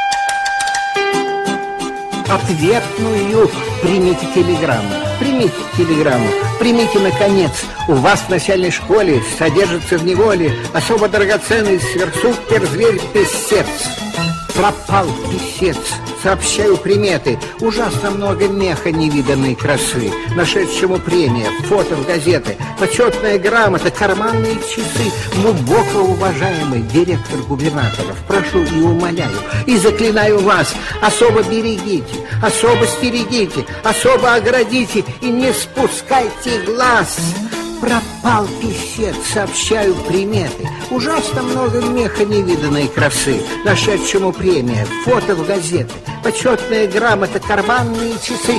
Ответную примите телеграмму, примите телеграмму, примите, наконец, у вас в начальной школе содержится в неволе особо драгоценный сверхсупер-зверь-писец. Пропал писец, сообщаю приметы, ужасно много меха невиданной красы, нашедшему премия, фото в газеты, почетная грамота, карманные часы. Глубоко уважаемый директор губернаторов, прошу и умоляю, и заклинаю вас, особо берегите, особо стерегите, особо оградите и не спускайте глаз. Пропал писец, сообщаю приметы, ужасно много меха невиданной красы, нашедшему премия, фото в газеты, почетная грамота, карманные часы.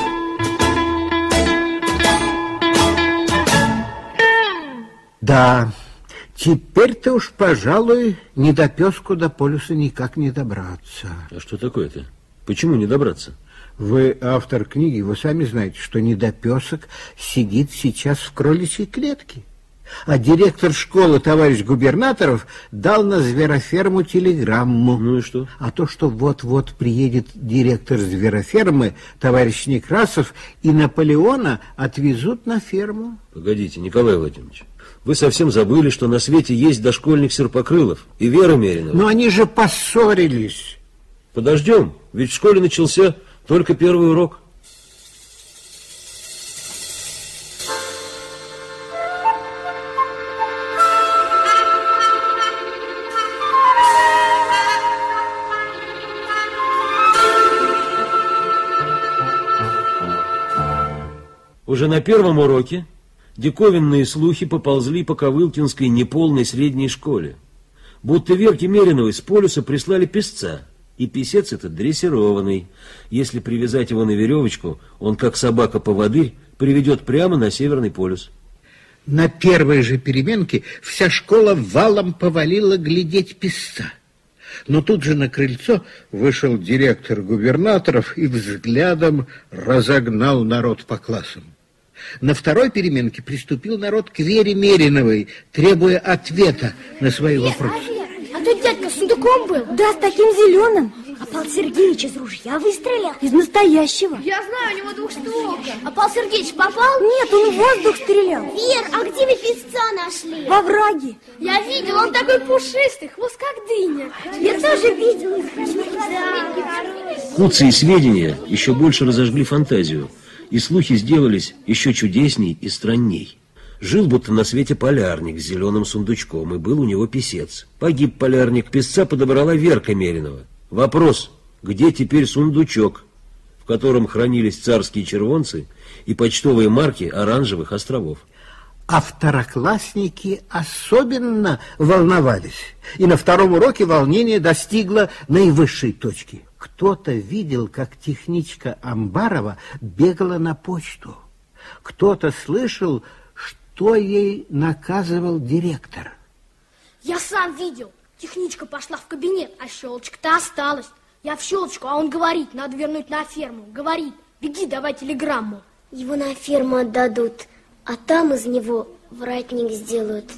Да, теперь-то уж, пожалуй, недопеску до полюса никак не добраться. А что такое-то? Почему не добраться? Вы автор книги, вы сами знаете, что недопесок сидит сейчас в кроличьей клетке. А директор школы, товарищ Губернаторов, дал на звероферму телеграмму. Ну и что? А то, что вот-вот приедет директор зверофермы, товарищ Некрасов, и Наполеона отвезут на ферму. Погодите, Николай Владимирович, вы совсем забыли, что на свете есть дошкольник Серпокрылов и Вера Меринова. Но они же поссорились. Подождем, ведь в школе начался только первый урок. Уже на первом уроке диковинные слухи поползли по Ковылкинской неполной средней школе. Будто Верке Мериновой с полюса прислали песца. И писец этот дрессированный. Если привязать его на веревочку, он, как собака-поводырь, приведет прямо на Северный полюс. На первой же переменке вся школа валом повалила глядеть песца. Но тут же на крыльцо вышел директор губернаторов и взглядом разогнал народ по классам. На второй переменке приступил народ к Вере Мериновой, требуя ответа на свои вопросы. А тут дядька с сундуком был? Да, с таким зеленым. А Павел Сергеевич из ружья выстрелил? Из настоящего. Я знаю, у него двухстволка. А Павел Сергеевич попал? Нет, он в воздух стрелял. Вер, а где вы песца нашли? Во враге. Я видел, он такой пушистый, хвост как дыня. Я тоже видела. Куцые сведения еще больше разожгли фантазию, и слухи сделались еще чудесней и странней. Жил будто на свете полярник с зеленым сундучком, и был у него писец. Погиб полярник, песца подобрала Верка Меринова. Вопрос, где теперь сундучок, в котором хранились царские червонцы и почтовые марки Оранжевых островов? А второклассники особенно волновались, и на втором уроке волнение достигло наивысшей точки. Кто-то видел, как техничка Амбарова бегала на почту. Кто-то слышал, что ей наказывал директор. Я сам видел. Техничка пошла в кабинет, а щелочка-то осталась. Я в щелочку, а он говорит, надо вернуть на ферму. Говорит, беги, давай телеграмму. Его на ферму отдадут, а там из него воротник сделают.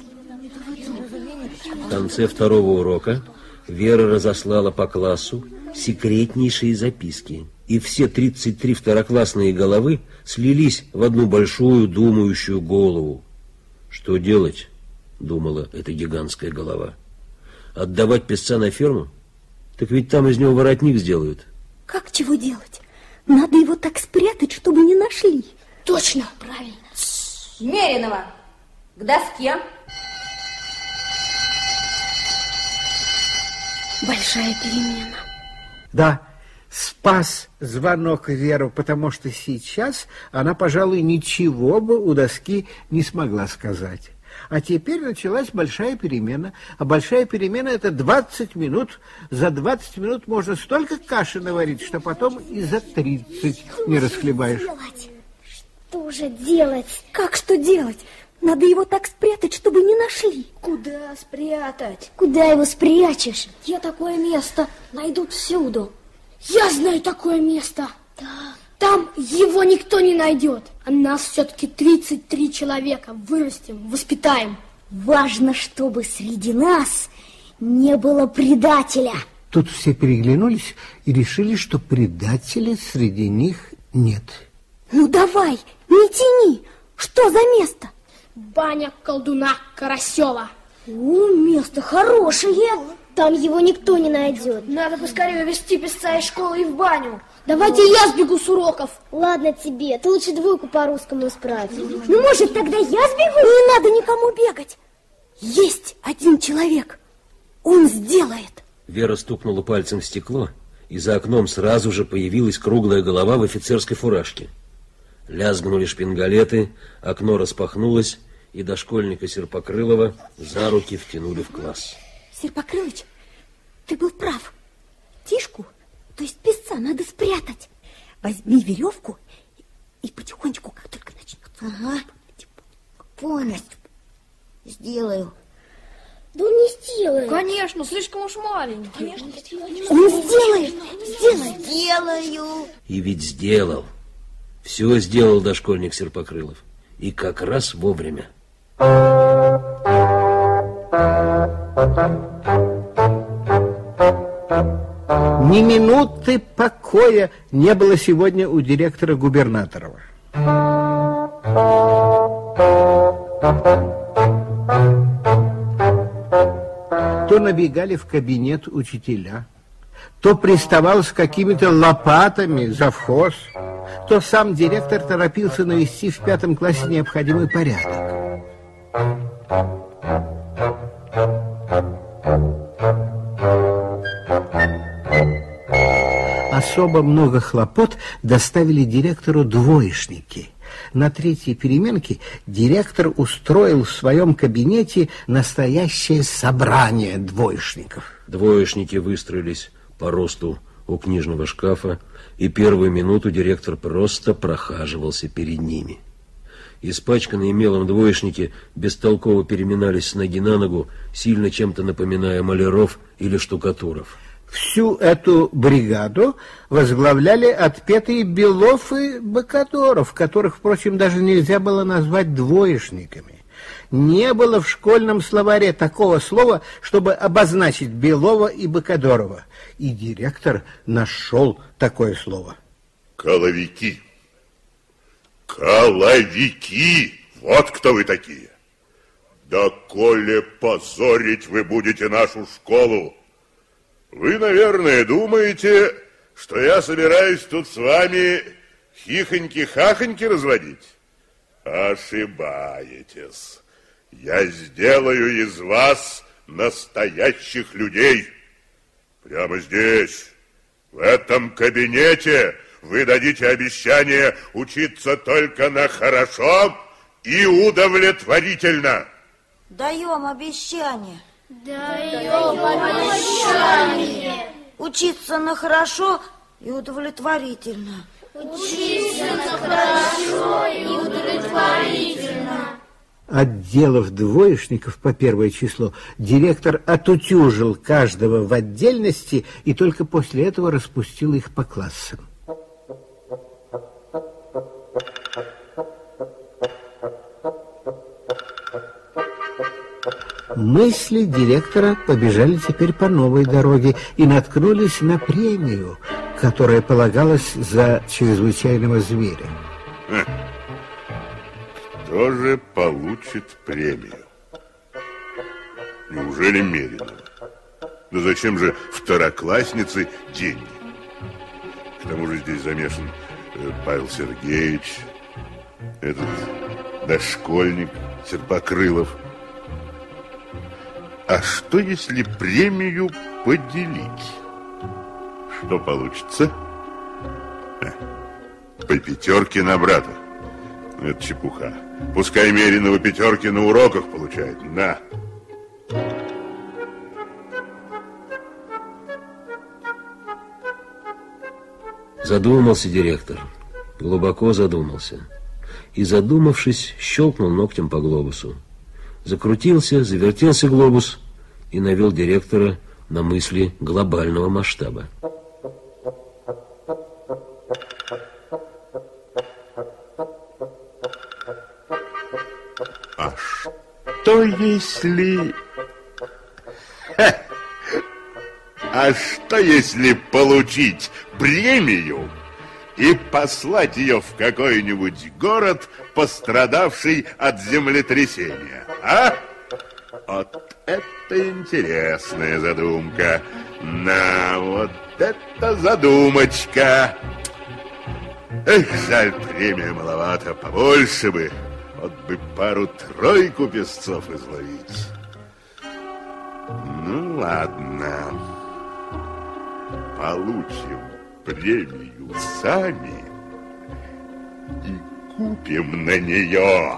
В конце второго урока Вера разослала по классу секретнейшие записки. И все 33 второклассные головы слились в одну большую думающую голову. Что делать, думала эта гигантская голова. Отдавать песца на ферму? Так ведь там из него воротник сделают. Как чего делать? Надо его так спрятать, чтобы не нашли. Точно, правильно. Меринова, к доске. Большая перемена. Да, спас звонок Веру, потому что сейчас она, пожалуй, ничего бы у доски не смогла сказать. А теперь началась большая перемена. А большая перемена – это 20 минут. За 20 минут можно столько каши наварить, что потом и за 30 не расхлебаешь. Что же делать? Как что делать? Надо его так спрятать, чтобы не нашли. Куда спрятать? Куда его спрячешь? Я такое место найду всюду. Я знаю такое место. Да. Там его никто не найдет. А нас все-таки 33 человека. Вырастим, воспитаем. Важно, чтобы среди нас не было предателя. Тут все переглянулись и решили, что предателей среди них нет. Ну давай, не тяни. Что за место? Баня колдуна Карасева. Место хорошее. Там его никто не найдет. Надо поскорее везти песца из школы и в баню. Давайте я сбегу с уроков. Ладно тебе, ты лучше двойку по русскому исправь. Ну, может, тогда я сбегу? Не надо никому бегать. Есть один человек. Он сделает. Вера стукнула пальцем в стекло, и за окном сразу же появилась круглая голова в офицерской фуражке. Лязгнули шпингалеты, окно распахнулось, и дошкольника Серпокрылова за руки втянули в класс. Серпокрылыч, ты был прав. Тишку, то есть песца, надо спрятать. Возьми веревку и потихонечку, как только начнется. Ага, понял. Сделаю. Да он не сделает. Конечно, слишком уж маленький. Конечно, он сделает. Сделаю. И ведь сделал. Все сделал дошкольник Серпокрылов. И как раз вовремя. Ни минуты покоя не было сегодня у директора Губернаторова. То набегали в кабинет учителя, то приставал с какими-то лопатами завхоз, то сам директор торопился навести в 5 классе необходимый порядок. Особо много хлопот доставили директору двоечники. На 3-й переменке директор устроил в своем кабинете настоящее собрание двоечников. Двоечники выстроились по росту у книжного шкафа, и первую минуту директор просто прохаживался перед ними. Испачканные мелом двоечники бестолково переминались с ноги на ногу, сильно чем-то напоминая маляров или штукатуров. Всю эту бригаду возглавляли отпетые Белов и Бокадоров, которых, впрочем, даже нельзя было назвать двоечниками. Не было в школьном словаре такого слова, чтобы обозначить Белова и Бокадорова. И директор нашел такое слово. Коловики. Коловики! Вот кто вы такие. Да коли позорить вы будете нашу школу. Вы, наверное, думаете, что я собираюсь тут с вами хихоньки-хахоньки разводить? Ошибаетесь. Я сделаю из вас настоящих людей. Прямо здесь, в этом кабинете, вы дадите обещание учиться только на хорошо и удовлетворительно. Даем обещание. Даем обещание. Учиться на хорошо и удовлетворительно. Учиться на хорошо и удовлетворительно. Отделав двоечников по первое число, директор отутюжил каждого в отдельности и только после этого распустил их по классам. Мысли директора побежали теперь по новой дороге и наткнулись на премию, которая полагалась за чрезвычайного зверя. Кто же получит премию? Неужели Меринова? Да зачем же второкласснице деньги? К тому же здесь замешан Павел Сергеевич, этот дошкольник Серпокрылов. А что, если премию поделить? Что получится? По 5 на брата. Это чепуха. Пускай Меринова 5 на уроках получает. На. Задумался директор. Глубоко задумался. И, задумавшись, щелкнул ногтем по глобусу. Закрутился, завертелся глобус и навел директора на мысли глобального масштаба. А что если... А что если получить премию и послать ее в какой-нибудь город, пострадавший от землетрясения, а? Вот это интересная задумка. На, вот это задумочка. Эх, жаль, премия маловато, побольше бы. Вот бы пару-тройку песцов изловить. Ну, ладно. Получим премию сами и купим на нее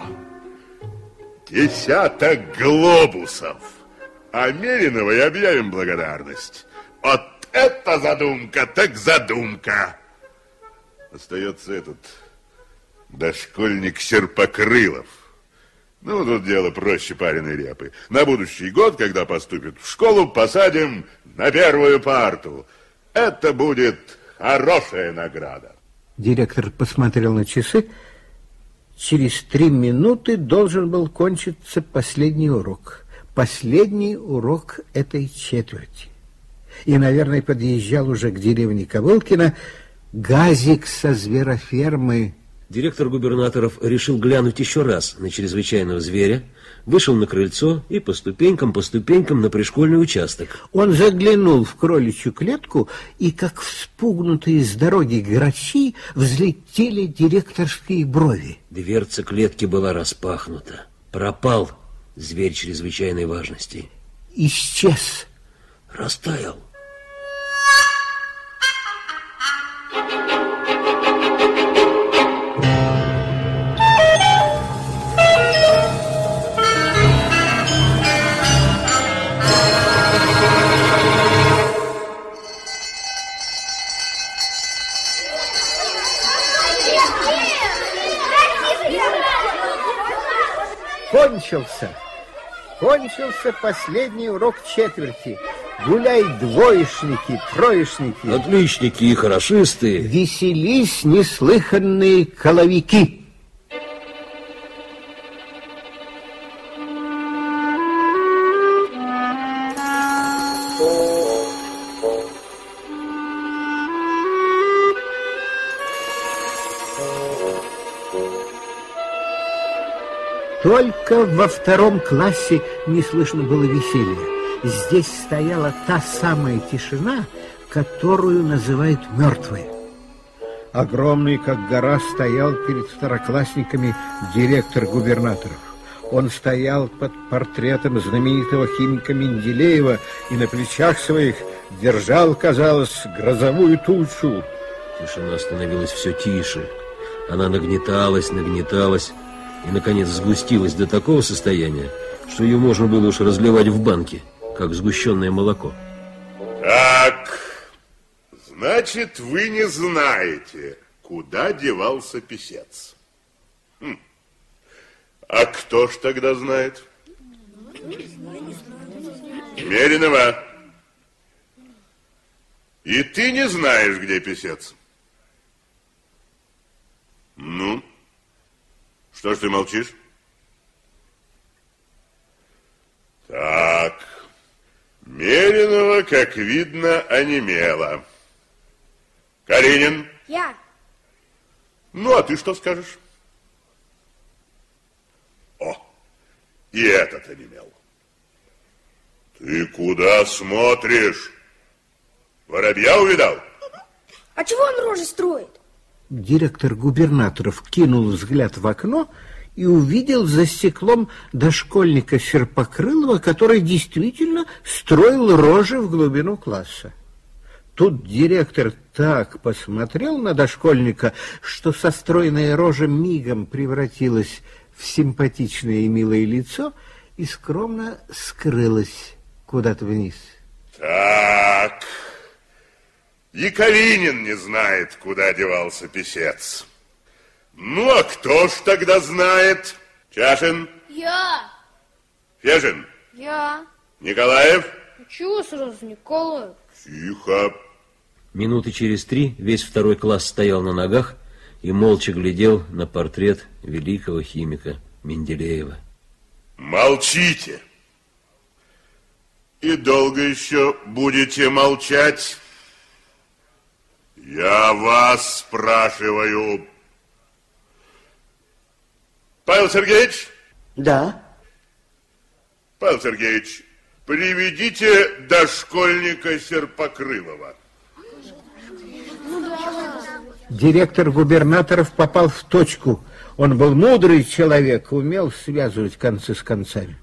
10 глобусов. А Мериновой объявим благодарность. Вот это задумка, так задумка. Остается этот дошкольник Серпокрылов. Ну, тут дело проще пареной репы. На будущий год, когда поступит в школу, посадим на первую парту. Это будет хорошая награда. Директор посмотрел на часы. Через 3 минуты должен был кончиться последний урок. Последний урок этой четверти. И, наверное, подъезжал уже к деревне Ковылкино газик со зверофермы. Директор Губернаторов решил глянуть еще раз на чрезвычайного зверя, вышел на крыльцо и по ступенькам на пришкольный участок. Он заглянул в кроличью клетку, и, как вспугнутые с дороги грачи, взлетели директорские брови. Дверца клетки была распахнута. Пропал зверь чрезвычайной важности. Исчез. Растаял. Кончился последний урок четверти. Гуляй, двоечники, троечники. Отличники и хорошисты. Веселись неслыханные коловики. Только во 2 классе не слышно было веселья. Здесь стояла та самая тишина, которую называют мертвой. Огромный, как гора, стоял перед второклассниками директор Губернаторов. Он стоял под портретом знаменитого химика Менделеева и на плечах своих держал, казалось, грозовую тучу. Тишина становилась все тише. Она нагнеталась и, наконец, сгустилась до такого состояния, что ее можно было уж разливать в банке, как сгущенное молоко. Так, значит, вы не знаете, куда девался писец. А кто ж тогда знает? Меринова, и ты не знаешь, где писец? Ну, что ж ты молчишь? Так, Меринова, как видно, онемела. Калинин? Я. Ну, а ты что скажешь? О, и этот онемел. Ты куда смотришь? Воробья увидал? А чего он рожи строит? Директор губернаторов кинул взгляд в окно и увидел за стеклом дошкольника Серпокрылова, который действительно строил рожи в глубину класса. Тут директор так посмотрел на дошкольника, что состроенная рожа мигом превратилась в симпатичное и милое лицо и скромно скрылась куда-то вниз. Так, и Калинин не знает, куда девался писец. Ну, а кто ж тогда знает? Чашин? Я. Фежин? Я. Николаев? Чего сразу Николаев? Тихо. Минуты через 3 весь второй класс стоял на ногах и молча глядел на портрет великого химика Менделеева. Молчите. И долго еще будете молчать? Я вас спрашиваю. Павел Сергеевич? Да. Павел Сергеевич, приведите дошкольника Серпокрылова. Директор губернаторов попал в точку. Он был мудрый человек, умел связывать концы с концами.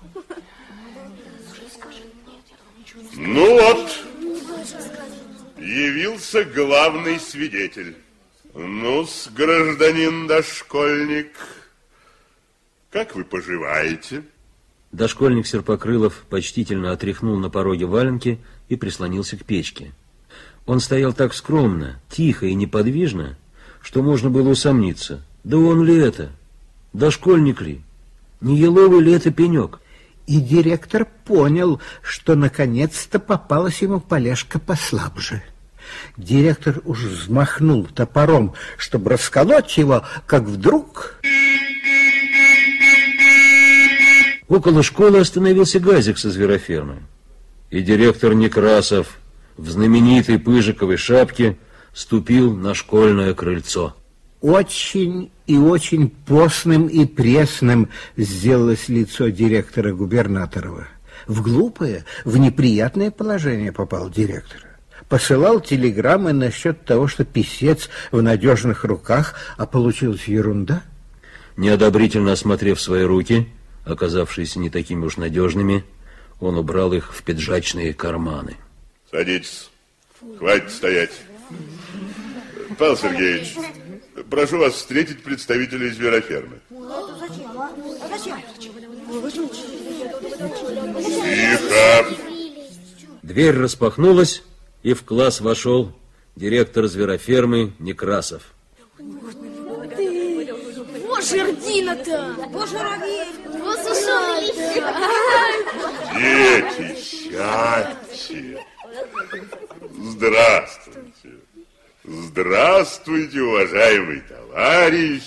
Ну вот, явился главный свидетель. Ну-с, гражданин дошкольник, как вы поживаете? Дошкольник Серпокрылов почтительно отряхнул на пороге валенки и прислонился к печке. Он стоял так скромно, тихо и неподвижно, что можно было усомниться. Да он ли это? Дошкольник ли? Не еловый ли это пенек? И директор понял, что наконец-то попалась ему полежка послабже. Директор уж взмахнул топором, чтобы расколоть его, как вдруг... Около школы остановился газик со зверофермы. И директор Некрасов в знаменитой пыжиковой шапке ступил на школьное крыльцо. Очень и очень постным и пресным сделалось лицо директора Губернаторова. В глупое, в неприятное положение попал директор. Посылал телеграммы насчет того, что писец в надежных руках, а получилась ерунда. Неодобрительно осмотрев свои руки, оказавшиеся не такими уж надежными, он убрал их в пиджачные карманы. Садитесь. Хватит стоять. Павел Сергеевич, прошу вас встретить представителей зверофермы. Тихо. Дверь распахнулась, и в класс вошел директор зверофермы Некрасов. Вот жердина-то! Вот журавель! Вот сушата! Дети, сядьте. Здравствуйте. Здравствуйте, уважаемый товарищ.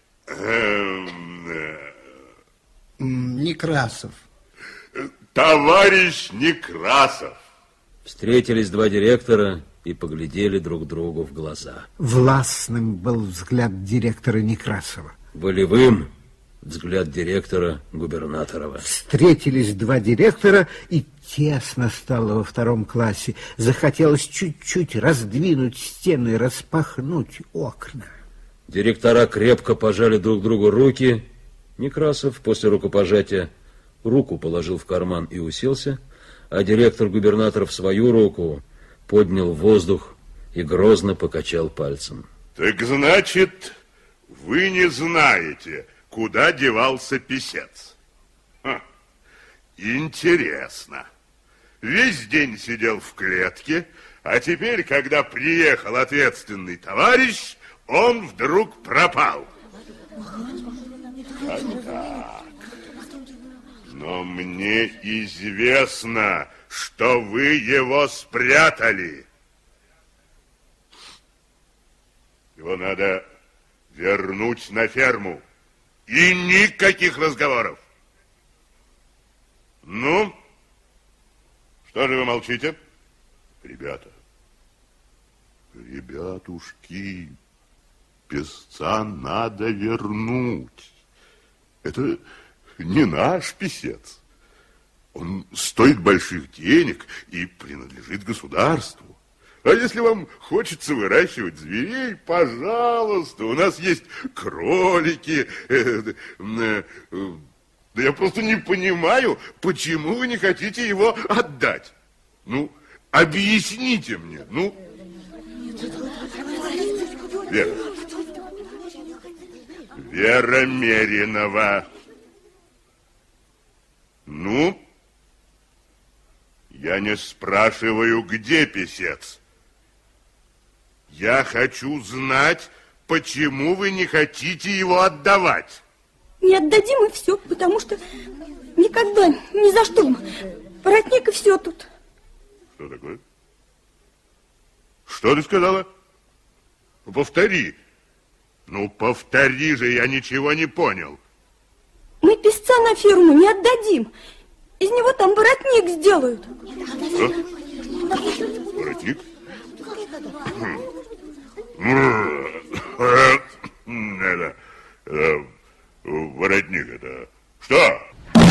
Некрасов. Товарищ Некрасов. Встретились два директора и поглядели друг другу в глаза. Властным был взгляд директора Некрасова. Волевым взгляд директора Губернаторова. Встретились два директора, и тесно стало во втором классе. Захотелось чуть-чуть раздвинуть стены, распахнуть окна. Директора крепко пожали друг другу руки. Некрасов после рукопожатия руку положил в карман и уселся, а директор Губернаторов свою руку поднял в воздух и грозно покачал пальцем. Так значит, вы не знаете, куда девался писец? Ха, интересно. Весь день сидел в клетке, а теперь, когда приехал ответственный товарищ, он вдруг пропал. мне известно, что вы его спрятали. Его надо вернуть на ферму. И никаких разговоров. Ну, что же вы молчите? Ребята, ребятушки, песца надо вернуть. Это не наш писец. Он стоит больших денег и принадлежит государству. А если вам хочется выращивать зверей, пожалуйста, у нас есть кролики. Да я просто не понимаю, почему вы не хотите его отдать. Ну, объясните мне, ну. Вера Меринова. Ну, я не спрашиваю, где писец. Я хочу знать, почему вы не хотите его отдавать. Не отдадим и все, потому что никогда, ни за что. Воротник и все тут. Что такое? Что ты сказала? Повтори. Ну, повтори же, я ничего не понял. Мы песца на ферму не отдадим. Из него там воротник сделают. Что? Воротник? Воротник это что?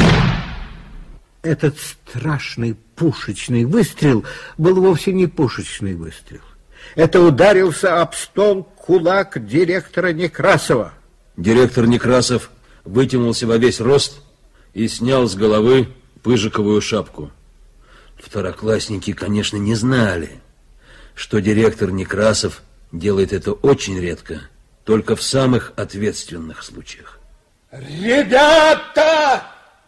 Этот страшный пушечный выстрел был вовсе не пушечный выстрел. Это ударился об стол кулак директора Некрасова. Директор Некрасов вытянулся во весь рост и снял с головы пыжиковую шапку. Второклассники, конечно, не знали, что директор Некрасов делает это очень редко, только в самых ответственных случаях. Ребята!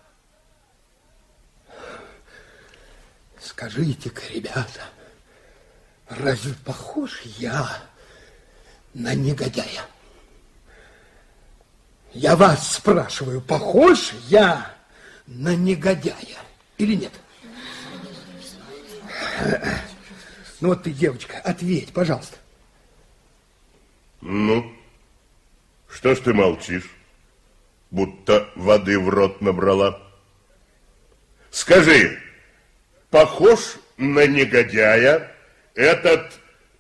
Скажите-ка, ребята, разве похож я на негодяя? Я вас спрашиваю, похож я на негодяя или нет? Ну вот ты, девочка, ответь, пожалуйста. Ну, что ж ты молчишь, будто воды в рот набрала? Скажи, похож на негодяя этот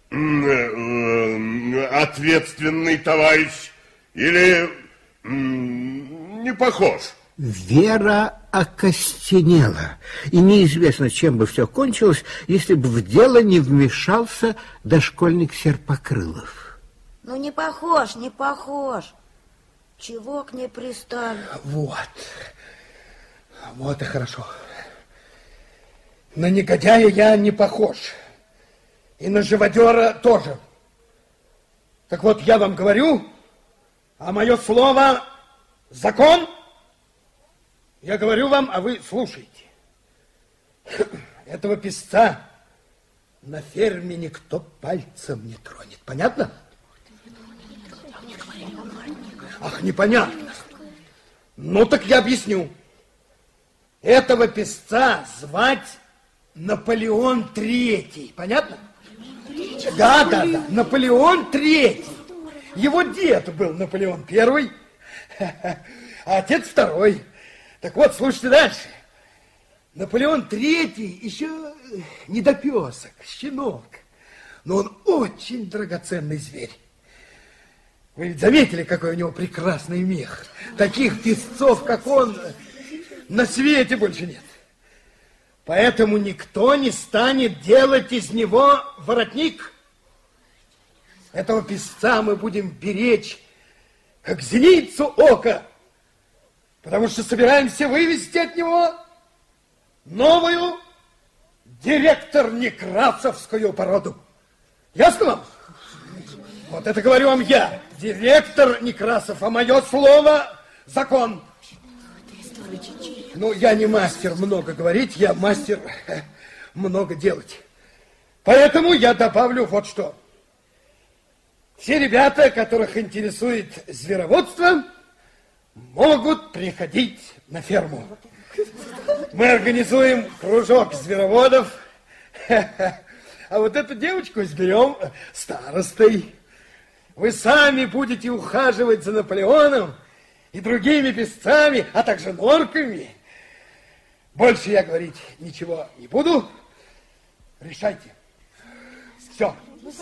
ответственный товарищ или не похож? Вера окостенела, и неизвестно, чем бы все кончилось, если бы в дело не вмешался дошкольник Серпокрылов. Ну, не похож, не похож. Чего к ней пристали? Вот и хорошо. На негодяя я не похож, и на живодера тоже. Так вот, я вам говорю, а мое слово — закон. Я говорю вам, а вы слушаете. Этого песца на ферме никто пальцем не тронет. Понятно? Ах, непонятно. Ну, так я объясню. Этого песца звать Наполеон III. Понятно? Да, Наполеон III. Его дед был Наполеон I, а отец II. Так вот, слушайте дальше. Наполеон III еще недопесок, щенок, но он очень драгоценный зверь. Вы ведь заметили, какой у него прекрасный мех? Таких песцов, как он, на свете больше нет. Поэтому никто не станет делать из него воротник. Этого песца мы будем беречь, как зеницу ока, потому что собираемся вывести от него новую директор Некрасовскую породу. Ясно вам? Вот это говорю вам я, директор Некрасов, а мое слово — закон. Ну, я не мастер много говорить, я мастер много делать. Поэтому я добавлю вот что. Все ребята, которых интересует звероводство, могут приходить на ферму. Мы организуем кружок звероводов. А вот эту девочку изберем старостой. Вы сами будете ухаживать за Наполеоном и другими песцами, а также норками. Больше я говорить ничего не буду. Решайте. Все.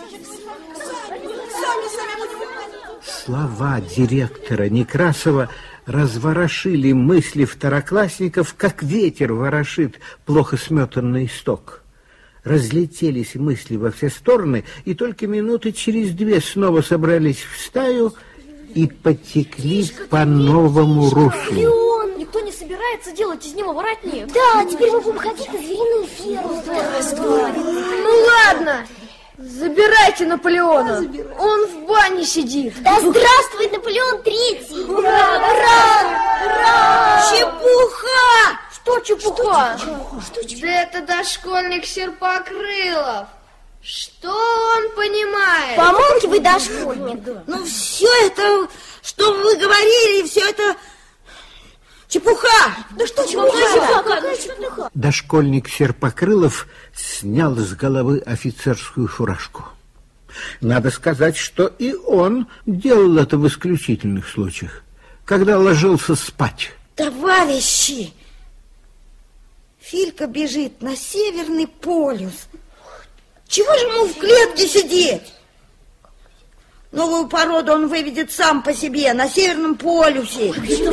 Слова директора Некрасова разворошили мысли второклассников, как ветер ворошит плохо сметанный сток. Разлетелись мысли во все стороны, и только минуты через две снова собрались в стаю и потекли по новому руслу. Никто не собирается делать из него воротник. Да, теперь мы будем ходить на звериную ферму. Ну ладно, забирайте Наполеона. Он в бане сидит. Да здравствует Наполеон III! Ура! Ура! Ура! Чепуха! Что чепуха? Что Да это дошкольник Серпокрылов. Что он понимает? Помолчивай, дошкольник. Ну, все это, что вы говорили, все это чепуха. Да что чепуха? Какая чепуха? Дошкольник Серпокрылов снял с головы офицерскую фуражку. Надо сказать, что и он делал это в исключительных случаях, когда ложился спать. Товарищи, Филька бежит на Северный полюс. Чего же ему в клетке сидеть? Новую породу он выведет сам по себе на Северном полюсе.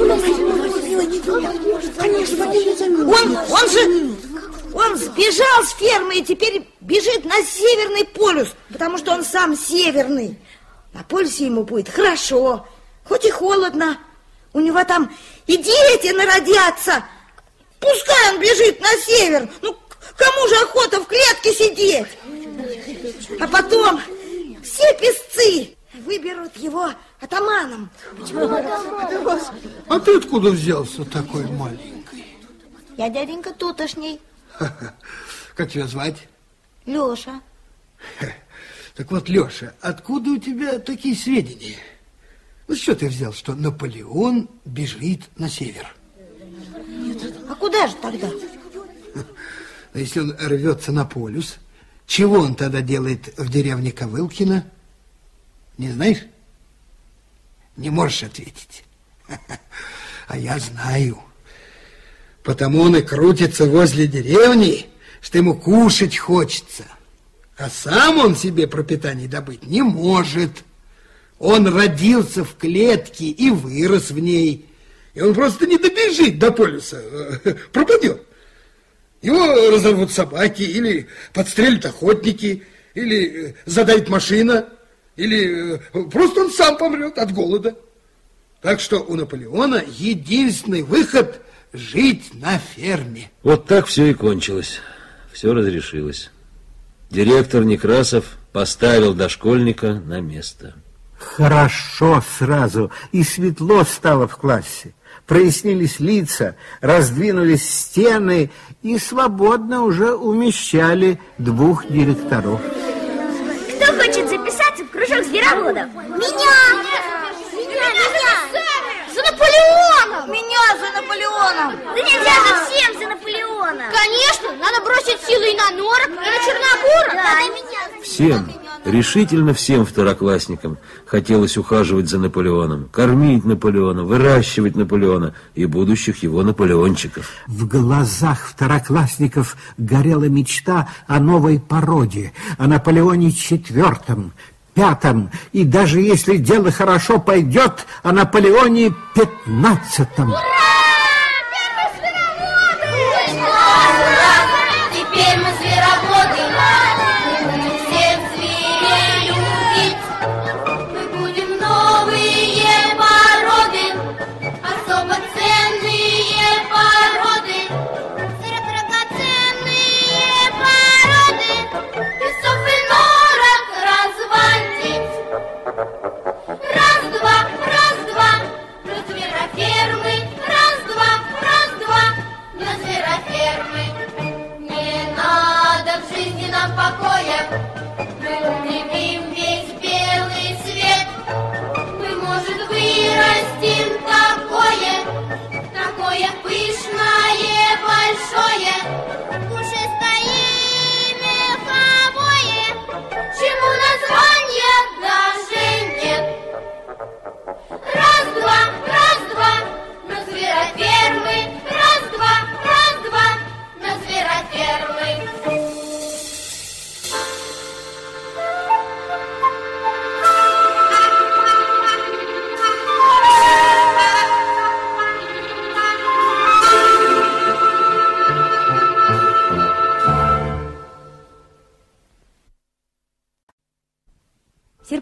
Он сбежал с фермы и теперь бежит на Северный полюс, потому что он сам северный. На полюсе ему будет хорошо, хоть и холодно. У него там и дети народятся. Пускай он бежит на север. Ну, кому же охота в клетке сидеть? А потом все песцы выберут его атаманом. А ты откуда взялся такой маленький? Я дяденька тутошний. Как тебя звать? Леша. Так вот, Леша, откуда у тебя такие сведения? Ну, что ты взял, что Наполеон бежит на север? А куда же тогда? А если он рвется на полюс, чего он тогда делает в деревне Ковылкино? Не знаешь? Не можешь ответить. А я знаю. Потому он и крутится возле деревни, что ему кушать хочется. А сам он себе пропитание добыть не может. Он родился в клетке и вырос в ней. И он просто не добежит до полюса, пропадет. Его разорвут собаки, или подстрелят охотники, или задавит машина, или просто он сам помрет от голода. Так что у Наполеона единственный выход – жить на ферме. Вот так все и кончилось. Все разрешилось. Директор Некрасов поставил дошкольника на место. Хорошо сразу, и светло стало в классе. Прояснились лица, раздвинулись стены и свободно уже умещали двух директоров. Кто хочет записаться в кружок звероводов? Меня! За Наполеоном! Меня за Наполеоном! Да нельзя же всем за Наполеона! Конечно, надо бросить силы и на норок, и на Черногора. Да. Всем, решительно всем второклассникам хотелось ухаживать за Наполеоном, кормить Наполеона, выращивать Наполеона и будущих его наполеончиков. В глазах второклассников горела мечта о новой породе, о Наполеоне IV, V, и даже если дело хорошо пойдет, о Наполеоне XV. Теперь мы звероводы, всех зверей любить. Мы будем новые породы, особо ценные породы, драгоценные породы, песцов и норок разводить. Раз-два, на зверофермы, раз-два, на зверофермы. Не надо в жизни нам покоя, мы любим весь белый свет. Мы, может, вырастим такое пышное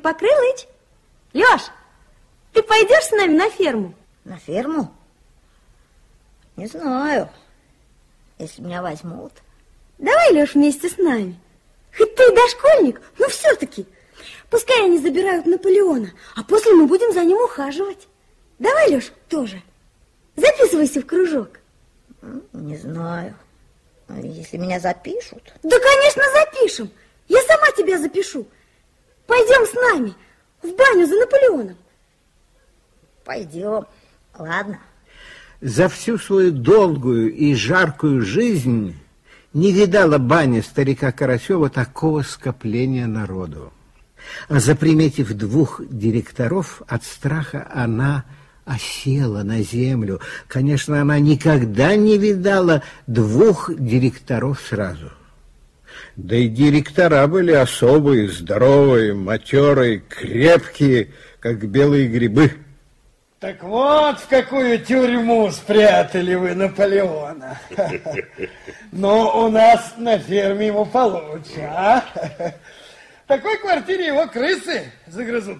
Покрылыч, Лёш, ты пойдешь с нами на ферму? На ферму? Не знаю, если меня возьмут. Давай, Лёш, вместе с нами. Хоть ты и дошкольник, но все-таки. Пускай они забирают Наполеона, а после мы будем за ним ухаживать. Давай, Лёш, тоже. Записывайся в кружок. Не знаю. Если меня запишут. Да, конечно, запишем. Я сама тебя запишу. Пойдем с нами в баню за Наполеоном. Пойдем. Ладно. За всю свою долгую и жаркую жизнь не видала баня старика Карасева такого скопления народу. А заприметив двух директоров, от страха она осела на землю. Конечно, она никогда не видала двух директоров сразу. Да и директора были особые, здоровые, матерые, крепкие, как белые грибы. Так вот, в какую тюрьму спрятали вы Наполеона. Но у нас на ферме ему получше, а? В такой квартире его крысы загрызут.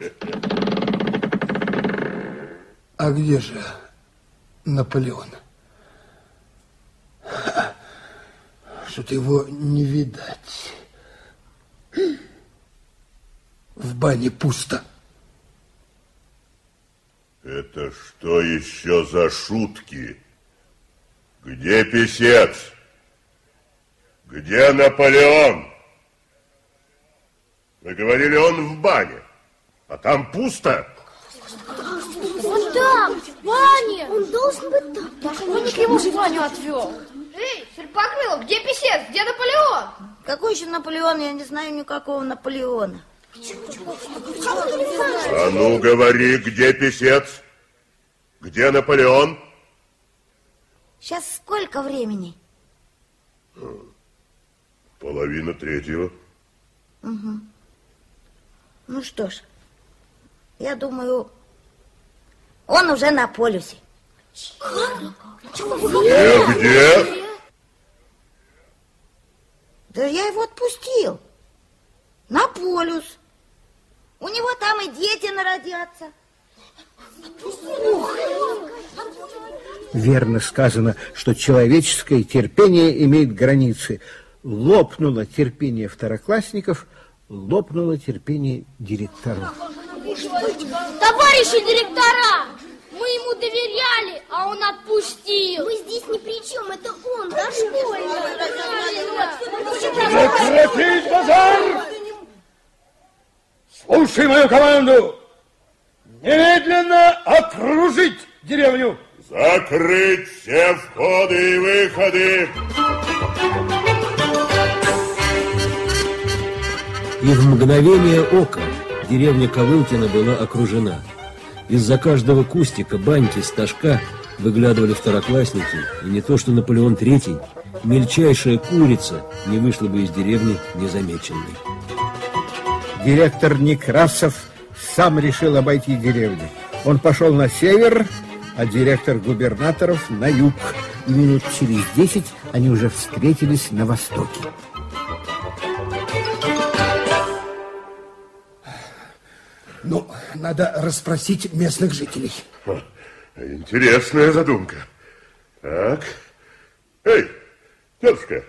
А где же Наполеон? Что-то его не видать. В бане пусто. Это что еще за шутки? Где писец? Где Наполеон? Вы говорили, он в бане, а там пусто. Вот там, в бане. Он должен быть там. Дошкольник его в баню отвел. Эй, Серпокрылов, где писец? Где Наполеон? Какой еще Наполеон? Я не знаю никакого Наполеона. А ну, говори, где писец? Где Наполеон? Сейчас сколько времени? 2:30. Угу. Ну что ж, я думаю, он уже на полюсе. Где? Да я его отпустил. На полюс. У него там и дети народятся. Верно сказано, что человеческое терпение имеет границы. Лопнуло терпение второклассников, лопнуло терпение директоров. Товарищи директора, мы ему доверяли, а он отпустил. Мы здесь ни при чем, это он, дошкольник. Прекратить базар! Слушай мою команду! Немедленно окружить деревню! Закрыть все входы и выходы! И в мгновение ока деревня Ковылкино была окружена. Из-за каждого кустика, баньки, стажка выглядывали второклассники, и не то что Наполеон III, мельчайшая курица не вышла бы из деревни незамеченной. Директор Некрасов сам решил обойти деревню. Он пошел на север, а директор губернаторов на юг. И минут через 10 они уже встретились на востоке. Ну, надо расспросить местных жителей. Интересная задумка. Так. Эй, тетушка.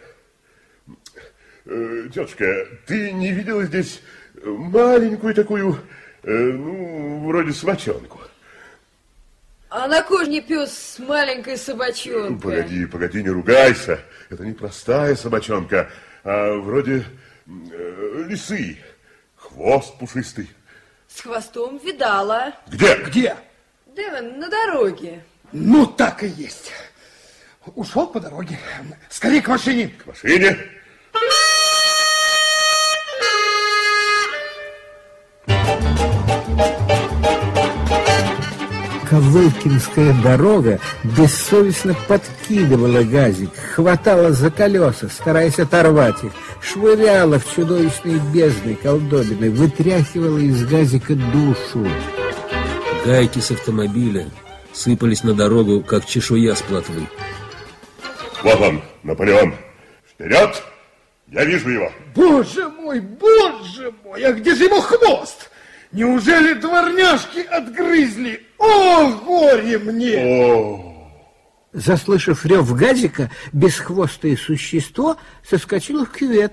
Тетушка, ты не видела здесь маленькую такую, вроде собачонку? А на кожне пес с маленькой собачонкой. Погоди, не ругайся. Это не простая собачонка, а вроде лисы. Хвост пушистый. С хвостом видала. Где? Да, на дороге. Ну, так и есть. Ушел по дороге. Скорее к машине. К машине? Ковылкинская дорога бессовестно подкидывала газик, хватала за колеса, стараясь оторвать их, швыряла в чудовищные бездны колдобины, вытряхивала из газика душу. Гайки с автомобиля сыпались на дорогу, как чешуя с плотвы. Вот он, Наполеон. Вперед! Я вижу его. Боже мой, а где же его хвост? Неужели дворняжки отгрызли? О, горе мне! Заслышав рев газика, бесхвостое существо соскочило в кювет.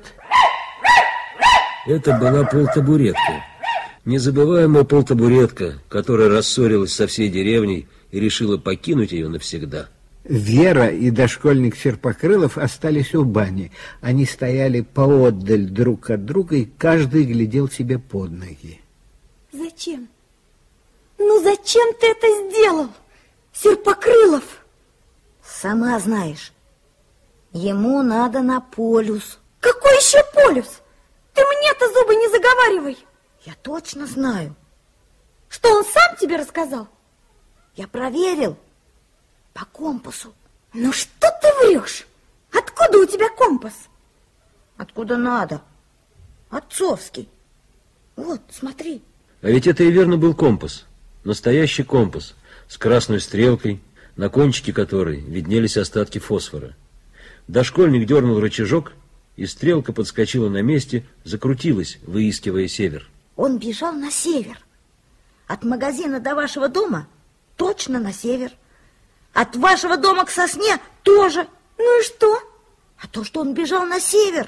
Это была полтабуретка. Незабываемая полтабуретка, которая рассорилась со всей деревней и решила покинуть ее навсегда. Вера и дошкольник Серпокрылов остались у бани. Они стояли поотдаль друг от друга, и каждый глядел себе под ноги. Зачем? Ну зачем ты это сделал, Серпокрылов? Сама знаешь, ему надо на полюс. Какой еще полюс? Ты мне-то зубы не заговаривай. Я точно знаю. Что, он сам тебе рассказал? Я проверил по компасу. Ну что ты врешь? Откуда у тебя компас? Откуда надо. Отцовский. Вот, смотри. А ведь это и верно был компас. Настоящий компас с красной стрелкой, на кончике которой виднелись остатки фосфора. Дошкольник дернул рычажок, и стрелка подскочила на месте, закрутилась, выискивая север. Он бежал на север. От магазина до вашего дома точно на север. От вашего дома к сосне тоже. Ну и что? А то, что он бежал на север.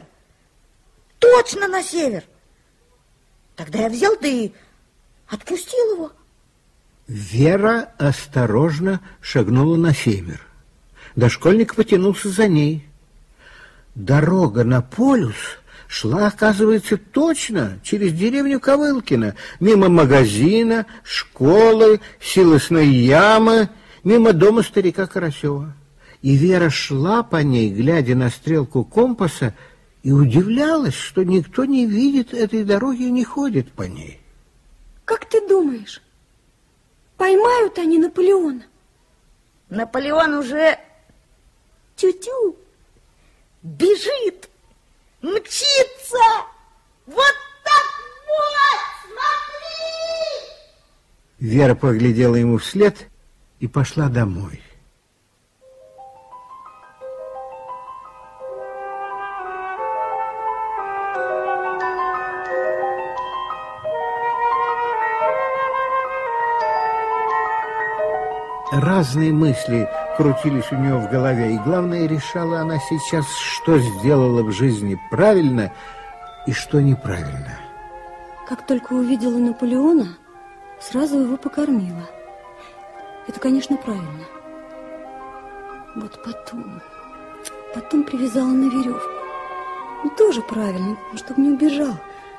Точно на север. Тогда я взял, да и отпустил его. Вера осторожно шагнула на север. Дошкольник потянулся за ней. Дорога на полюс шла, оказывается, точно через деревню Ковылкино, мимо магазина, школы, силосной ямы, мимо дома старика Карасева. И Вера шла по ней, глядя на стрелку компаса, и удивлялась, что никто не видит этой дороги и не ходит по ней. Как ты думаешь, поймают они Наполеона? Наполеон уже тю-тю бежит, мчится. Вот так вот, смотри! Вера поглядела ему вслед и пошла домой. Разные мысли крутились у нее в голове, и главное, решала она сейчас, что сделала в жизни правильно и что неправильно. Как только увидела Наполеона, сразу его покормила. Это, конечно, правильно. Вот потом привязала на веревку. Ну, тоже правильно, чтобы не убежал.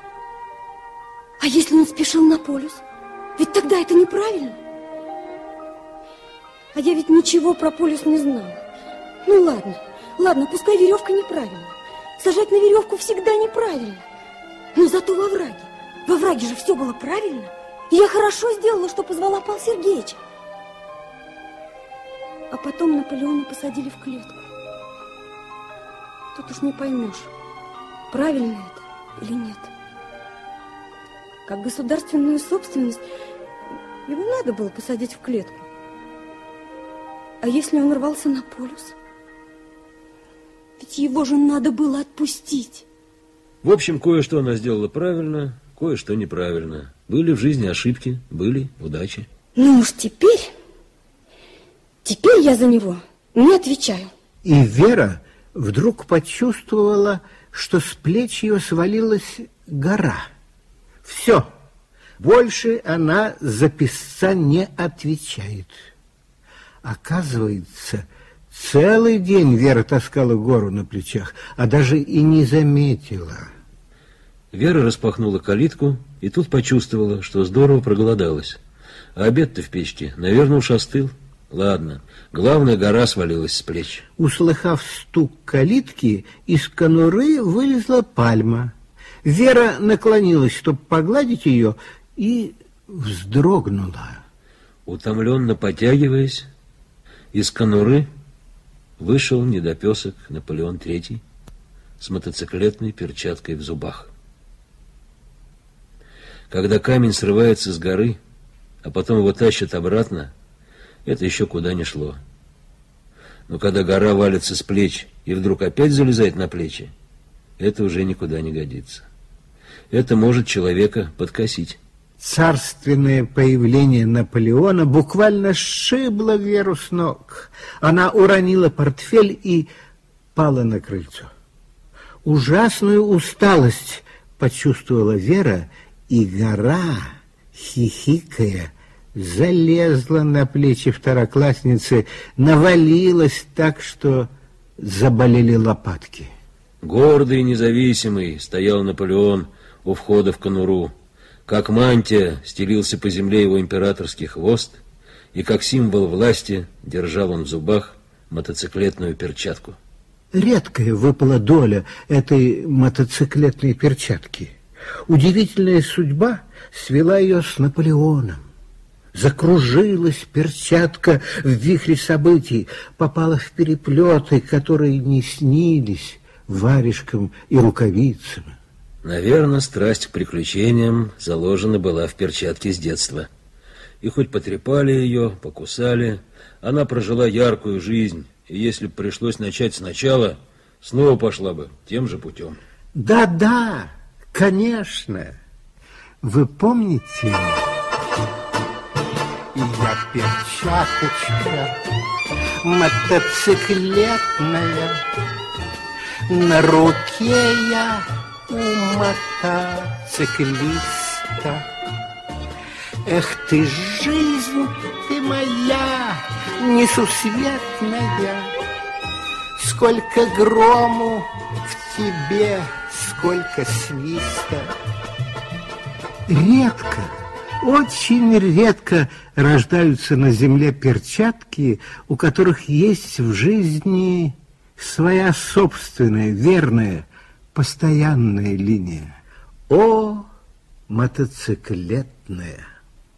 А если он спешил на полюс? Ведь тогда это неправильно. А я ведь ничего про полюс не знала. Ну, ладно, пускай веревка неправильна. Сажать на веревку всегда неправильно. Но зато во враге же все было правильно. И я хорошо сделала, что позвала Павла Сергеевича. А потом Наполеона посадили в клетку. Тут уж не поймешь, правильно это или нет. Как государственную собственность его надо было посадить в клетку. А если он рвался на полюс? Ведь его же надо было отпустить. В общем, кое-что она сделала правильно, кое-что неправильно. Были в жизни ошибки, были удачи. Ну уж теперь я за него не отвечаю. И Вера вдруг почувствовала, что с плеч ее свалилась гора. Все, больше она за писца не отвечает. Оказывается, целый день Вера таскала гору на плечах, а даже и не заметила. Вера распахнула калитку и тут почувствовала, что здорово проголодалась. А обед-то в печке, наверное, уж остыл. Ладно, главное, гора свалилась с плеч. Услыхав стук калитки, из конуры вылезла пальма. Вера наклонилась, чтобы погладить ее, и вздрогнула. Утомленно потягиваясь, из конуры вышел недопесок Наполеон III с мотоциклетной перчаткой в зубах. Когда камень срывается с горы, а потом его тащат обратно, это еще куда ни шло. Но когда гора валится с плеч и вдруг опять залезает на плечи, это уже никуда не годится. Это может человека подкосить. Царственное появление Наполеона буквально сшибло Веру с ног. Она уронила портфель и пала на крыльцо. Ужасную усталость почувствовала Вера, и гора, хихикая, залезла на плечи второклассницы, навалилась так, что заболели лопатки. Гордый и независимый стоял Наполеон у входа в конуру. Как мантия стелился по земле его императорский хвост, и как символ власти держал он в зубах мотоциклетную перчатку. Редкая выпала доля этой мотоциклетной перчатки. Удивительная судьба свела ее с Наполеоном. Закружилась перчатка в вихре событий, попала в переплеты, которые не снились варежкам и рукавицам. Наверное, страсть к приключениям заложена была в перчатке с детства. И хоть потрепали ее, покусали, она прожила яркую жизнь, и если бы пришлось начать сначала, снова пошла бы тем же путем. Да-да, конечно. Вы помните? Я перчаточка мотоциклетная, на руке я у мотоциклиста. Эх ты, жизнь ты моя, несусветная, сколько грому в тебе, сколько свиста. Редко, очень редко рождаются на земле перчатки, у которых есть в жизни своя собственная, верная, постоянная линия. О, мотоциклетная!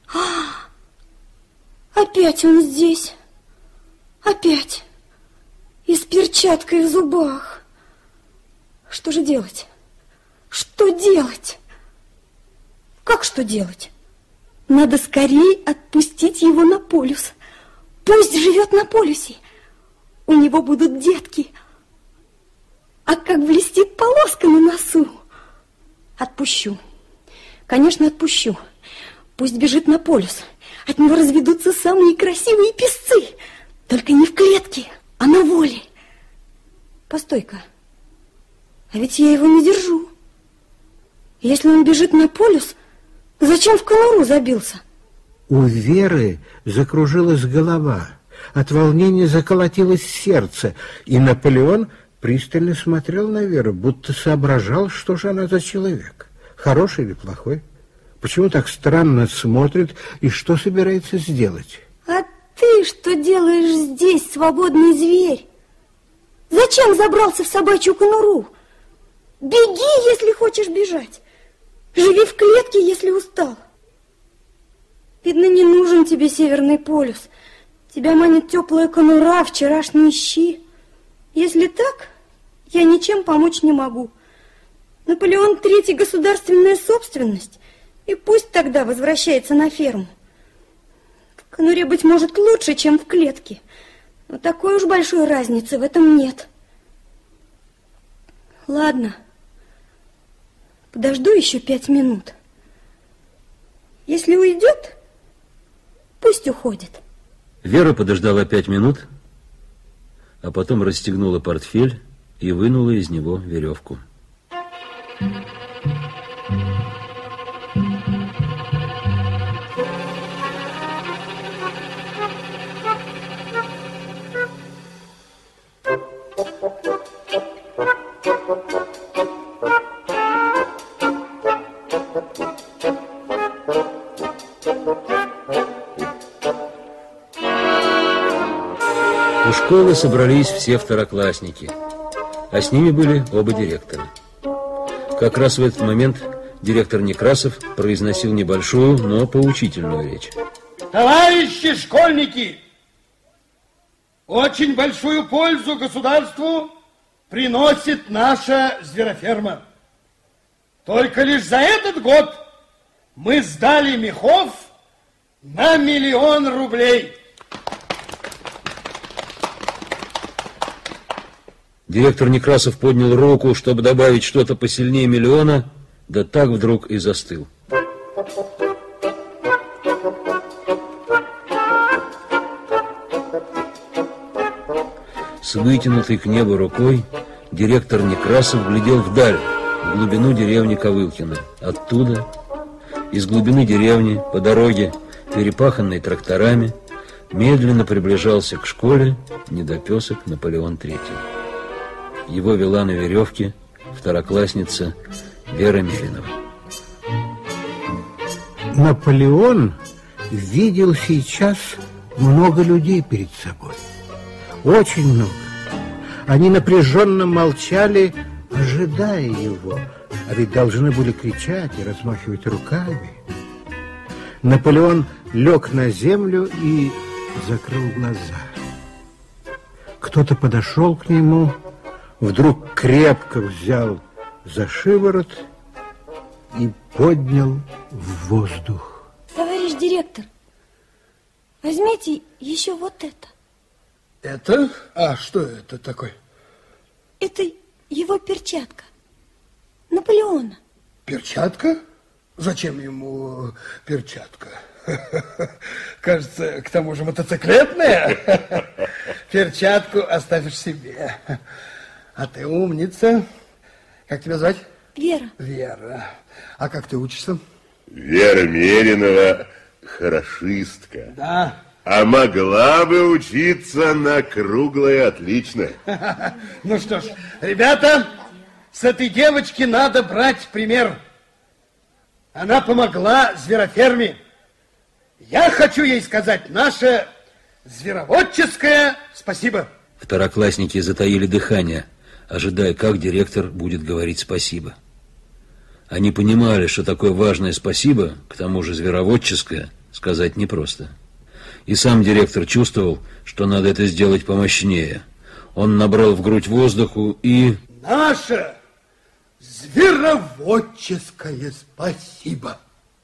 Опять он здесь. Опять. И с перчаткой в зубах. Что же делать? Что делать? Как что делать? Надо скорее отпустить его на полюс. Пусть живет на полюсе. У него будут детки. А как блестит полоска на носу. Отпущу. Конечно, отпущу. Пусть бежит на полюс. От него разведутся самые красивые песцы. Только не в клетке, а на воле. Постой-ка. А ведь я его не держу. Если он бежит на полюс, зачем в конуру забился? У Веры закружилась голова. От волнения заколотилось сердце. И Наполеон пристально смотрел на Веру, будто соображал, что же она за человек. Хороший или плохой? Почему так странно смотрит и что собирается сделать? А ты что делаешь здесь, свободный зверь? Зачем забрался в собачью конуру? Беги, если хочешь бежать. Живи в клетке, если устал. Видно, не нужен тебе Северный полюс. Тебя манит теплая конура, вчерашние щи. Если так, я ничем помочь не могу. Наполеон III государственная собственность, и пусть тогда возвращается на ферму. В конуре, быть может, лучше, чем в клетке, но такой уж большой разницы в этом нет. Ладно, подожду еще 5 минут. Если уйдет, пусть уходит. Вера подождала 5 минут, а потом расстегнула портфель и вынула из него веревку. У школы собрались все второклассники, а с ними были оба директора. Как раз в этот момент директор Некрасов произносил небольшую, но поучительную речь. Товарищи школьники, очень большую пользу государству приносит наша звероферма. Только лишь за этот год мы сдали мехов на 1 000 000 рублей. Директор Некрасов поднял руку, чтобы добавить что-то посильнее 1 000 000, да так вдруг и застыл. С вытянутой к небу рукой директор Некрасов глядел вдаль, в глубину деревни Ковылкино. Оттуда, из глубины деревни, по дороге, перепаханной тракторами, медленно приближался к школе недопесок Наполеон III. Его вела на веревке второклассница Вера Меринова. Наполеон видел сейчас много людей перед собой. Очень много. Они напряженно молчали, ожидая его, а ведь должны были кричать и размахивать руками. Наполеон лег на землю и закрыл глаза. Кто-то подошел к нему, вдруг крепко взял за шиворот и поднял в воздух. Товарищ директор, возьмите еще вот это. Это? А что это такое? Это его перчатка. Наполеона. Перчатка? Зачем ему перчатка? Кажется, к тому же мотоциклетная. Перчатку оставишь себе. А ты умница. Как тебя звать? Вера. Вера. А как ты учишься? Вера Меринова хорошистка. Да. А могла бы учиться на круглое отлично. Ну что ж, ребята, с этой девочки надо брать пример. Она помогла звероферме. Я хочу ей сказать наше звероводческое спасибо. Второклассники затаили дыхание, ожидая, как директор будет говорить спасибо. Они понимали, что такое важное спасибо, к тому же звероводческое, сказать непросто. И сам директор чувствовал, что надо это сделать помощнее. Он набрал в грудь воздуху и... Наше звероводческое спасибо.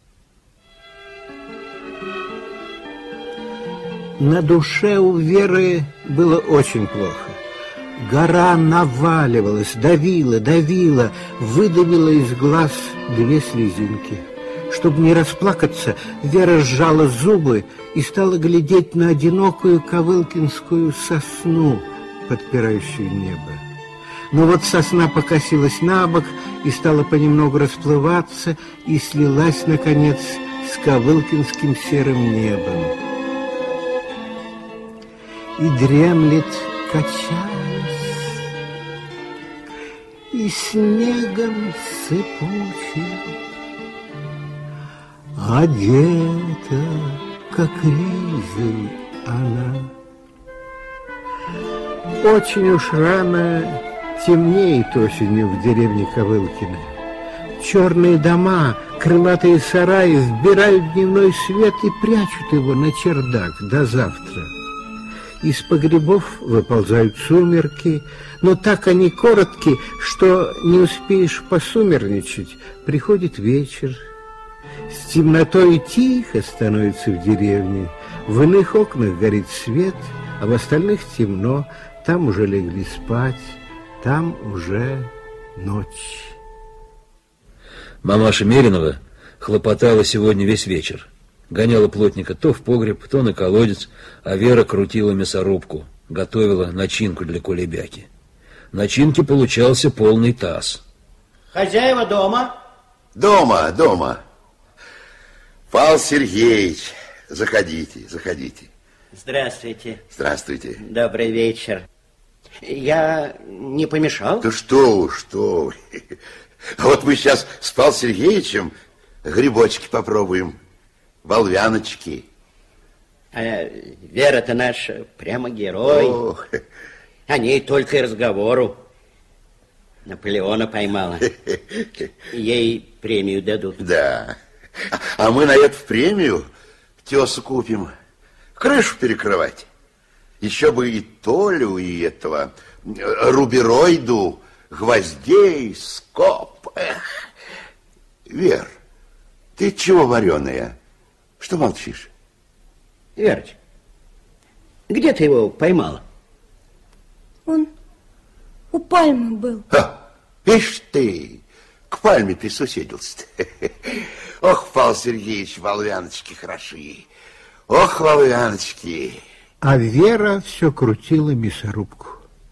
На душе у Веры было очень плохо. Гора наваливалась, давила, выдавила из глаз 2 слезинки. Чтобы не расплакаться, Вера сжала зубы и стала глядеть на одинокую ковылкинскую сосну, подпирающую небо. Но вот сосна покосилась на бок и стала понемногу расплываться и слилась, наконец, с ковылкинским серым небом. И дремлет, качаясь, и снегом сыпучим одета, как ризой она. Очень уж рано темнеет осенью в деревне Ковылкино. Черные дома, крылатые сараи вбирают дневной свет и прячут его на чердак до завтра. Из погребов выползают сумерки, но так они коротки, что не успеешь посумерничать. Приходит вечер. С темнотой тихо становится в деревне. В иных окнах горит свет, а в остальных темно. Там уже легли спать, там уже ночь. Мамаша Меринова хлопотала сегодня весь вечер. Гоняла плотника то в погреб, то на колодец, а Вера крутила мясорубку, готовила начинку для кулебяки. Начинки получался полный таз. Хозяева дома? Дома. Павел Сергеевич, заходите. Здравствуйте. Здравствуйте. Добрый вечер. Я не помешал? Да что вы. А вот мы сейчас с Павлом Сергеевичем грибочки попробуем. Волвяночки. А Вера-то наша прямо герой. Ох. О ней только и разговору. Наполеона поймала. Ей премию дадут. Да. А мы на эту премию тесу купим. Крышу перекрывать. Еще бы и Толю, и этого рубероиду, гвоздей, скоб. Эх. Вер, ты чего вареная? Что молчишь? Верочка, где ты его поймала? Он у пальмы был. Ишь ты, к пальме присуседился. Ох, Павел Сергеевич, волвяночки хороши. Ох, волвяночки. А Вера все крутила мясорубку.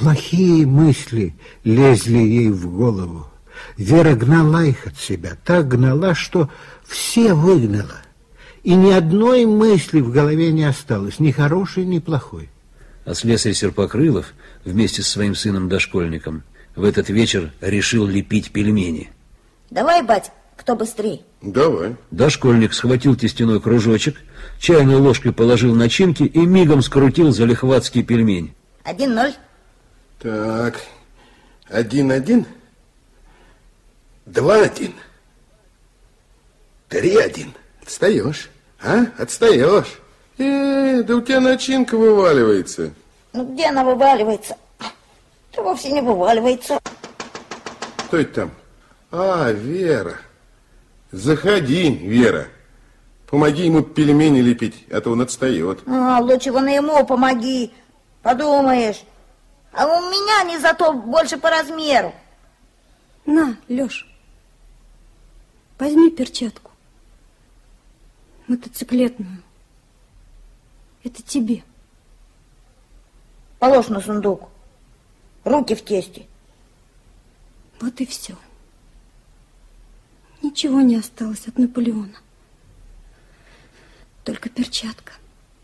Плохие мысли лезли ей в голову. Вера гнала их от себя, так гнала, что все выгнала. И ни одной мысли в голове не осталось, ни хорошей, ни плохой. А слесарь Серпокрылов вместе с своим сыном-дошкольником в этот вечер решил лепить пельмени. Давай, бать, кто быстрее? Давай. Дошкольник схватил тестяной кружочек, чайной ложкой положил начинки и мигом скрутил залихватский пельмень. 1-0. Так, 1-1. 2-1. 3-1. Отстаешь, а? Отстаешь. Да у тебя начинка вываливается. Ну, где она вываливается? Да вовсе не вываливается. Кто это там? А, Вера. Заходи, Вера. Помоги ему пельмени лепить, а то он отстает. А, лучше вон ему помоги. Подумаешь. А у меня не зато больше по размеру. На, Лёш, возьми перчатку. Мотоциклетную. Это тебе. Положь на сундук. Руки в тесте. Вот и все. Ничего не осталось от Наполеона. Только перчатка.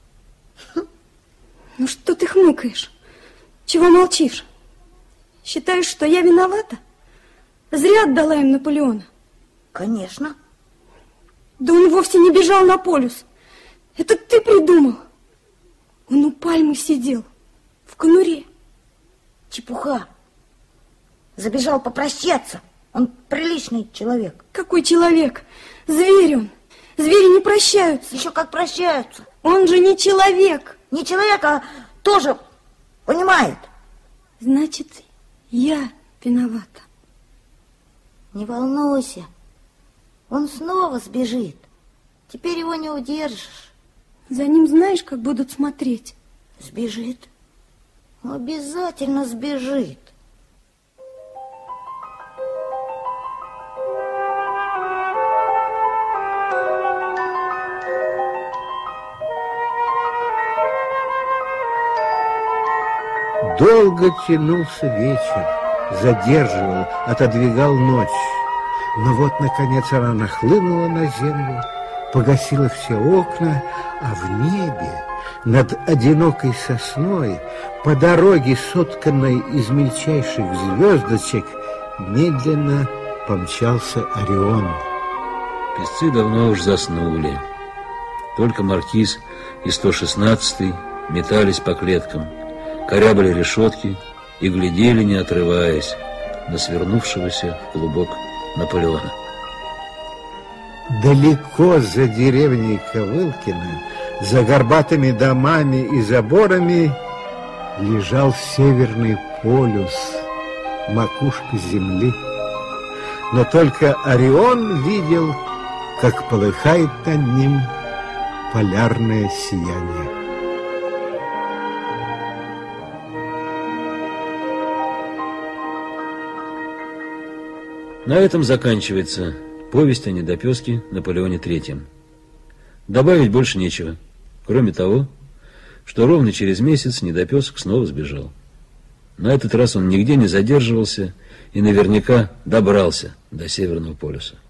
Ну что ты хмыкаешь? Чего молчишь? Считаешь, что я виновата? Зря отдала им Наполеона. Конечно. Да он вовсе не бежал на полюс. Это ты придумал. Он у пальмы сидел, в конуре. Чепуха. Забежал попрощаться. Он приличный человек. Какой человек? Зверь он. Звери не прощаются. Еще как прощаются. Он же не человек. Не человек, а тоже понимает. Значит, я виновата. Не волнуйся. Он снова сбежит. Теперь его не удержишь. За ним знаешь, как будут смотреть? Сбежит. Обязательно сбежит. Долго тянулся вечер, задерживал, отодвигал ночь. Но вот, наконец, она нахлынула на землю, погасила все окна, а в небе, над одинокой сосной, по дороге, сотканной из мельчайших звездочек, медленно помчался Орион. Песцы давно уж заснули. Только маркиз и 116-й метались по клеткам, корябали решетки и глядели, не отрываясь, на свернувшегося в клубок Наполеона. Далеко за деревней Ковылкино, за горбатыми домами и заборами, лежал Северный полюс, макушка земли. Но только Орион видел, как полыхает над ним полярное сияние. На этом заканчивается повесть о недопеске Наполеоне III. Добавить больше нечего, кроме того, что ровно через месяц недопесок снова сбежал. На этот раз он нигде не задерживался и наверняка добрался до Северного полюса.